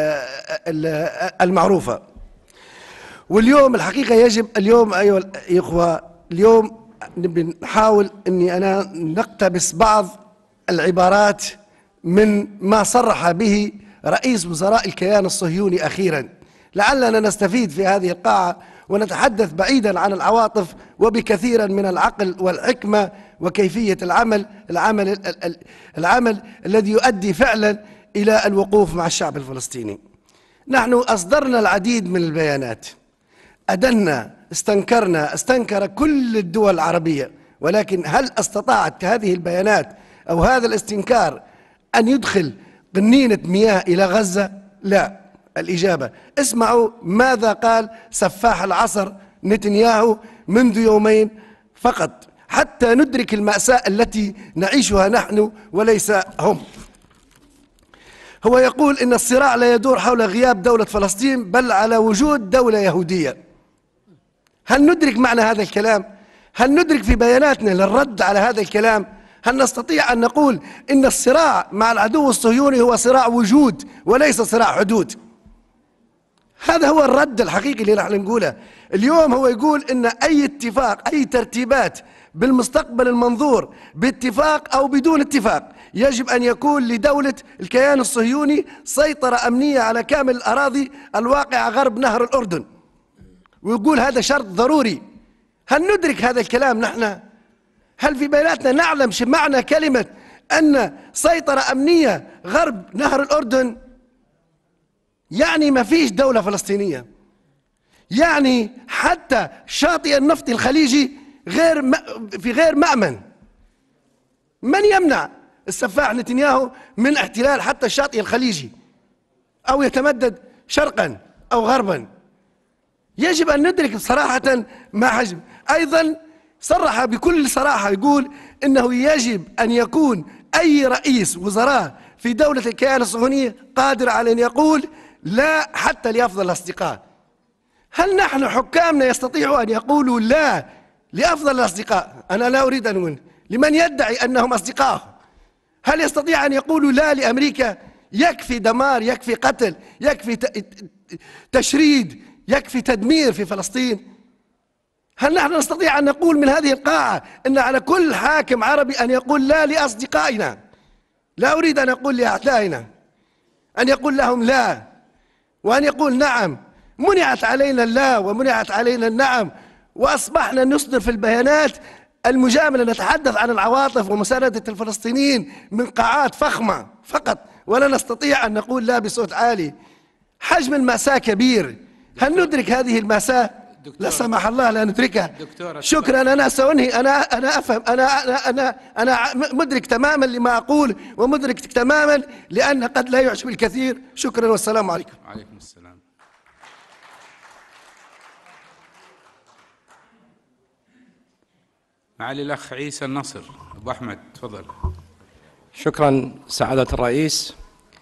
المعروفة. واليوم الحقيقة يجب اليوم أيها الإخوة، اليوم نحاول أني أنا نقتبس بعض العبارات من ما صرح به رئيس وزراء الكيان الصهيوني أخيرا، لعلنا نستفيد في هذه القاعة ونتحدث بعيدا عن العواطف وبكثيرا من العقل والحكمة وكيفية العمل العمل العمل الذي يؤدي فعلا إلى الوقوف مع الشعب الفلسطيني. نحن أصدرنا العديد من البيانات، أدنا، استنكرنا، استنكر كل الدول العربية، ولكن هل استطاعت هذه البيانات أو هذا الاستنكار أن يدخل قنينة مياه إلى غزة؟ لا. الإجابة، اسمعوا ماذا قال سفاح العصر نتنياهو منذ يومين فقط حتى ندرك المأساة التي نعيشها نحن وليس هم. هو يقول إن الصراع لا يدور حول غياب دولة فلسطين بل على وجود دولة يهودية. هل ندرك معنى هذا الكلام؟ هل ندرك في بياناتنا للرد على هذا الكلام؟ هل نستطيع أن نقول إن الصراع مع العدو الصهيوني هو صراع وجود وليس صراع حدود؟ هذا هو الرد الحقيقي اللي نحن نقوله. اليوم هو يقول إن أي اتفاق، أي ترتيبات بالمستقبل المنظور باتفاق أو بدون اتفاق يجب أن يكون لدولة الكيان الصهيوني سيطرة أمنية على كامل الأراضي الواقعة غرب نهر الأردن، ويقول هذا شرط ضروري. هل ندرك هذا الكلام نحن؟ هل في بياناتنا نعلم شو معنى كلمة أن سيطرة أمنية غرب نهر الأردن؟ يعني ما فيش دولة فلسطينية، يعني حتى شاطئ النفط الخليجي غير في غير مأمن. من يمنع السفاح نتنياهو من احتلال حتى الشاطئ الخليجي أو يتمدد شرقا أو غربا. يجب أن ندرك صراحة ما حجم. أيضا صرح بكل صراحة يقول إنه يجب أن يكون أي رئيس وزراء في دولة الكيان الصهيوني قادر على أن يقول لا حتى لأفضل الأصدقاء. هل نحن حكامنا يستطيعوا أن يقولوا لا لأفضل الأصدقاء؟ أنا لا أريد أن أقول لمن يدعي أنهم أصدقاء. هل يستطيع أن يقولوا لا لأمريكا؟ يكفي دمار، يكفي قتل، يكفي تشريد، يكفي تدمير في فلسطين. هل نحن نستطيع أن نقول من هذه القاعة أن على كل حاكم عربي أن يقول لا لأصدقائنا؟ لا أريد أن أقول لأعدائنا، أن يقول لهم لا وأن يقول نعم. منعت علينا اللا ومنعت علينا النعم، وأصبحنا نصدر في البيانات المجاملة نتحدث عن العواطف ومساندة الفلسطينيين من قاعات فخمة فقط، ولا نستطيع أن نقول لا بصوت عالي. حجم المأساة كبير. هل ندرك هذه المأساة؟ لا سمح الله لا ندركها. شكرا. أنا سأنهي. أنا أنا أفهم. أنا أنا أنا أنا مدرك تماما لما أقول ومدرك تماما لأن قد لا يعجب الكثير. شكرا والسلام عليكم. وعليكم السلام. معالي الأخ عيسى النصر أبو أحمد، تفضل. شكرا سعادة الرئيس.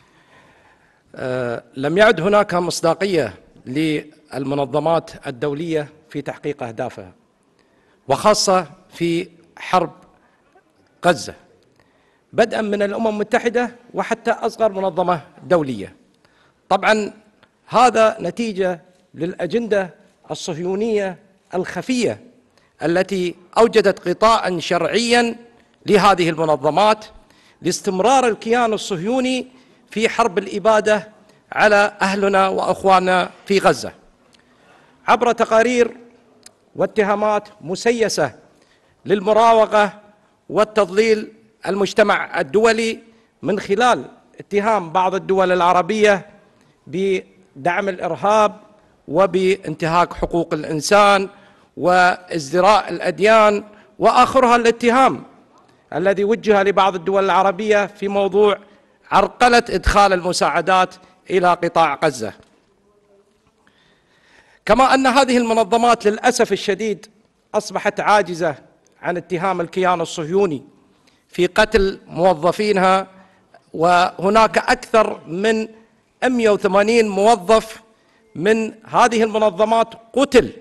أه لم يعد هناك مصداقية للمنظمات الدولية في تحقيق أهدافها، وخاصة في حرب غزة، بدءا من الأمم المتحدة وحتى أصغر منظمة دولية. طبعا هذا نتيجة للأجندة الصهيونية الخفية التي أوجدت غطاء شرعيا لهذه المنظمات لاستمرار الكيان الصهيوني في حرب الإبادة على أهلنا وأخواننا في غزة عبر تقارير واتهامات مسيسة للمراوغة والتضليل المجتمع الدولي، من خلال اتهام بعض الدول العربية بدعم الإرهاب وبانتهاك حقوق الإنسان وازدراء الأديان، وآخرها الاتهام الذي وجه لبعض الدول العربية في موضوع عرقلة إدخال المساعدات إلى قطاع غزة. كما أن هذه المنظمات للأسف الشديد أصبحت عاجزة عن اتهام الكيان الصهيوني في قتل موظفينها، وهناك أكثر من مئة وثمانين موظف من هذه المنظمات قتل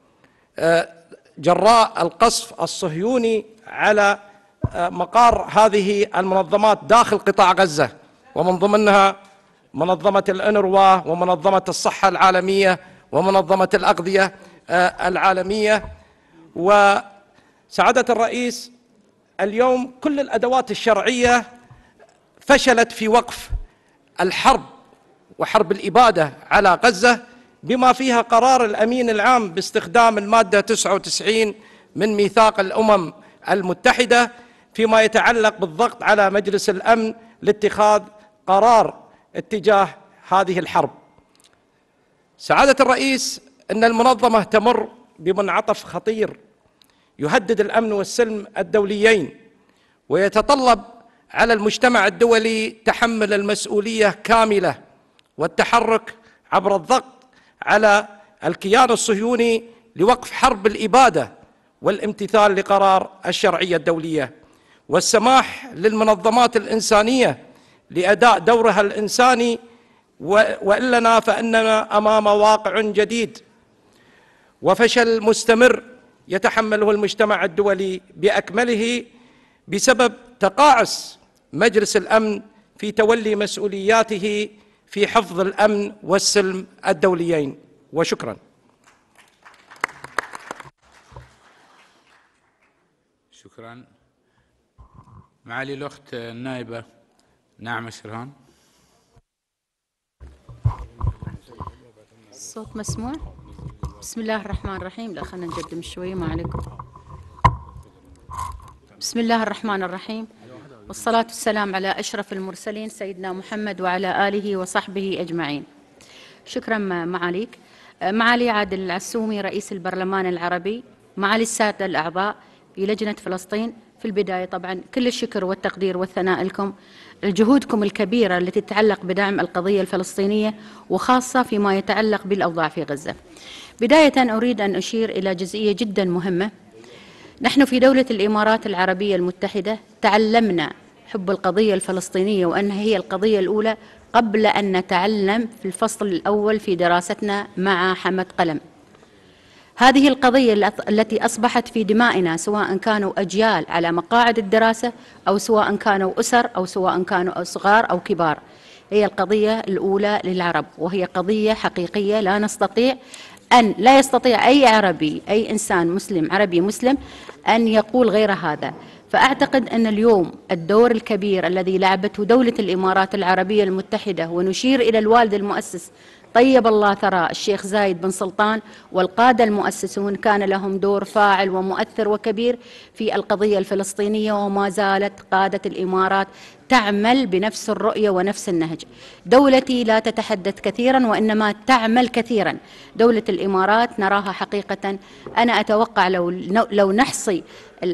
جراء القصف الصهيوني على مقار هذه المنظمات داخل قطاع غزة، ومن ضمنها منظمة الأونروا ومنظمة الصحة العالمية ومنظمة الأغذية العالمية. وسعادة الرئيس، اليوم كل الأدوات الشرعية فشلت في وقف الحرب وحرب الإبادة على غزة، بما فيها قرار الأمين العام باستخدام المادة تسعة وتسعين من ميثاق الأمم المتحدة فيما يتعلق بالضغط على مجلس الأمن لاتخاذ قرار اتجاه هذه الحرب. سعادة الرئيس، أن المنظمة تمر بمنعطف خطير يهدد الأمن والسلم الدوليين، ويتطلب على المجتمع الدولي تحمل المسؤولية كاملة والتحرك عبر الضغط على الكيان الصهيوني لوقف حرب الإبادة والامتثال لقرار الشرعية الدولية، والسماح للمنظمات الإنسانية لأداء دورها الإنساني، وإلنا فإننا أمام واقع جديد وفشل مستمر يتحمله المجتمع الدولي بأكمله بسبب تقاعس مجلس الأمن في تولي مسؤولياته في حفظ الأمن والسلم الدوليين. وشكرا. شكرا. معالي الأخت النائبة نعمة شرهان. الصوت مسموع؟ بسم الله الرحمن الرحيم. لا خلينا نقدم شوي. ما عليكم. بسم الله الرحمن الرحيم، والصلاة والسلام على أشرف المرسلين سيدنا محمد وعلى آله وصحبه أجمعين. شكرا معاليك. معالي عادل العسومي رئيس البرلمان العربي، معالي السادة الأعضاء في لجنة فلسطين في البداية طبعا كل الشكر والتقدير والثناء لكم جهودكم الكبيرة التي تتعلق بدعم القضية الفلسطينية وخاصة فيما يتعلق بالأوضاع في غزة. بداية أريد أن أشير إلى جزئية جدا مهمة. نحن في دولة الإمارات العربية المتحدة تعلمنا حب القضية الفلسطينية وأنها هي القضية الأولى قبل أن نتعلم في الفصل الأول في دراستنا مع حمد قلم. هذه القضية التي أصبحت في دمائنا سواء كانوا أجيال على مقاعد الدراسة أو سواء كانوا أسر أو سواء كانوا صغار أو كبار، هي القضية الأولى للعرب، وهي قضية حقيقية لا نستطيع أن لا يستطيع أي عربي أي إنسان مسلم عربي مسلم أن يقول غير هذا. فأعتقد أن اليوم الدور الكبير الذي لعبته دولة الإمارات العربية المتحدة، ونشير إلى الوالد المؤسس طيب الله ثرى الشيخ زايد بن سلطان والقادة المؤسسون، كان لهم دور فاعل ومؤثر وكبير في القضية الفلسطينية، وما زالت قادة الإمارات تعمل بنفس الرؤية ونفس النهج. دولتي لا تتحدث كثيرا وإنما تعمل كثيرا. دولة الإمارات نراها حقيقة، أنا أتوقع لو لو نحصي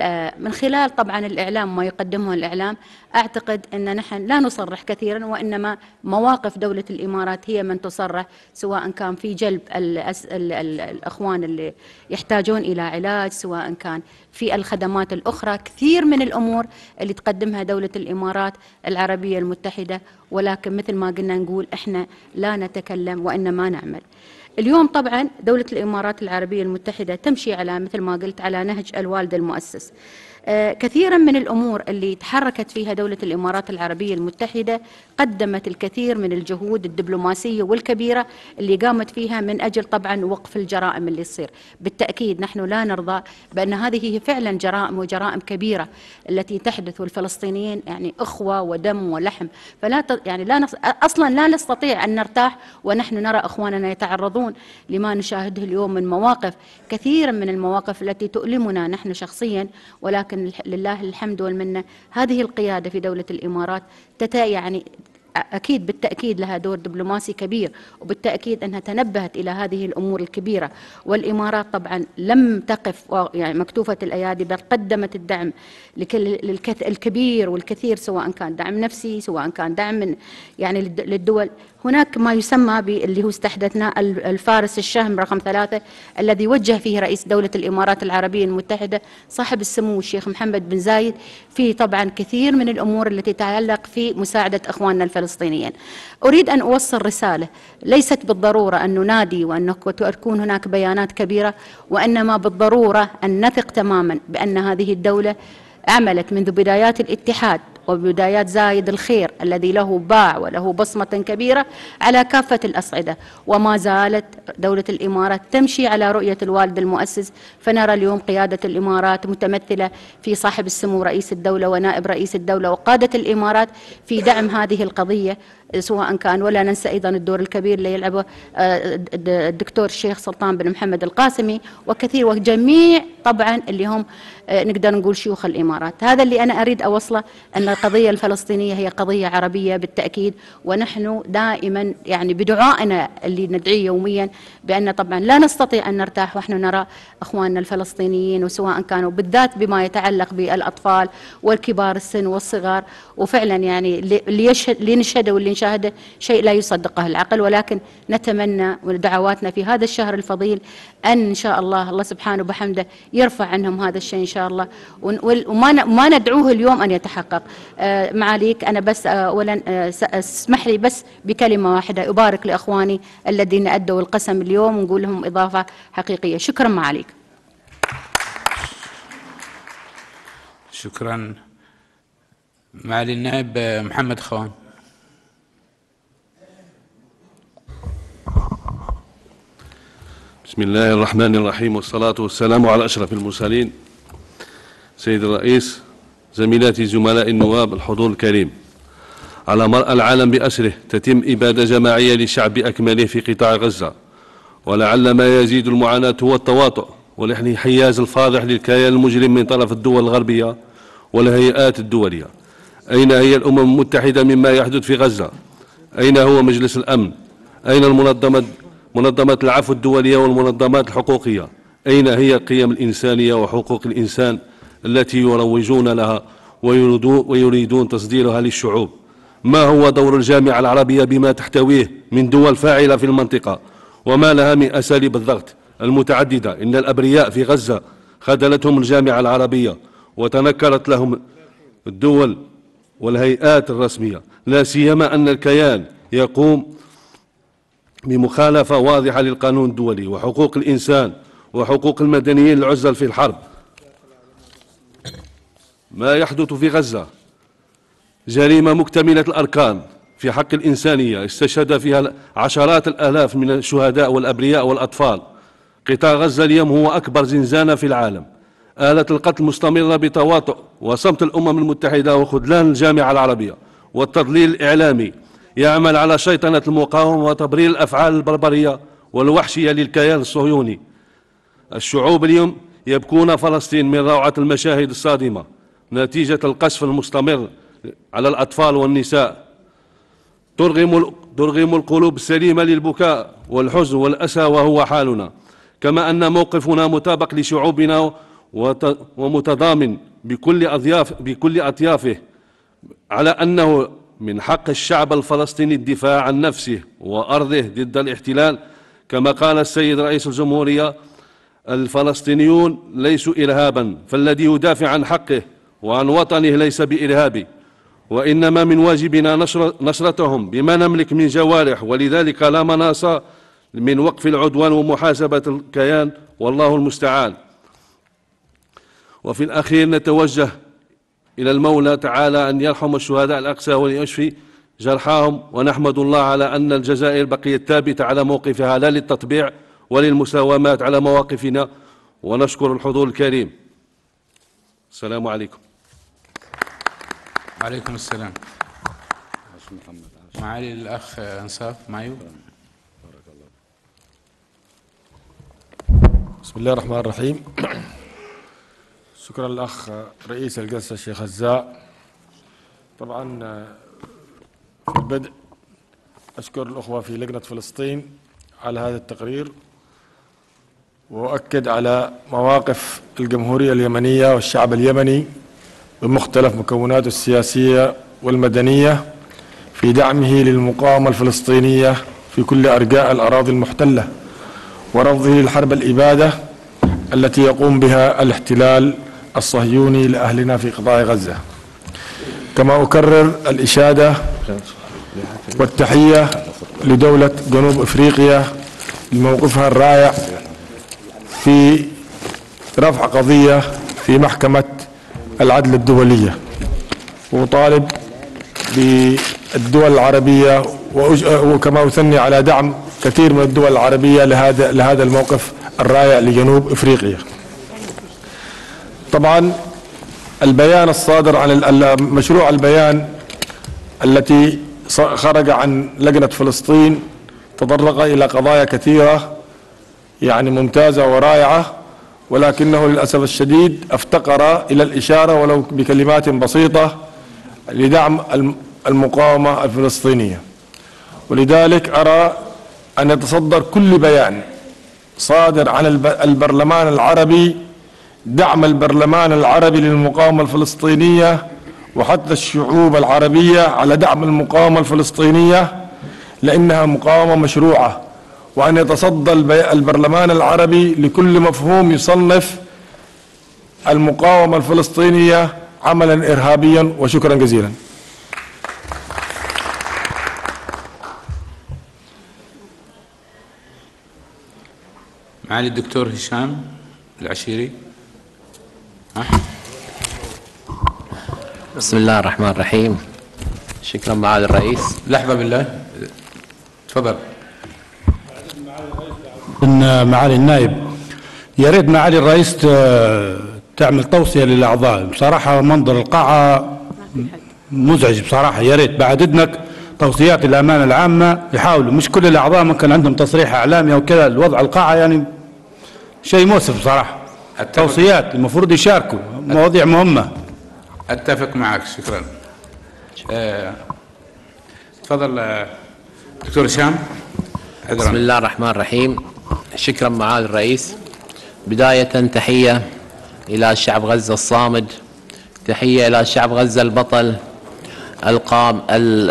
من خلال طبعا الإعلام ما يقدمه الإعلام، أعتقد أن نحن لا نصرح كثيرا وإنما مواقف دولة الإمارات هي من تصرح، سواء كان في جلب الأس... ال... ال... الأخوان اللي يحتاجون إلى علاج، سواء كان في الخدمات الأخرى، كثير من الأمور اللي تقدمها دولة الإمارات العربية المتحدة. ولكن مثل ما قلنا نقول إحنا لا نتكلم وإنما نعمل. اليوم طبعا دولة الإمارات العربية المتحدة تمشي على مثل ما قلت على نهج الوالد المؤسس. آه كثيرا من الأمور اللي تحركت فيها دولة الإمارات العربية المتحدة قدمت الكثير من الجهود الدبلوماسية والكبيرة اللي قامت فيها من أجل طبعا وقف الجرائم اللي تصير. بالتأكيد نحن لا نرضى بأن هذه هي فعلا جرائم وجرائم كبيرة التي تحدث، والفلسطينيين يعني أخوة ودم ولحم، فلا ت... يعني لا نص... أصلا لا نستطيع أن نرتاح ونحن نرى أخواننا يتعرضون لما نشاهده اليوم من مواقف، كثيرا من المواقف التي تؤلمنا نحن شخصيا. ولكن لله الحمد والمنة هذه القيادة في دولة الإمارات تتا يعني أكيد بالتأكيد لها دور دبلوماسي كبير، وبالتأكيد أنها تنبهت إلى هذه الأمور الكبيرة. والإمارات طبعا لم تقف يعني مكتوفة الأيادي، بل قدمت الدعم الكبير والكثير، سواء كان دعم نفسي سواء كان دعم من يعني للدول. هناك ما يسمى باللي هو استحدثنا الفارس الشهم رقم ثلاثة، الذي وجه فيه رئيس دولة الإمارات العربية المتحدة صاحب السمو الشيخ محمد بن زايد في طبعا كثير من الأمور التي تتعلق في مساعدة أخواننا الفلسطينيين. أريد أن أوصل رسالة، ليست بالضرورة أن ننادي وأن تكون هناك بيانات كبيرة، وإنما بالضرورة أن نثق تماما بأن هذه الدولة عملت منذ بدايات الاتحاد وبدايات زايد الخير الذي له باع وله بصمة كبيرة على كافة الأصعدة، وما زالت دولة الإمارات تمشي على رؤية الوالد المؤسس. فنرى اليوم قيادة الإمارات متمثلة في صاحب السمو رئيس الدولة ونائب رئيس الدولة وقادة الإمارات في دعم هذه القضية، سواء كان ولا ننسى أيضا الدور الكبير اللي يلعبه الدكتور الشيخ سلطان بن محمد القاسمي وكثير وجميع طبعا اللي هم نقدر نقول شيوخ الإمارات. هذا اللي أنا أريد أوصله، أن القضية الفلسطينية هي قضية عربية بالتأكيد، ونحن دائما يعني بدعائنا اللي ندعيه يوميا بأن طبعا لا نستطيع أن نرتاح ونحن نرى أخواننا الفلسطينيين، وسواء كانوا بالذات بما يتعلق بالأطفال والكبار السن والصغار. وفعلا يعني اللي يشهد اللي نشهده واللي نشاهده شيء لا يصدقه العقل. ولكن نتمنى ودعواتنا في هذا الشهر الفضيل أن إن شاء الله الله سبحانه وبحمده يرفع عنهم هذا الشيء إن شاء الله، وما ما ندعوه اليوم أن يتحقق. آه معاليك أنا بس أولا آه اسمح لي بس بكلمة واحدة، أبارك لأخواني الذين أدوا القسم اليوم ونقول لهم إضافة حقيقية. شكرا معاليك. شكرا معالي النائب محمد خوان. بسم الله الرحمن الرحيم، والصلاة والسلام على أشرف المرسلين. سيد الرئيس، زميلاتي زملاء النواب، الحضور الكريم، على مرأى العالم بأسره تتم إبادة جماعية للشعب بأكمله في قطاع غزة، ولعل ما يزيد المعاناة هو التواطؤ والانحياز الفاضح للكيان المجرم من طرف الدول الغربية والهيئات الدولية. أين هي الأمم المتحدة مما يحدث في غزة؟ أين هو مجلس الأمن؟ أين المنظمة منظمات العفو الدولية والمنظمات الحقوقية؟ أين هي القيم الإنسانية وحقوق الإنسان التي يروجون لها ويريدون تصديرها للشعوب. ما هو دور الجامعة العربية بما تحتويه من دول فاعلة في المنطقة، وما لها من أساليب الضغط المتعددة؟ إن الأبرياء في غزة خذلتهم الجامعة العربية وتنكرت لهم الدول والهيئات الرسمية، لا سيما أن الكيان يقوم بمخالفة واضحة للقانون الدولي وحقوق الإنسان وحقوق المدنيين العزل في الحرب. ما يحدث في غزة جريمة مكتملة الأركان في حق الإنسانية استشهد فيها عشرات الآلاف من الشهداء والأبرياء والأطفال. قطاع غزة اليوم هو أكبر زنزانة في العالم. آلة القتل مستمرة بتواطؤ، وصمت الأمم المتحدة وخذلان الجامعة العربية والتضليل الإعلامي يعمل على شيطنة المقاومة وتبرير الأفعال البربرية والوحشية للكيان الصهيوني. الشعوب اليوم يبكون فلسطين من روعة المشاهد الصادمة نتيجة القصف المستمر على الأطفال والنساء. ترغم ترغم القلوب السليمة للبكاء والحزن والأسى وهو حالنا، كما أن موقفنا مطابق لشعوبنا ومتضامن بكل أطياف بكل أطيافه، على أنه من حق الشعب الفلسطيني الدفاع عن نفسه وأرضه ضد الاحتلال. كما قال السيد رئيس الجمهورية: الفلسطينيون ليسوا إرهابا، فالذي يدافع عن حقه وعن وطنه ليس بإرهابي، وإنما من واجبنا نشر نشرتهم بما نملك من جوارح، ولذلك لا مناص من وقف العدوان ومحاسبة الكيان، والله المستعان. وفي الأخير نتوجه إلى المولى تعالى أن يرحم الشهداء الأقصى ويشفي جرحاهم، ونحمد الله على أن الجزائر بقيت ثابتة على موقفها لا للتطبيع وللمساومات على مواقفنا، ونشكر الحضور الكريم. السلام عليكم. وعليكم السلام. معالي الأخ أنصاف معيو. بسم الله الرحمن الرحيم. شكرا للأخ رئيس الجلسة الشيخ هزاع. طبعا في البدء أشكر الأخوة في لجنة فلسطين على هذا التقرير، وأؤكد على مواقف الجمهورية اليمنية والشعب اليمني بمختلف مكوناته السياسية والمدنية في دعمه للمقاومة الفلسطينية في كل أرجاء الأراضي المحتلة، ورفضه للحرب الإبادة التي يقوم بها الاحتلال الصهيوني لأهلنا في قطاع غزة. كما أكرر الإشادة والتحية لدولة جنوب أفريقيا لموقفها الرائع في رفع قضية في محكمة العدل الدولية، وأطالب بالدول العربية، وكما أثني على دعم كثير من الدول العربية لهذا لهذا الموقف الرائع لجنوب أفريقيا. طبعا البيان الصادر عن مشروع البيان التي خرج عن لجنة فلسطين تطرق إلى قضايا كثيرة يعني ممتازة ورائعة، ولكنه للأسف الشديد افتقر إلى الإشارة ولو بكلمات بسيطة لدعم المقاومة الفلسطينية. ولذلك أرى أن يتصدر كل بيان صادر عن البرلمان العربي دعم البرلمان العربي للمقاومة الفلسطينية وحتى الشعوب العربية على دعم المقاومة الفلسطينية، لأنها مقاومة مشروعة، وأن يتصدى البرلمان العربي لكل مفهوم يصنف المقاومة الفلسطينية عملا إرهابيا. وشكرا جزيلا. معالي الدكتور هشام العشيري. بسم الله الرحمن الرحيم. شكرا معالي الرئيس. لحظة بالله، تفضل. من معالي النائب، يا ريت معالي الرئيس تعمل توصية للأعضاء. بصراحة منظر القاعة مزعج بصراحة، يا ريت بعد إذنك توصيات الأمانة العامة يحاولوا، مش كل الأعضاء ممكن عندهم تصريح إعلامي أو كذا، الوضع القاعة يعني شيء مؤسف بصراحة. توصيات المفروض يشاركوا مواضيع مهمة. أتفق معك، شكرا. تفضل آه دكتور هشام. بسم الله الرحمن الرحيم. شكرا معالي الرئيس. بداية تحية إلى شعب غزة الصامد، تحية إلى شعب غزة البطل القام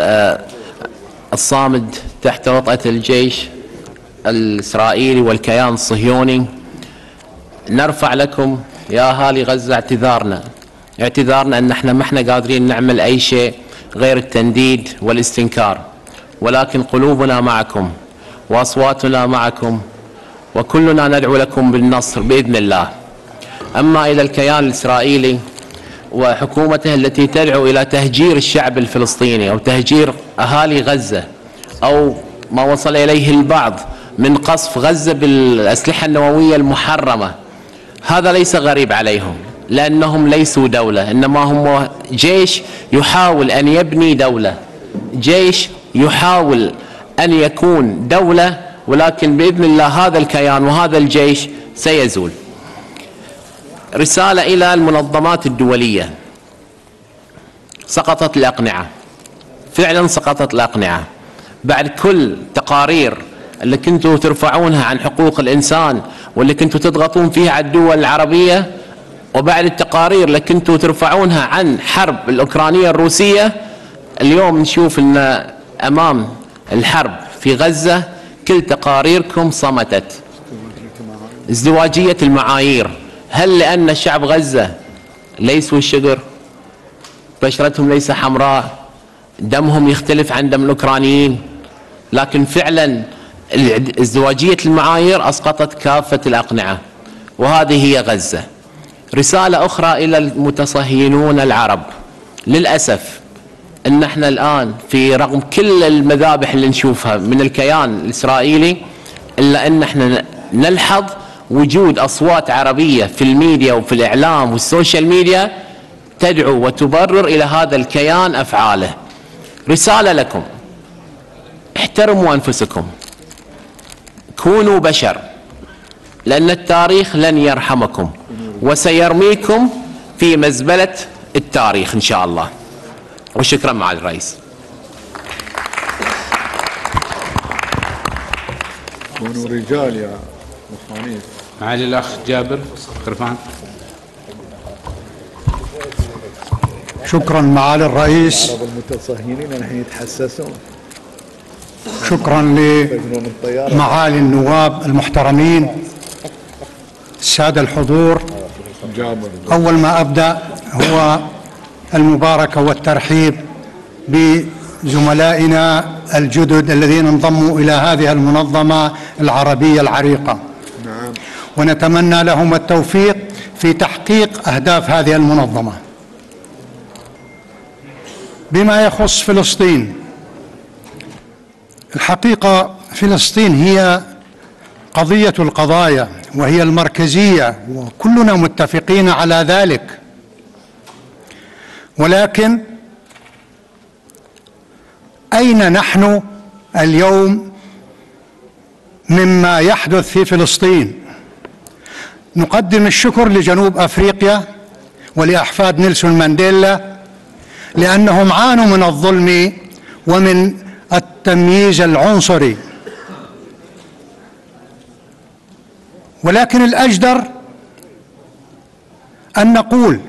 الصامد تحت وطأة الجيش الإسرائيلي والكيان الصهيوني. نرفع لكم يا أهالي غزة اعتذارنا اعتذارنا أن احنا ما احنا قادرين نعمل أي شيء غير التنديد والاستنكار، ولكن قلوبنا معكم وأصواتنا معكم، وكلنا ندعو لكم بالنصر بإذن الله. أما إلى الكيان الإسرائيلي وحكومته التي تدعو إلى تهجير الشعب الفلسطيني أو تهجير أهالي غزة، أو ما وصل إليه البعض من قصف غزة بالأسلحة النووية المحرمة، هذا ليس غريب عليهم، لأنهم ليسوا دولة، إنما هم جيش يحاول أن يبني دولة، جيش يحاول أن يكون دولة، ولكن بإذن الله هذا الكيان وهذا الجيش سيزول. رسالة إلى المنظمات الدولية. سقطت الأقنعة، فعلا سقطت الأقنعة بعد كل تقارير اللي كنتوا ترفعونها عن حقوق الإنسان واللي كنتوا تضغطون فيها على الدول العربية، وبعد التقارير اللي كنتوا ترفعونها عن حرب الأوكرانية الروسية. اليوم نشوف أن أمام الحرب في غزة كل تقاريركم صمتت. ازدواجية المعايير، هل لأن شعب غزة ليسوا شقر، بشرتهم ليس حمراء، دمهم يختلف عن دم الأوكرانيين؟ لكن فعلا ازدواجية المعايير أسقطت كافة الأقنعة، وهذه هي غزة. رسالة أخرى إلى المتصهينون العرب. للأسف أن احنا الآن في رغم كل المذابح اللي نشوفها من الكيان الإسرائيلي، إلا أن احنا نلحظ وجود أصوات عربية في الميديا وفي الإعلام والسوشيال ميديا تدعو وتبرر إلى هذا الكيان أفعاله. رسالة لكم: احترموا أنفسكم، كونوا بشر، لأن التاريخ لن يرحمكم وسيرميكم في مزبلة التاريخ إن شاء الله. وشكرا معالي الرئيس. كونوا رجال يا مخانيث. معالي الأخ جابر خرفان. شكرا معالي الرئيس. العرب المتصهينين الحين يتحسسون. شكرا لمعالي النواب المحترمين، السادة الحضور. أول ما أبدأ هو المباركة والترحيب بزملائنا الجدد الذين انضموا إلى هذه المنظمة العربية العريقة، ونتمنى لهم التوفيق في تحقيق أهداف هذه المنظمة. بما يخص فلسطين، الحقيقة فلسطين هي قضية القضايا وهي المركزية، وكلنا متفقين على ذلك، ولكن أين نحن اليوم مما يحدث في فلسطين؟ نقدم الشكر لجنوب أفريقيا ولأحفاد نيلسون مانديلا لأنهم عانوا من الظلم ومن التمييز العنصري، ولكن الأجدر أن نقول: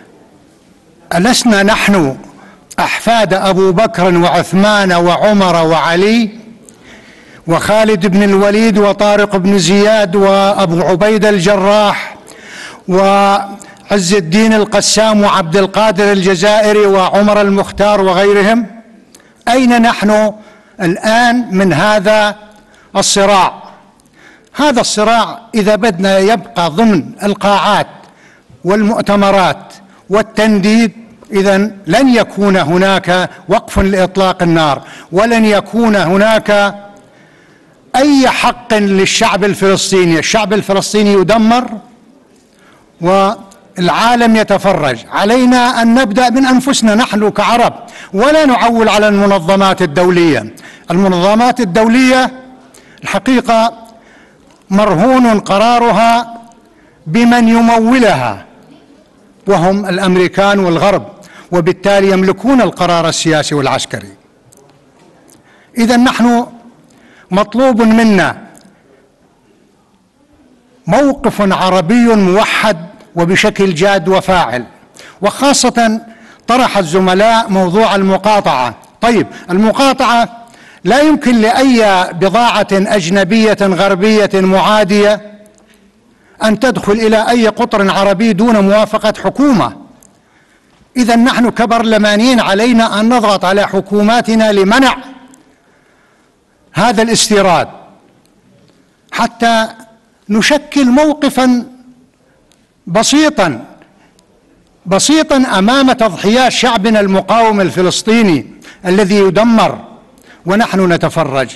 ألسنا نحن أحفاد أبو بكر وعثمان وعمر وعلي وخالد بن الوليد وطارق بن زياد وأبو عبيدة الجراح وعز الدين القسام وعبد القادر الجزائري وعمر المختار وغيرهم؟ أين نحن الآن من هذا الصراع؟ هذا الصراع إذا بدنا يبقى ضمن القاعات والمؤتمرات والتنديد، إذن لن يكون هناك وقف لإطلاق النار، ولن يكون هناك أي حق للشعب الفلسطيني. الشعب الفلسطيني يدمر والعالم يتفرج. علينا أن نبدأ من أنفسنا نحن كعرب، ولا نعول على المنظمات الدولية. المنظمات الدولية الحقيقة مرهون قرارها بمن يمولها، وهم الأمريكان والغرب، وبالتالي يملكون القرار السياسي والعسكري. إذن نحن مطلوب منا موقف عربي موحد وبشكل جاد وفاعل. وخاصة طرح الزملاء موضوع المقاطعة. طيب، المقاطعة لا يمكن لأي بضاعة أجنبية غربية معادية أن تدخل إلى أي قطر عربي دون موافقة حكومة. إذا نحن كبرلمانيين علينا أن نضغط على حكوماتنا لمنع هذا الاستيراد حتى نشكل موقفا بسيطا بسيطا أمام تضحيات شعبنا المقاوم الفلسطيني الذي يدمر ونحن نتفرج.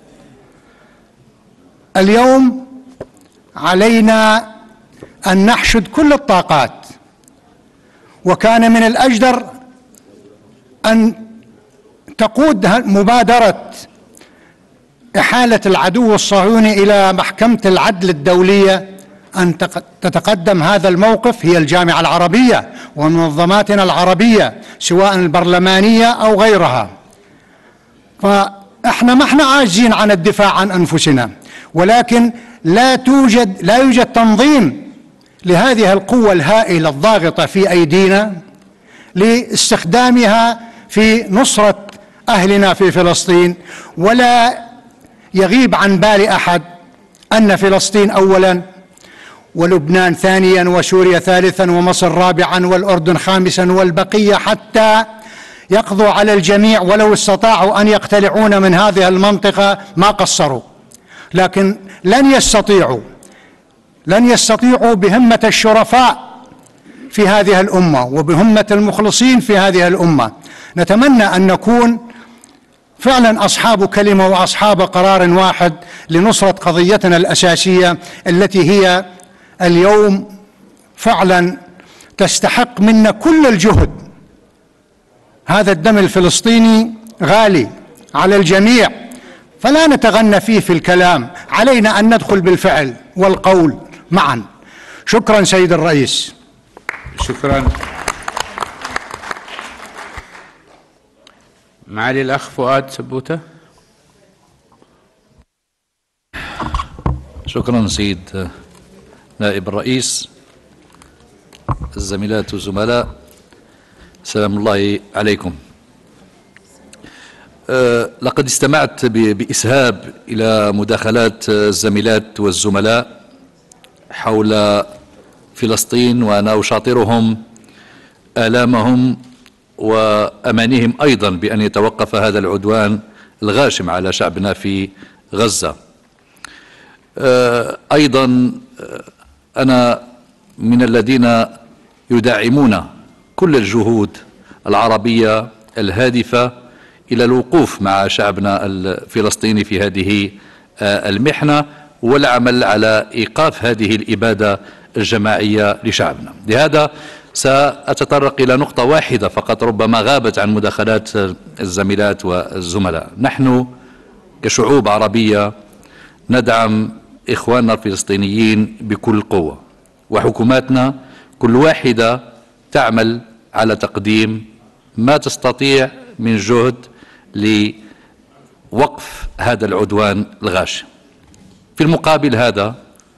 اليوم علينا أن نحشد كل الطاقات، وكان من الأجدر أن تقود مبادرة إحالة العدو الصهيوني إلى محكمة العدل الدولية أن تتقدم هذا الموقف هي الجامعة العربية ومنظماتنا العربية سواء البرلمانية أو غيرها. فإحنا ما احنا عاجزين عن الدفاع عن أنفسنا، ولكن لا توجد لا يوجد تنظيم لهذه القوة الهائلة الضاغطة في أيدينا لاستخدامها في نصرة أهلنا في فلسطين. ولا يغيب عن بال أحد أن فلسطين أولا ولبنان ثانيا وسوريا ثالثا ومصر رابعا والأردن خامسا والبقية حتى يقضوا على الجميع، ولو استطاعوا أن يقتلعون من هذه المنطقة ما قصروا، لكن لن يستطيعوا لن يستطيعوا بهمة الشرفاء في هذه الأمة وبهمة المخلصين في هذه الأمة. نتمنى أن نكون فعلا أصحاب كلمة وأصحاب قرار واحد لنصرة قضيتنا الأساسية التي هي اليوم فعلا تستحق منا كل الجهد. هذا الدم الفلسطيني غالي على الجميع، فلا نتغنى فيه في الكلام، علينا أن ندخل بالفعل والقول معا. شكرا سيد الرئيس. شكرا. معالي الأخ فؤاد سبوتة. شكرا سيد نائب الرئيس، الزميلات والزملاء، سلام الله عليكم. أه لقد استمعت بإسهاب إلى مداخلات الزميلات والزملاء حول فلسطين، وأنا أشاطرهم آلامهم وأمانيهم أيضا بأن يتوقف هذا العدوان الغاشم على شعبنا في غزة. أه أيضا أنا من الذين يدعمون كل الجهود العربية الهادفة إلى الوقوف مع شعبنا الفلسطيني في هذه المحنة والعمل على إيقاف هذه الإبادة الجماعية لشعبنا. لهذا سأتطرق إلى نقطة واحدة فقط ربما غابت عن مداخلات الزميلات والزملاء. نحن كشعوب عربية ندعم إخواننا الفلسطينيين بكل قوة، وحكوماتنا كل واحدة تعمل على تقديم ما تستطيع من جهد لوقف هذا العدوان الغاشم. في المقابل هذا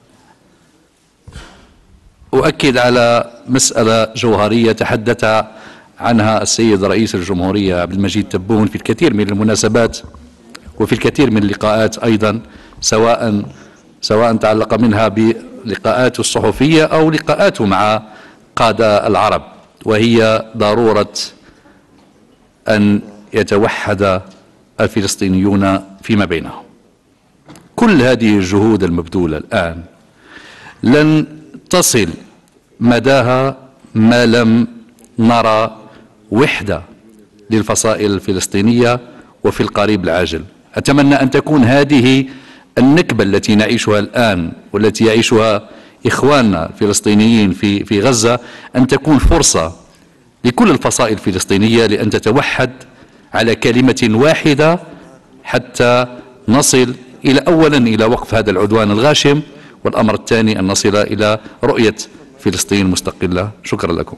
أؤكد على مسألة جوهرية تحدث عنها السيد رئيس الجمهورية عبد المجيد تبون في الكثير من المناسبات وفي الكثير من اللقاءات أيضا، سواء سواء تعلق منها بلقاءاته الصحفية أو لقاءاته مع قادة العرب، وهي ضرورة أن يتوحد الفلسطينيون فيما بينهم. كل هذه الجهود المبذولة الآن لن تصل مداها ما لم نرى وحدة للفصائل الفلسطينية وفي القريب العاجل. أتمنى أن تكون هذه النكبة التي نعيشها الآن والتي يعيشها إخواننا الفلسطينيين في في غزة أن تكون فرصة لكل الفصائل الفلسطينية لأن تتوحد على كلمة واحدة حتى نصل إلى أولا إلى وقف هذا العدوان الغاشم، والأمر الثاني أن نصل إلى رؤية فلسطين مستقلة. شكرا لكم.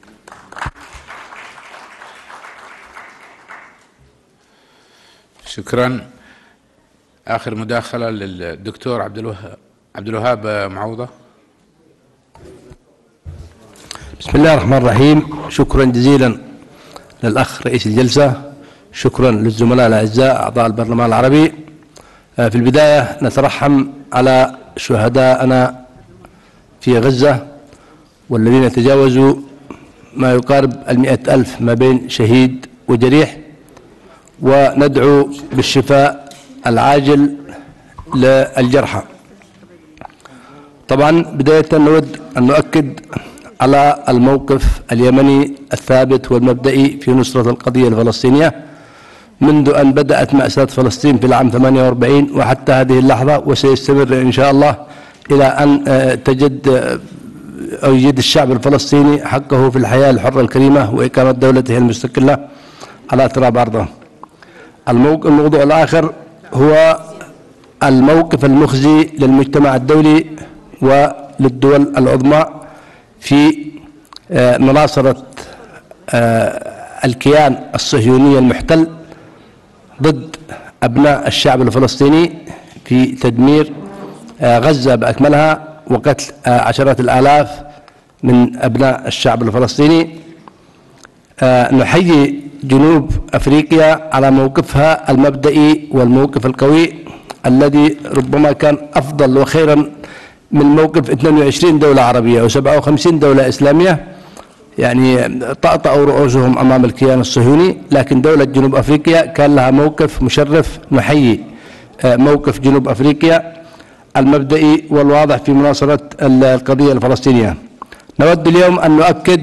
شكرا. آخر مداخلة للدكتور عبد الوهاب عبد الوهاب معوضة. بسم الله الرحمن الرحيم. شكرا جزيلا للأخ رئيس الجلسة، شكرا للزملاء الأعزاء أعضاء البرلمان العربي. في البداية نترحم على شهدائنا في غزة والذين تجاوزوا ما يقارب المئة ألف ما بين شهيد وجريح، وندعو بالشفاء العاجل للجرحى. طبعا بداية نود أن نؤكد على الموقف اليمني الثابت والمبدئي في نصرة القضية الفلسطينية منذ أن بدأت مأساة فلسطين في العام ثمانية وأربعين وحتى هذه اللحظة، وسيستمر إن شاء الله إلى أن تجد أو يجد الشعب الفلسطيني حقه في الحياة الحرة الكريمة وإقامة دولته المستقلة على تراب أرضه. الموضوع الآخر هو الموقف المخزي للمجتمع الدولي وللدول العظمى في مناصرة الكيان الصهيوني المحتل ضد أبناء الشعب الفلسطيني في تدمير غزة بأكملها وقتل عشرات الآلاف من أبناء الشعب الفلسطيني. نحيي جنوب أفريقيا على موقفها المبدئي والموقف القوي الذي ربما كان أفضل وخيرا من موقف اثنين وعشرين دولة عربية وسبعة وخمسين دولة إسلامية، يعني طأطأوا رؤوسهم أمام الكيان الصهيوني، لكن دولة جنوب أفريقيا كان لها موقف مشرف. نحيي موقف جنوب أفريقيا المبدئي والواضح في مناصرة القضية الفلسطينية. نود اليوم أن نؤكد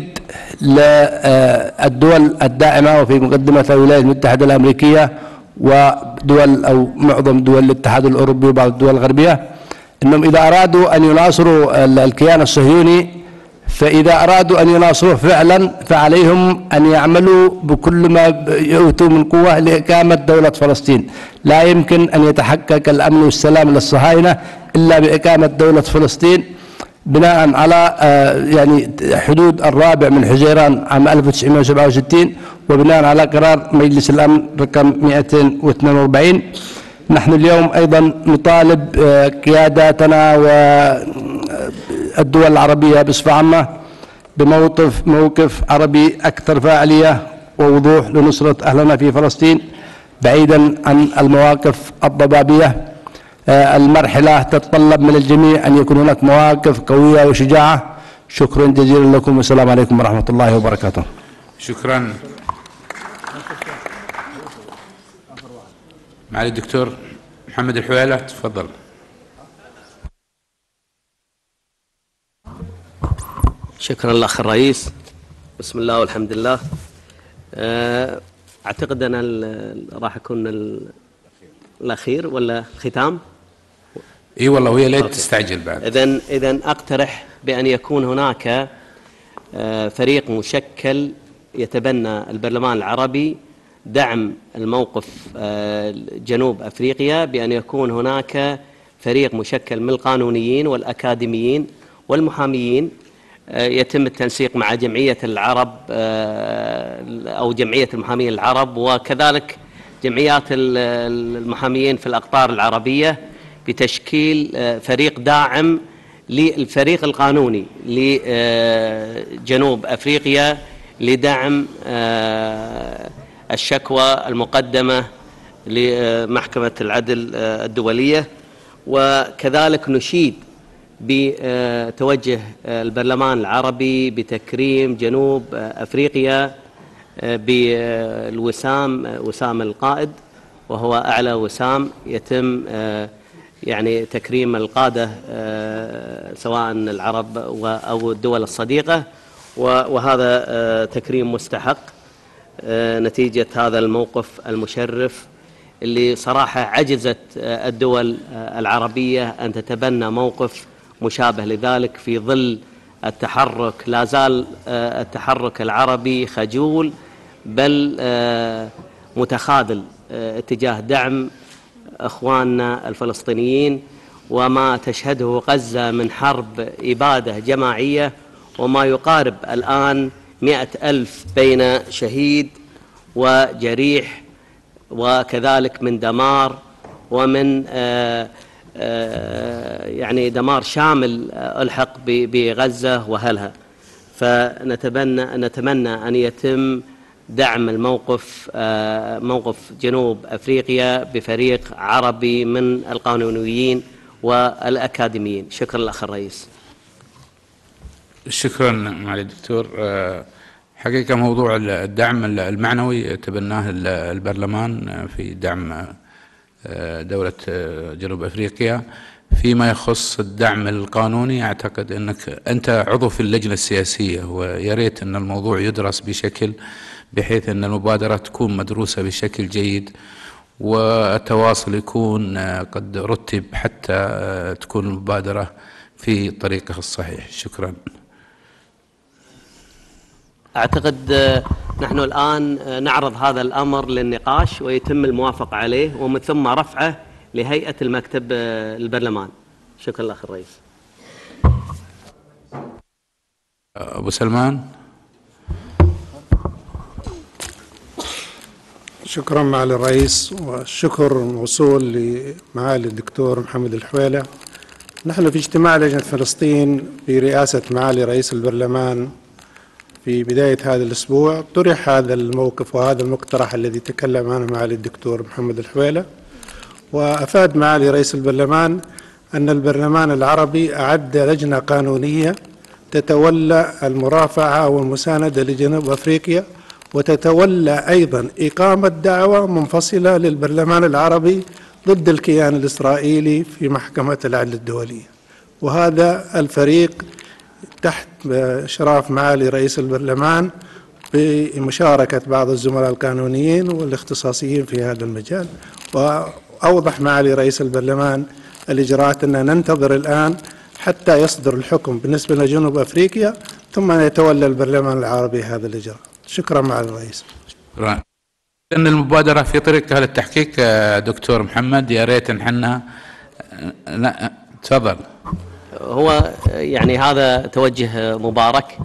للدول الداعمة وفي مقدمتها الولايات المتحدة الأمريكية ودول أو معظم دول الاتحاد الأوروبي وبعض الدول الغربية أنهم إذا أرادوا أن يناصروا الكيان الصهيوني، فإذا أرادوا أن يناصروه فعلا فعليهم أن يعملوا بكل ما يؤتوا من قوة لإقامة دولة فلسطين. لا يمكن أن يتحقق الأمن والسلام للصهاينة إلا بإقامة دولة فلسطين بناء على يعني حدود الرابع من حزيران عام ألف وتسعمائة وسبعة وستين وبناء على قرار مجلس الأمن رقم مئتين واثنين وأربعين. نحن اليوم أيضا نطالب قياداتنا والدول العربية بصفة عامة بموقف موقف عربي أكثر فاعلية ووضوح لنصرة أهلنا في فلسطين بعيدا عن المواقف الضبابية. المرحلة تتطلب من الجميع أن يكون هناك مواقف قوية وشجاعة. شكرا جزيلا لكم والسلام عليكم ورحمة الله وبركاته. شكرا. معالي الدكتور محمد الحويلة، تفضل. شكرا الأخ الرئيس. بسم الله والحمد لله. أعتقد أنا راح أكون الأخير ولا ختام؟ اي والله ويا ليت تستعجل بعد. إذن إذن أقترح بأن يكون هناك فريق مشكل يتبنى البرلمان العربي دعم الموقف جنوب أفريقيا، بأن يكون هناك فريق مشكل من القانونيين والأكاديميين والمحاميين يتم التنسيق مع جمعية العرب أو جمعية المحامين العرب وكذلك جمعيات المحاميين في الأقطار العربية بتشكيل فريق داعم للفريق القانوني لجنوب أفريقيا لدعم الشكوى المقدمة لمحكمة العدل الدولية. وكذلك نشيد بتوجه البرلمان العربي بتكريم جنوب أفريقيا بالوسام، وسام القائد، وهو أعلى وسام يتم يعني تكريم القادة سواء العرب أو الدول الصديقة، وهذا تكريم مستحق نتيجة هذا الموقف المشرف اللي صراحة عجزت الدول العربية أن تتبنى موقف مشابه لذلك في ظل التحرك. لا زال التحرك العربي خجول بل متخاذل اتجاه دعم أخواننا الفلسطينيين وما تشهده غزة من حرب إبادة جماعية، وما يقارب الآن مئة ألف بين شهيد وجريح، وكذلك من دمار ومن آآ آآ يعني دمار شامل ألحق بغزة وأهلها. فنتمنى نتمنى أن يتم دعم الموقف موقف جنوب أفريقيا بفريق عربي من القانونيين والأكاديميين. شكرا الأخ الرئيس. شكرا معالي الدكتور. حقيقة موضوع الدعم المعنوي تبناه البرلمان في دعم دولة جنوب أفريقيا. فيما يخص الدعم القانوني أعتقد أنك أنت عضو في اللجنة السياسية، ويريت أن الموضوع يدرس بشكل بحيث أن المبادرة تكون مدروسة بشكل جيد والتواصل يكون قد رتب حتى تكون المبادرة في طريقها الصحيح. شكرا. أعتقد نحن الآن نعرض هذا الأمر للنقاش ويتم الموافقة عليه ومن ثم رفعه لهيئة المكتب البرلمان. شكرا الأخ الرئيس. أبو سلمان. شكرا معالي الرئيس، والشكر موصول لمعالي الدكتور محمد الحويلة. نحن في اجتماع لجنة فلسطين برئاسة معالي رئيس البرلمان في بداية هذا الأسبوع طرح هذا الموقف وهذا المقترح الذي تكلم عنه معالي الدكتور محمد الحويلة، وأفاد معالي رئيس البرلمان أن البرلمان العربي أعد لجنة قانونية تتولى المرافعة والمساندة لجنوب أفريقيا، وتتولى أيضا إقامة دعوى منفصلة للبرلمان العربي ضد الكيان الإسرائيلي في محكمة العدل الدولية. وهذا الفريق تحت إشراف معالي رئيس البرلمان بمشاركة بعض الزملاء القانونيين والاختصاصيين في هذا المجال. وأوضح معالي رئيس البرلمان الإجراءات أننا ننتظر الآن حتى يصدر الحكم بالنسبة لجنوب أفريقيا ثم يتولى البرلمان العربي هذا الإجراء. شكرا معالي الرئيس. شكرا. أن المبادرة في طريقها للتحقيق دكتور محمد، يا ريت نحن تفضل. هو يعني هذا توجه مبارك،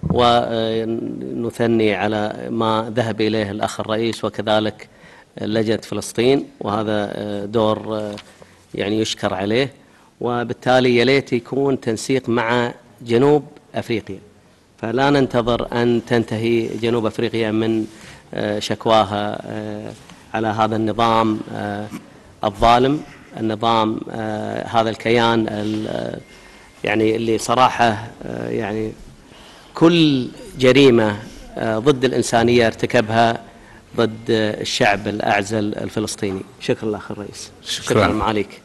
ونثني على ما ذهب إليه الأخ الرئيس وكذلك لجنة فلسطين، وهذا دور يعني يشكر عليه. وبالتالي يليت يكون تنسيق مع جنوب أفريقيا، فلا ننتظر أن تنتهي جنوب أفريقيا من شكواها على هذا النظام الظالم، النظام هذا الكيان يعني اللي صراحة يعني كل جريمة ضد الإنسانية ارتكبها ضد الشعب الأعزل الفلسطيني. شكرا الأخ الرئيس. شكرا, شكرا معاليك.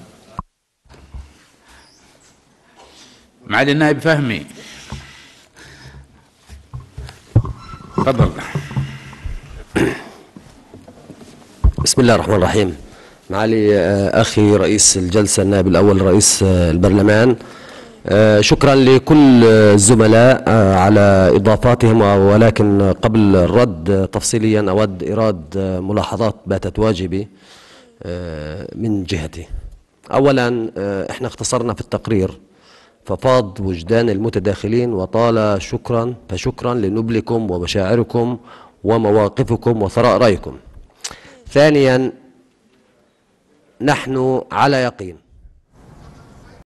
معالي النائب فهمي تفضل. بسم الله الرحمن الرحيم. معالي أخي رئيس الجلسة النائب الأول رئيس البرلمان، شكرا لكل الزملاء على إضافاتهم، ولكن قبل الرد تفصيليا أود إيراد ملاحظات باتت واجبي من جهتي. أولا احنا اختصرنا في التقرير ففاض وجدان المتداخلين وطال شكرا فشكرا لنبلكم ومشاعركم ومواقفكم وثراء رأيكم. ثانيا نحن على يقين